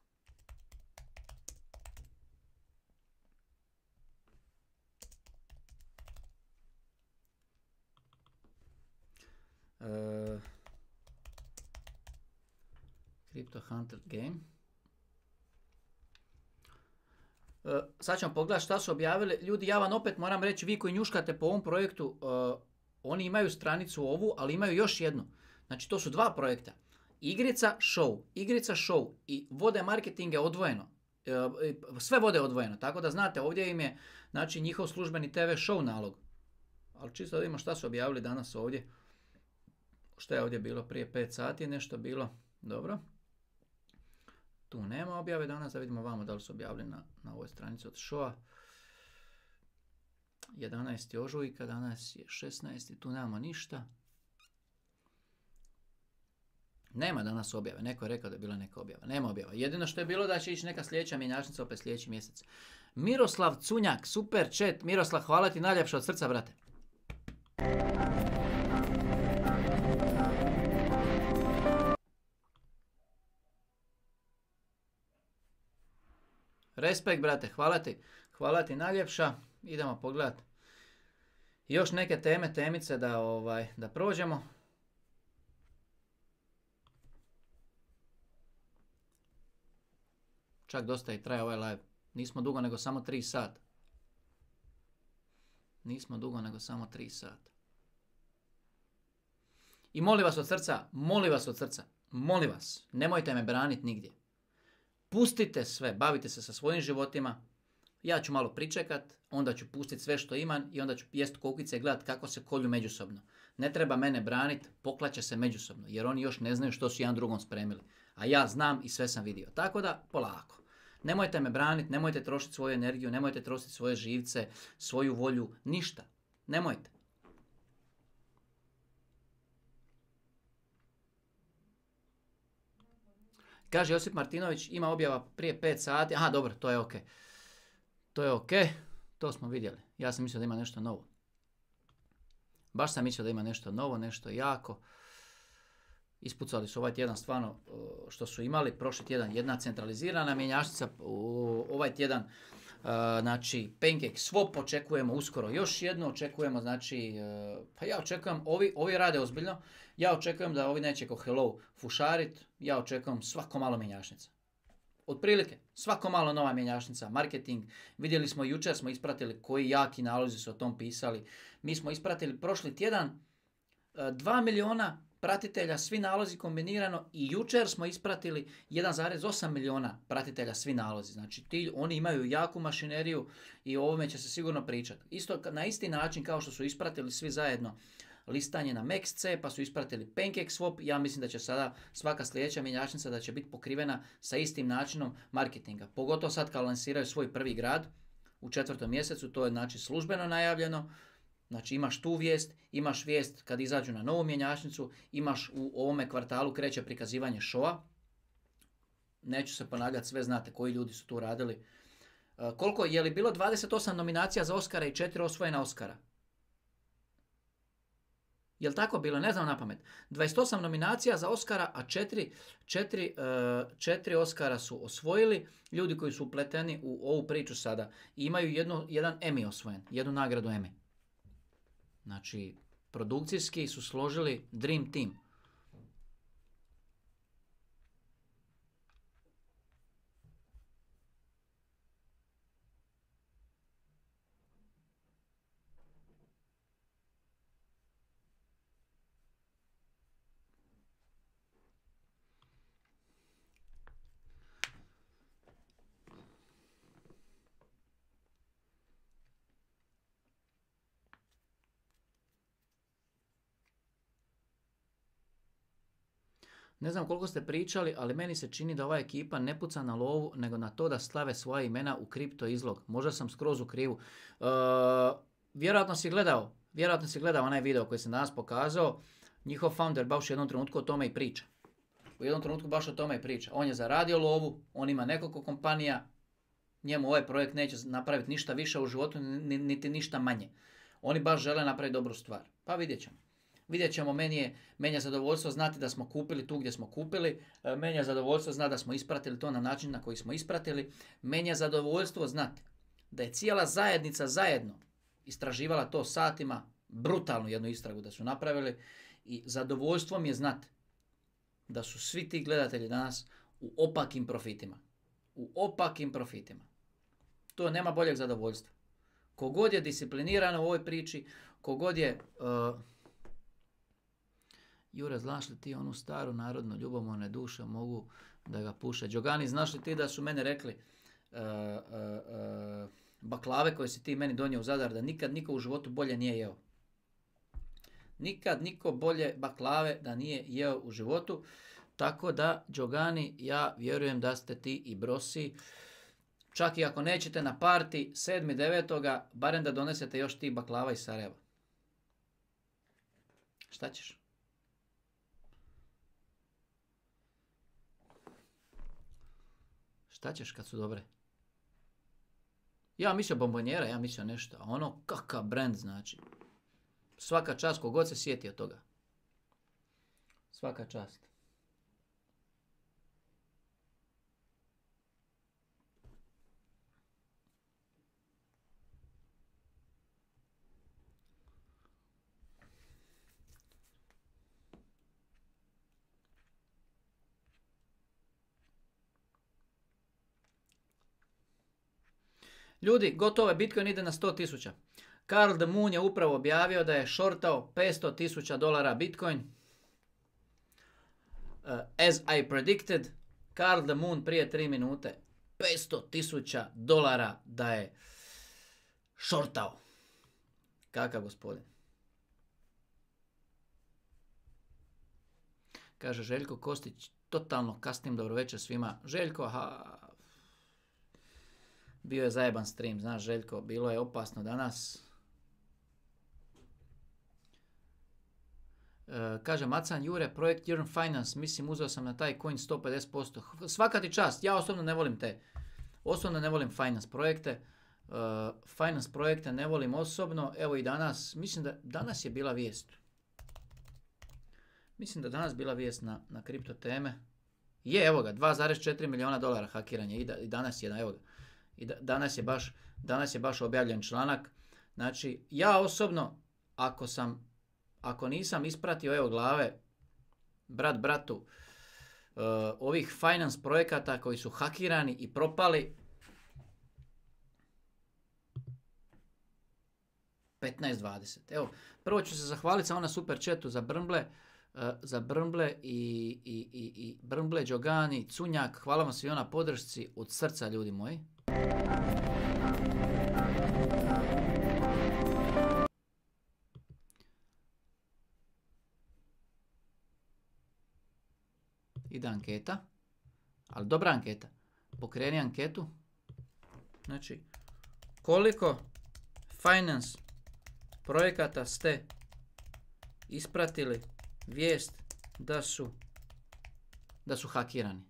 [SPEAKER 1] Uh, Crypto Hunter Game. Uh, sad ćemo pogledati šta su objavili. Ljudi, ja vam opet moram reći, vi koji njuškate po ovom projektu, uh, oni imaju stranicu ovu, ali imaju još jednu. Znači, to su dva projekta. Igrica show. Igrica show i vode marketinge odvojeno. Uh, sve vode odvojeno. Tako da znate, ovdje im je znači, njihov službeni te ve show nalog. Ali čisto da vidimo šta su objavili danas ovdje. Što je ovdje bilo prije pet sati, nešto bilo dobro. Tu nema objave danas, da vidimo vamo da li su objavili na, na ovoj stranici od showa. jedanaesti ožujka, danas je šesnaesti, tu nemamo ništa. Nema danas objave, neko je rekao da je bila neka objava, nema objava. Jedino što je bilo da će ići neka sljedeća mjenjačnica opet sljedeći mjesec. Miroslav Cunjak, super chat, Miroslav, hvala ti najljepše od srca, brate. Respekt, brate, hvala ti, hvala ti najljepša. Idemo pogledati još neke teme, temice da, ovaj, da prođemo. Čak dosta i traje ovaj live. Nismo dugo nego samo tri sata. Nismo dugo nego samo tri sata. I molim vas od srca, molim vas od srca, molim vas, nemojte me braniti nigdje. Pustite sve, bavite se sa svojim životima. Ja ću malo pričekat, onda ću pustiti sve što imam i onda ću jest kokice i gledat kako se kolju međusobno. Ne treba mene braniti, poklaće se međusobno, jer oni još ne znaju što su jedan drugom spremili. A ja znam i sve sam vidio. Tako da, polako. Nemojte me braniti, nemojte trošiti svoju energiju, nemojte trošiti svoje živce, svoju volju, ništa. Nemojte. Kaže Josip Martinović, ima objava prije pet sati. Aha, dobro, to je ok. To je ok, to smo vidjeli. Ja sam mislio da ima nešto novo. Baš sam mislio da ima nešto novo, nešto jako. Ispucali su ovaj tjedan stvarno što su imali. Prošli tjedan jedna centralizirana mjenjačnica. Ovaj tjedan znači Pancake Swap očekujemo uskoro još jedno. Očekujemo znači, pa ja očekujem, ovi, ovi rade ozbiljno. Ja očekujem da ovi neće ko Hello fušarit. Ja očekujem svako malo mjenjačnica. Otprilike, svako malo nova mjenjačnica, marketing. Vidjeli smo, jučer smo ispratili koji jaki nalozi su o tom pisali. Mi smo ispratili prošli tjedan dva milijuna pratitelja, svi nalozi kombinirano, i jučer smo ispratili jedan zarez osam milijuna pratitelja, svi nalozi. Znači, ti, oni imaju jaku mašineriju i o ovome će se sigurno pričati. Isto na isti način kao što su ispratili svi zajedno listanje na Max.c, pa su ispratili Pancake Swap. Ja mislim da će sada svaka sljedeća mjenjačnica da će biti pokrivena sa istim načinom marketinga. Pogotovo sad kad lansiraju svoj prvi grad u četvrtom mjesecu, to je znači službeno najavljeno. Znači imaš tu vijest, imaš vijest kad izađu na novu mjenjačnicu, imaš u ovome kvartalu kreće prikazivanje showa. Neću se ponavljati, sve znate koji ljudi su tu radili. Uh, koliko, je li bilo dvadeset osam nominacija za Oscara i četiri osvojena Oscara? Je li tako bilo? Ne znam na pamet. dvadeset osam nominacija za Oscara, a četiri, četiri, uh, četiri Oscara su osvojili ljudi koji su upleteni u ovu priču sada. I imaju jednu, jedan Emmy osvojen, jednu nagradu Emmy. Znači, produkcijski su složili Dream Team. Ne znam koliko ste pričali, ali meni se čini da ova ekipa ne puca na lovu, nego na to da slave svoja imena u kripto izlog. Možda sam skroz u krivu. Uh, vjerojatno si gledao, vjerojatno si gledao onaj video koji sam danas pokazao. Njihov founder baš u jednom trenutku o tome i priča. U jednom trenutku baš o tome i priča. On je zaradio lovu, on ima nekoliko kompanija, njemu ovaj projekt neće napraviti ništa više u životu, niti ništa manje. Oni baš žele napraviti dobru stvar. Pa vidjet ćemo. Vidjet ćemo, meni je, meni je zadovoljstvo znati da smo kupili tu gdje smo kupili, meni je zadovoljstvo znati da smo ispratili to na način na koji smo ispratili, meni je zadovoljstvo znati da je cijela zajednica zajedno istraživala to satima, brutalnu jednu istragu da su napravili, i zadovoljstvo mi je znati da su svi ti gledatelji danas u opakim profitima. U opakim profitima. To nema boljeg zadovoljstva. Kogod je discipliniran u ovoj priči, kogod je... Uh, Jure, znaš li ti onu staru narodnu ljubomorne duše mogu da ga puše? Đogani, znaš li ti da su mene rekli uh, uh, uh, baklave koje si ti meni donio u Zadar, da nikad niko u životu bolje nije jeo? Nikad niko bolje baklave da nije jeo u životu. Tako da, Đogani, ja vjerujem da ste ti i Brosi Čak i ako nećete na parti sedmi devetoga barem da donesete još ti baklava iz Sarajeva. Šta ćeš? Šta ćeš kad su dobre? Ja mislio bombonjera, ja mislio nešto, a ono kakav brand znači. Svaka čast kogod se sjeti od toga. Svaka čast. Ljudi, gotovo je, Bitcoin ide na sto tisuća. Carl de Moon je upravo objavio da je shortao petsto tisuća dolara Bitcoin. Uh, as I predicted, Carl de Moon prije tri minute, petsto tisuća dolara da je shortao. Kakav gospodin. Kaže Željko Kostić, totalno kasnim, dobro večer svima. Željko, aha, bio je zajeban stream, znaš Željko, bilo je opasno danas. E, kaže Macan Jure, projekt Earn Finance, mislim uzeo sam na taj coin sto pedeset posto. Svaka ti čast, ja osobno ne volim te. Osobno ne volim finance projekte. Uh, finance projekte ne volim osobno. Evo i danas, mislim da danas je bila vijest. Mislim da danas bila vijest na, na kripto teme. Je, evo ga, dva zarez četiri milijuna dolara hakiranje i, da, i danas je, evo ga. I da, danas je baš, danas je baš objavljen članak. Znači, ja osobno, ako sam, ako nisam ispratio evo glave, brat bratu, uh, ovih finance projekata koji su hakirani i propali, petnaest dvadeset. Evo, prvo ću se zahvaliti samo na super chatu za Brmble, uh, za Brmble i, i, i, i Brmble, Đogani, Cunjak, hvala vam svi na podršci od srca, ljudi moji. Ide anketa, ali dobra anketa. Pokreni anketu. Znači, koliko finance projekata ste ispratili vijest da su da su hakirani?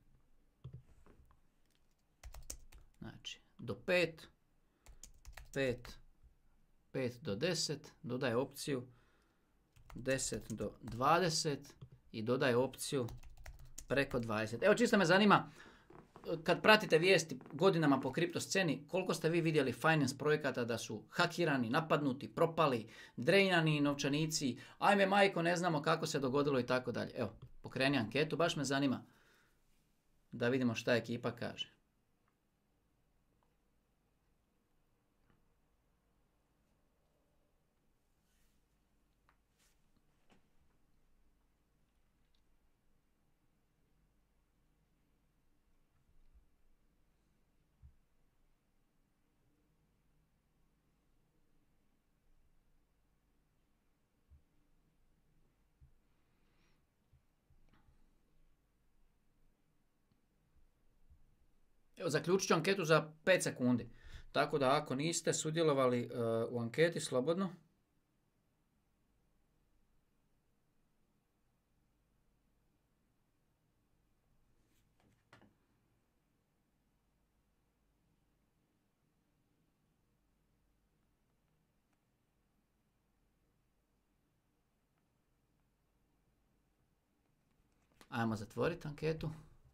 [SPEAKER 1] Znači, do pet, pet, pet do deset, dodaje opciju deset do dvadeset i dodaje opciju preko dvadeset. Evo, čisto me zanima, kad pratite vijesti godinama po kripto sceni, koliko ste vi vidjeli finance projekata da su hakirani, napadnuti, propali, drejnani novčanici, ajme majko, ne znamo kako se dogodilo i tako dalje. Evo, pokreni anketu, baš me zanima da vidimo šta ekipa kaže. Evo, zaključit ću anketu za pet sekundi. Tako da ako niste sudjelovali uh, u anketi, slobodno. Ajmo zatvoriti anketu.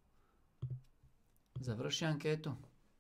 [SPEAKER 1] Završi anketu.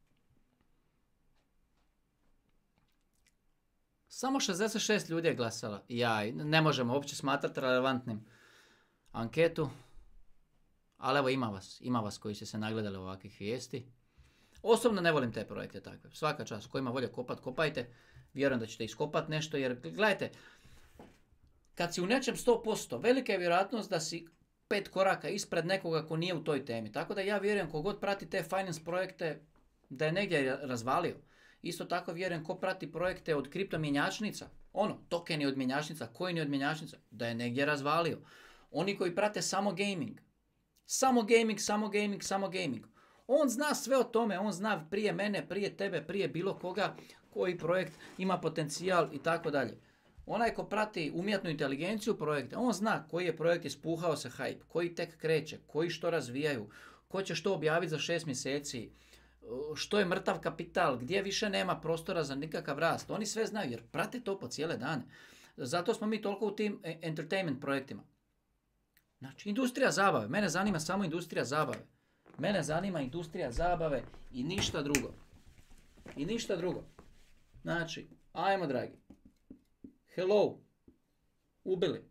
[SPEAKER 1] Samo šezdeset šest ljudi je glasalo. Ja, ne možemo uopće smatrati relevantnim anketu. Ali evo, ima vas. Ima vas koji ste se nagledali ovakvih vijesti. Osobno ne volim te projekte takve. Svaka čast. Ko ima volje kopat, kopajte. Vjerujem da ćete iskopat nešto. Jer gledajte, kad si u nečem sto posto, velika je vjerojatnost da si pet koraka ispred nekoga ko nije u toj temi. Tako da ja vjerujem kogod prati te finance projekte da je negdje razvalio. Isto tako vjerujem ko prati projekte od kriptomjenjačnica, ono, tokeni od mjenjačnica, coini od mjenjačnica, da je negdje razvalio. Oni koji prate samo gaming, samo gaming, samo gaming, samo gaming. On zna sve o tome, on zna prije mene, prije tebe, prije bilo koga, koji projekt ima potencijal i tako dalje. Onaj ko prati umjetnu inteligenciju projekte, on zna koji je projekt ispuhao se hype, koji tek kreće, koji što razvijaju, ko će što objaviti za šest mjeseci, što je mrtav kapital, gdje više nema prostora za nikakav rast. Oni sve znaju jer prate to po cijele dane. Zato smo mi toliko u tim entertainment projektima. Znači, industrija zabave. Mene zanima samo industrija zabave. Mene zanima industrija zabave i ništa drugo. I ništa drugo. Znači, ajmo dragi. Hello. Ubili.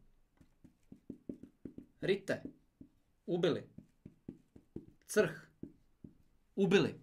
[SPEAKER 1] Rite. Ubili. Crh. Ubili.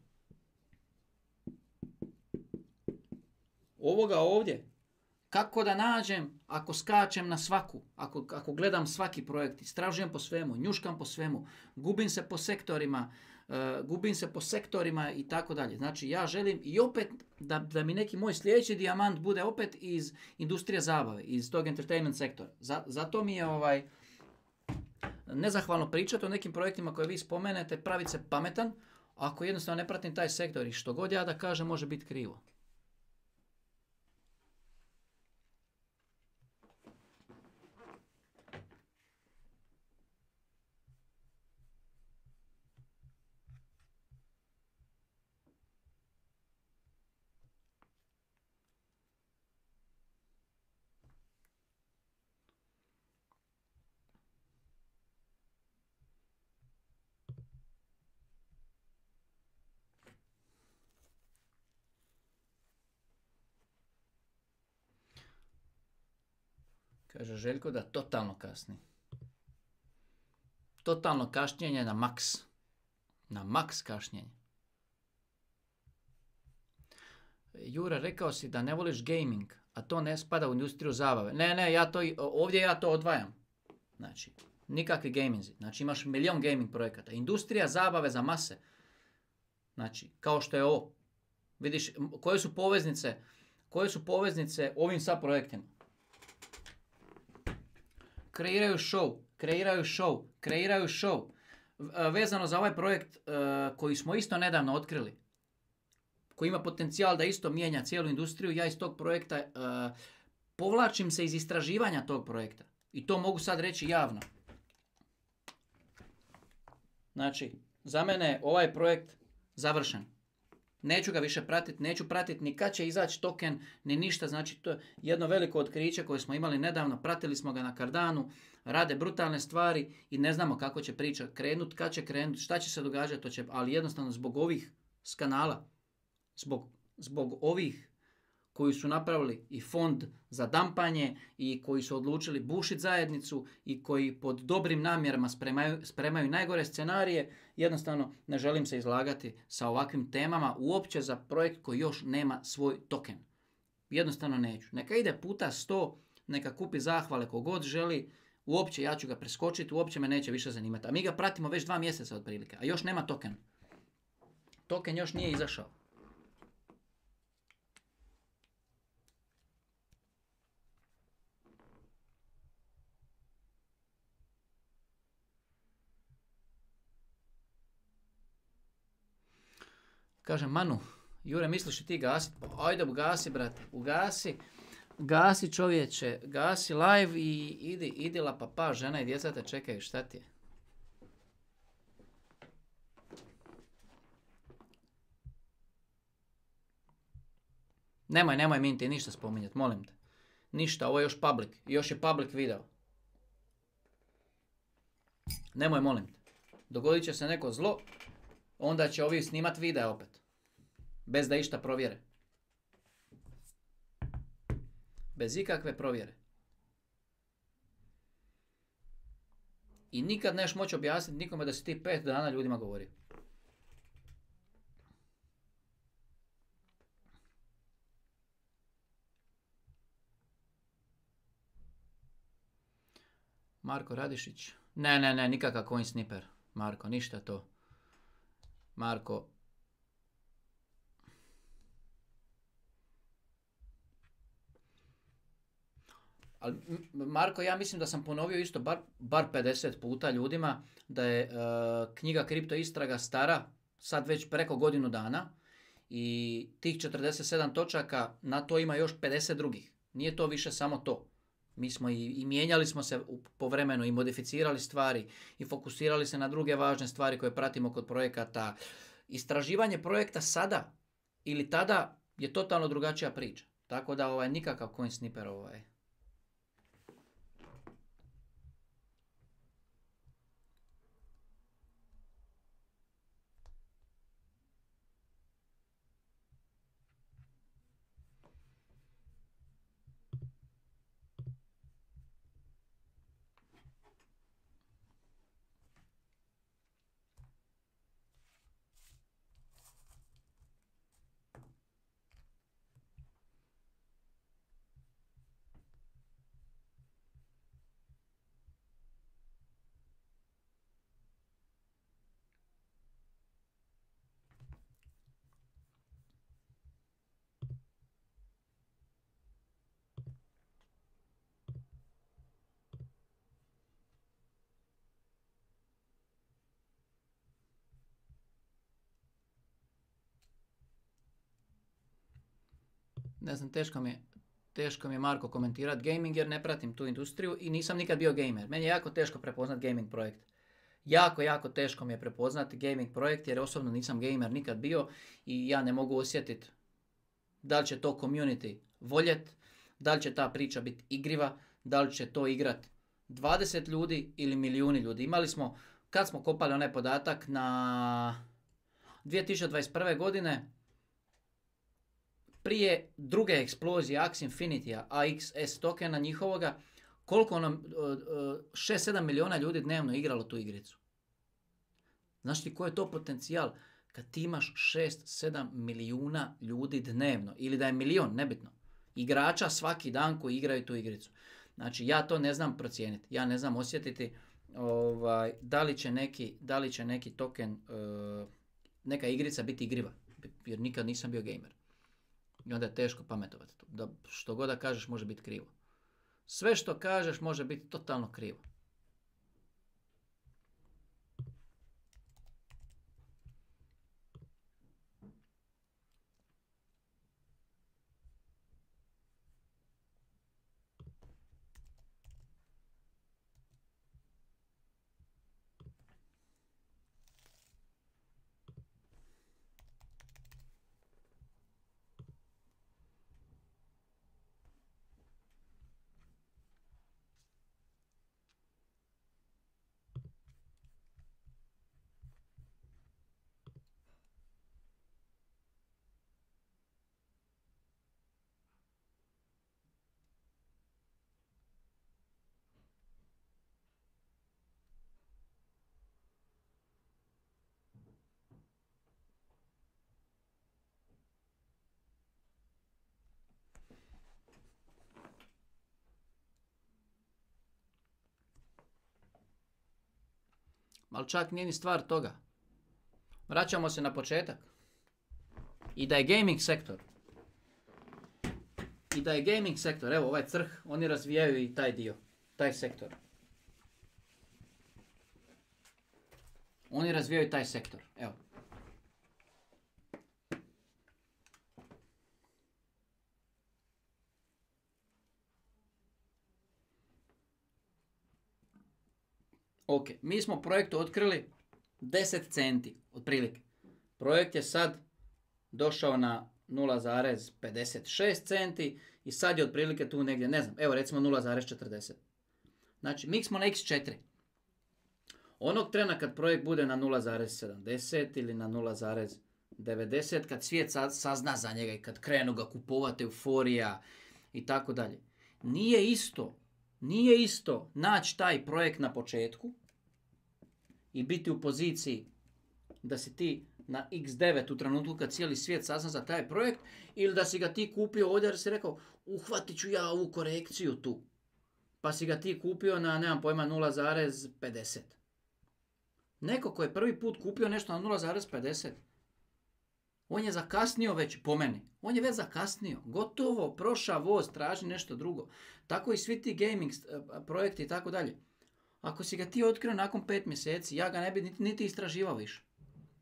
[SPEAKER 1] Ovoga ovdje. Kako da nađem ako skačem na svaku, ako, ako gledam svaki projekt, istražujem po svemu, njuškam po svemu, gubim se po sektorima, uh, gubim se po sektorima i tako dalje. Znači ja želim i opet da, da mi neki moj sljedeći dijamant bude opet iz industrije zabave, iz tog entertainment sektora. Za, zato mi je ovaj nezahvalno pričati o nekim projektima koje vi spomenete, praviti se pametan, ako jednostavno ne pratim taj sektor i što god ja da kažem može biti krivo. Kaže Željko da totalno kasni. Totalno kašnjenje na maks. Na maks kašnjenje. Jura, rekao si da ne voliš gaming, a to ne spada u industriju zabave. Ne, ne, ja to, ovdje ja to odvajam. Znači, nikakvi gaminzi. Znači, imaš milion gaming projekata. Industrija zabave za mase. Znači, kao što je ovo. Vidiš, koje su poveznice, koje su poveznice ovim sa projektima. Kreiraju show, kreiraju show, kreiraju show. Vezano za ovaj projekt uh, koji smo isto nedavno otkrili, koji ima potencijal da isto mijenja cijelu industriju, ja iz tog projekta uh, povlačim se iz istraživanja tog projekta. I to mogu sad reći javno. Znači, za mene je ovaj projekt završen. Neću ga više pratiti, neću pratiti ni kad će izaći token, ni ništa. Znači, to je jedno veliko otkriće koje smo imali nedavno. Pratili smo ga na Cardanu, rade brutalne stvari i ne znamo kako će priča krenut, kad će krenut, šta će se događati, to će, ali jednostavno zbog ovih kanala, zbog, zbog ovih koji su napravili i fond za dampanje i koji su odlučili bušiti zajednicu i koji pod dobrim namjerama spremaju, spremaju najgore scenarije, jednostavno ne želim se izlagati sa ovakvim temama uopće za projekt koji još nema svoj token. Jednostavno neću. Neka ide puta sto, neka kupi zahvale kogod želi, uopće ja ću ga preskočiti, uopće me neće više zanimati. A mi ga pratimo već dva mjeseca otprilike, a još nema token. Token još nije izašao. Kaže Manu, Jure, misliš i ti gasit? Pa ajde, ugasi, brate, ugasi. Gasi čovječe, gasi live i idi, idi la papa, žena i djeca te čekaju, šta ti je? Nemoj, nemoj Minti ništa spominjati, molim te. Ništa, ovo je još public, još je public video. Nemoj, molim te. Dogodit će se neko zlo, onda će ovi snimat videa opet. Bez da išta provjere. Bez ikakve provjere. I nikad neš moći objasniti nikome da si ti pet dana ljudima govorio. Marko Radišić. Ne, ne, ne, nikakav coin snipper. Marko, ništa to. Marko. Ali, Marko, ja mislim da sam ponovio isto bar, bar pedeset puta ljudima da je uh, knjiga Kripto istraga stara sad već preko godinu dana i tih četrdeset sedam točaka, na to ima još pedeset drugih. Nije to više samo to. Mi smo i, i mijenjali smo se povremeno i modificirali stvari i fokusirali se na druge važne stvari koje pratimo kod projekata. Istraživanje projekta sada ili tada je totalno drugačija priča. Tako da ovaj, nikakav coin snipper ovaj. Ne znam, teško mi je, teško mi je Marko komentirati gaming jer ne pratim tu industriju i nisam nikad bio gamer. Meni je jako teško prepoznat gaming projekt. Jako, jako teško mi je prepoznati gaming projekt jer osobno nisam gamer nikad bio i ja ne mogu osjetiti da li će to community voljet, da li će ta priča biti igriva, da li će to igrat dvadeset ljudi ili milijuni ljudi. Imali smo, kad smo kopali onaj podatak na dvije tisuće dvadeset prve godine, prije druge eksplozije Axie Infinity-a, A X S tokena njihovoga, koliko nam šest sedam milijuna ljudi dnevno igralo tu igricu. Znaš ti koji je to potencijal kad ti imaš šest sedam milijuna ljudi dnevno, ili da je milion, nebitno, igrača svaki dan koji igraju tu igricu. Znači ja to ne znam procijeniti, ja ne znam osjetiti ovaj, da li će neki, da li će neki token, uh, neka igrica biti igriva, jer nikad nisam bio gamer. I onda je teško pametovati. Da što god da kažeš može biti krivo. Sve što kažeš može biti totalno krivo. Ali čak nije ni stvar toga. Vraćamo se na početak. I da je gaming sektor. I da je gaming sektor, evo ovaj crh, oni razvijaju i taj dio, taj sektor. Oni razvijaju taj sektor, evo. Ok, mi smo projekt otkrili deset centi, otprilike. Projekt je sad došao na nula zarez pedeset šest centi i sad je otprilike tu negdje, ne znam, evo recimo nula zarez četrdeset. Znači, mi smo na iks četiri. Onog trena kad projekt bude na nula zarez sedamdeset ili na nula zarez devedeset, kad svijet sazna za njega i kad krenu ga kupovati, euforija i tako dalje. Nije isto, nije isto naći taj projekt na početku i biti u poziciji da si ti na iks devet u trenutku kad cijeli svijet sazna za taj projekt ili da si ga ti kupio ovdje jer si rekao uhvatit ću ja ovu korekciju tu. Pa si ga ti kupio na, nemam pojma, nula zarez pedeset. Neko ko je prvi put kupio nešto na nula zarez pedeset, on je zakasnio već po meni. On je već zakasnio. Gotovo, prošao voz, traži nešto drugo. Tako i svi ti gaming projekti i tako dalje. Ako si ga ti otkrio nakon pet mjeseci, ja ga ne bi niti, niti istraživao više.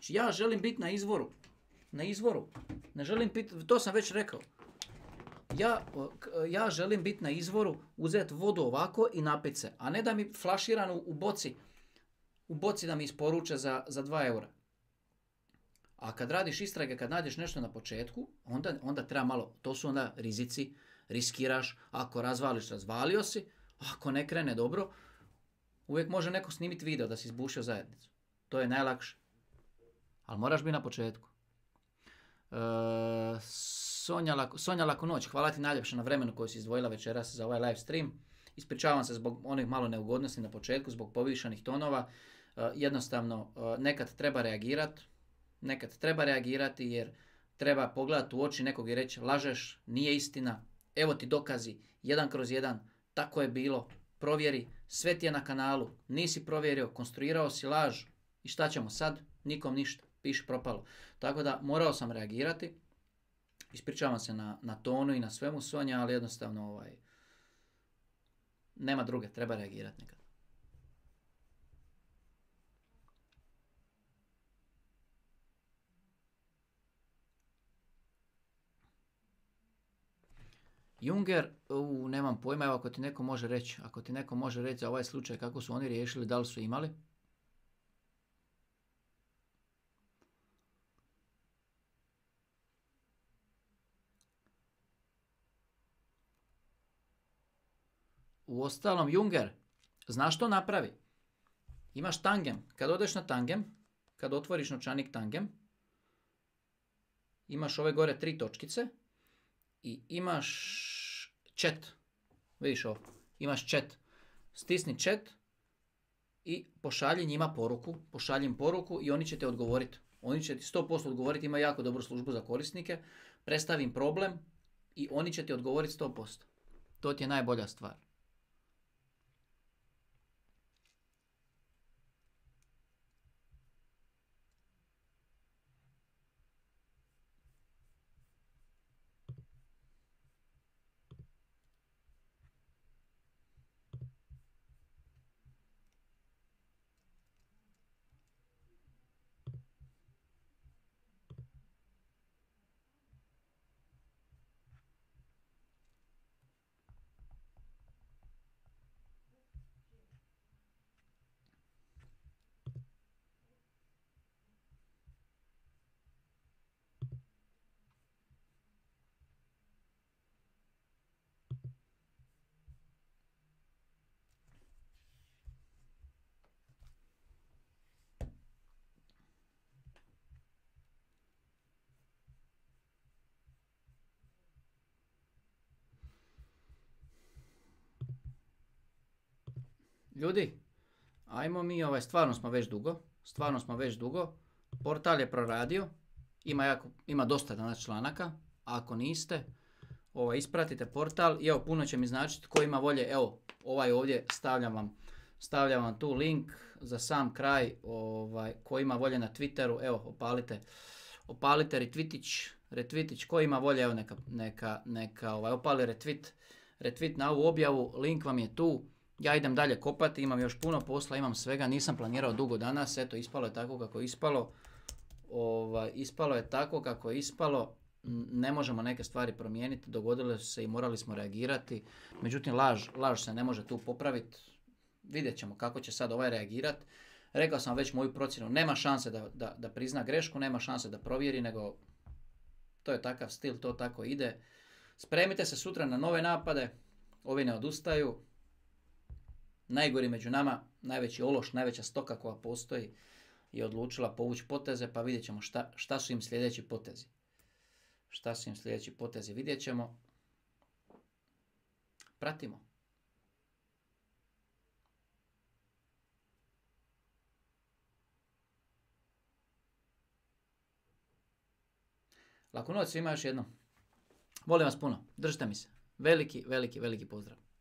[SPEAKER 1] Znači ja želim biti na izvoru. Na izvoru. Ne želim biti, to sam već rekao. Ja, ja želim biti na izvoru, uzeti vodu ovako i napiti se. A ne da mi flaširanu u boci, u boci da mi isporuče za, za dva eura. A kad radiš istrage, kad nađeš nešto na početku, onda, onda treba malo, to su onda rizici, riskiraš, ako razvališ, razvalio si, ako ne krene dobro, uvijek može neko snimiti video da si izbušio zajednicu. To je najlakše. Ali moraš biti na početku. E, Sonja, Lako, Sonja Lakonoć, hvala ti najljepše na vremenu koju si izdvojila večeras za ovaj live stream. Ispričavam se zbog onih malo neugodnosti na početku, zbog povišanih tonova. E, jednostavno, e, nekad treba reagirati. Nekad treba reagirati jer treba pogledati u oči nekog i reći lažeš, nije istina, evo ti dokazi, jedan kroz jedan, tako je bilo, provjeri, sve ti je na kanalu, nisi provjerio, konstruirao si laž i šta ćemo sad? Nikom ništa, piši propalo. Tako da morao sam reagirati, ispričavam se na, na tonu i na svemu Sonja, ali jednostavno ovaj, nema druge, treba reagirati nekad. Junger, u, nemam pojma, evo ako ti neko može reći, ako ti neko može reći za ovaj slučaj kako su oni riješili, da li su imali? U ostalom, Junger, znaš što napravi? Imaš tangem, kad odeš na tangem, kad otvoriš novčanik tangem, imaš ove gore tri točkice, i imaš chat, vidiš ovo, imaš chat, stisni chat i pošalji njima poruku, pošalji im poruku i oni će te odgovoriti. Oni će ti sto posto odgovoriti, ima jako dobru službu za korisnike, predstavi im problem i oni će ti odgovoriti sto posto. To ti je najbolja stvar. Ljudi, ajmo mi, ovaj, stvarno smo već dugo, stvarno smo već dugo, portal je proradio, ima, jako, ima dosta danas članaka, ako niste, ovaj, ispratite portal i evo, puno će mi značiti ko ima volje, evo, ovaj ovdje stavljam vam, stavljam vam tu link za sam kraj, ovaj, ko ima volje na Twitteru, evo, opalite, opalite retvitić, retvitić, ko ima volje, evo, neka, neka, neka ovaj, opali retweet, retweet na ovu objavu, link vam je tu. Ja idem dalje kopati, imam još puno posla, imam svega, nisam planirao dugo danas, eto ispalo je tako kako je ispalo, ovaj, ispalo je tako kako je ispalo, ne možemo neke stvari promijeniti, dogodile su se i morali smo reagirati, međutim laž, laž se ne može tu popraviti, vidjet ćemo kako će sad ovaj reagirati. Rekao sam već moju procjenu, nema šanse da, da, da prizna grešku, nema šanse da provjeri, nego to je takav stil, to tako ide. Spremite se sutra na nove napade, ovi ne odustaju. Najgori među nama, najveći ološ, najveća stoka koja postoji je odlučila povući poteze, pa vidjet ćemo šta, šta su im sljedeći potezi. Šta su im sljedeći potezi, vidjet ćemo. Pratimo. Laku noć svima još jednom. Volim vas puno, držite mi se. Veliki, veliki, veliki pozdrav.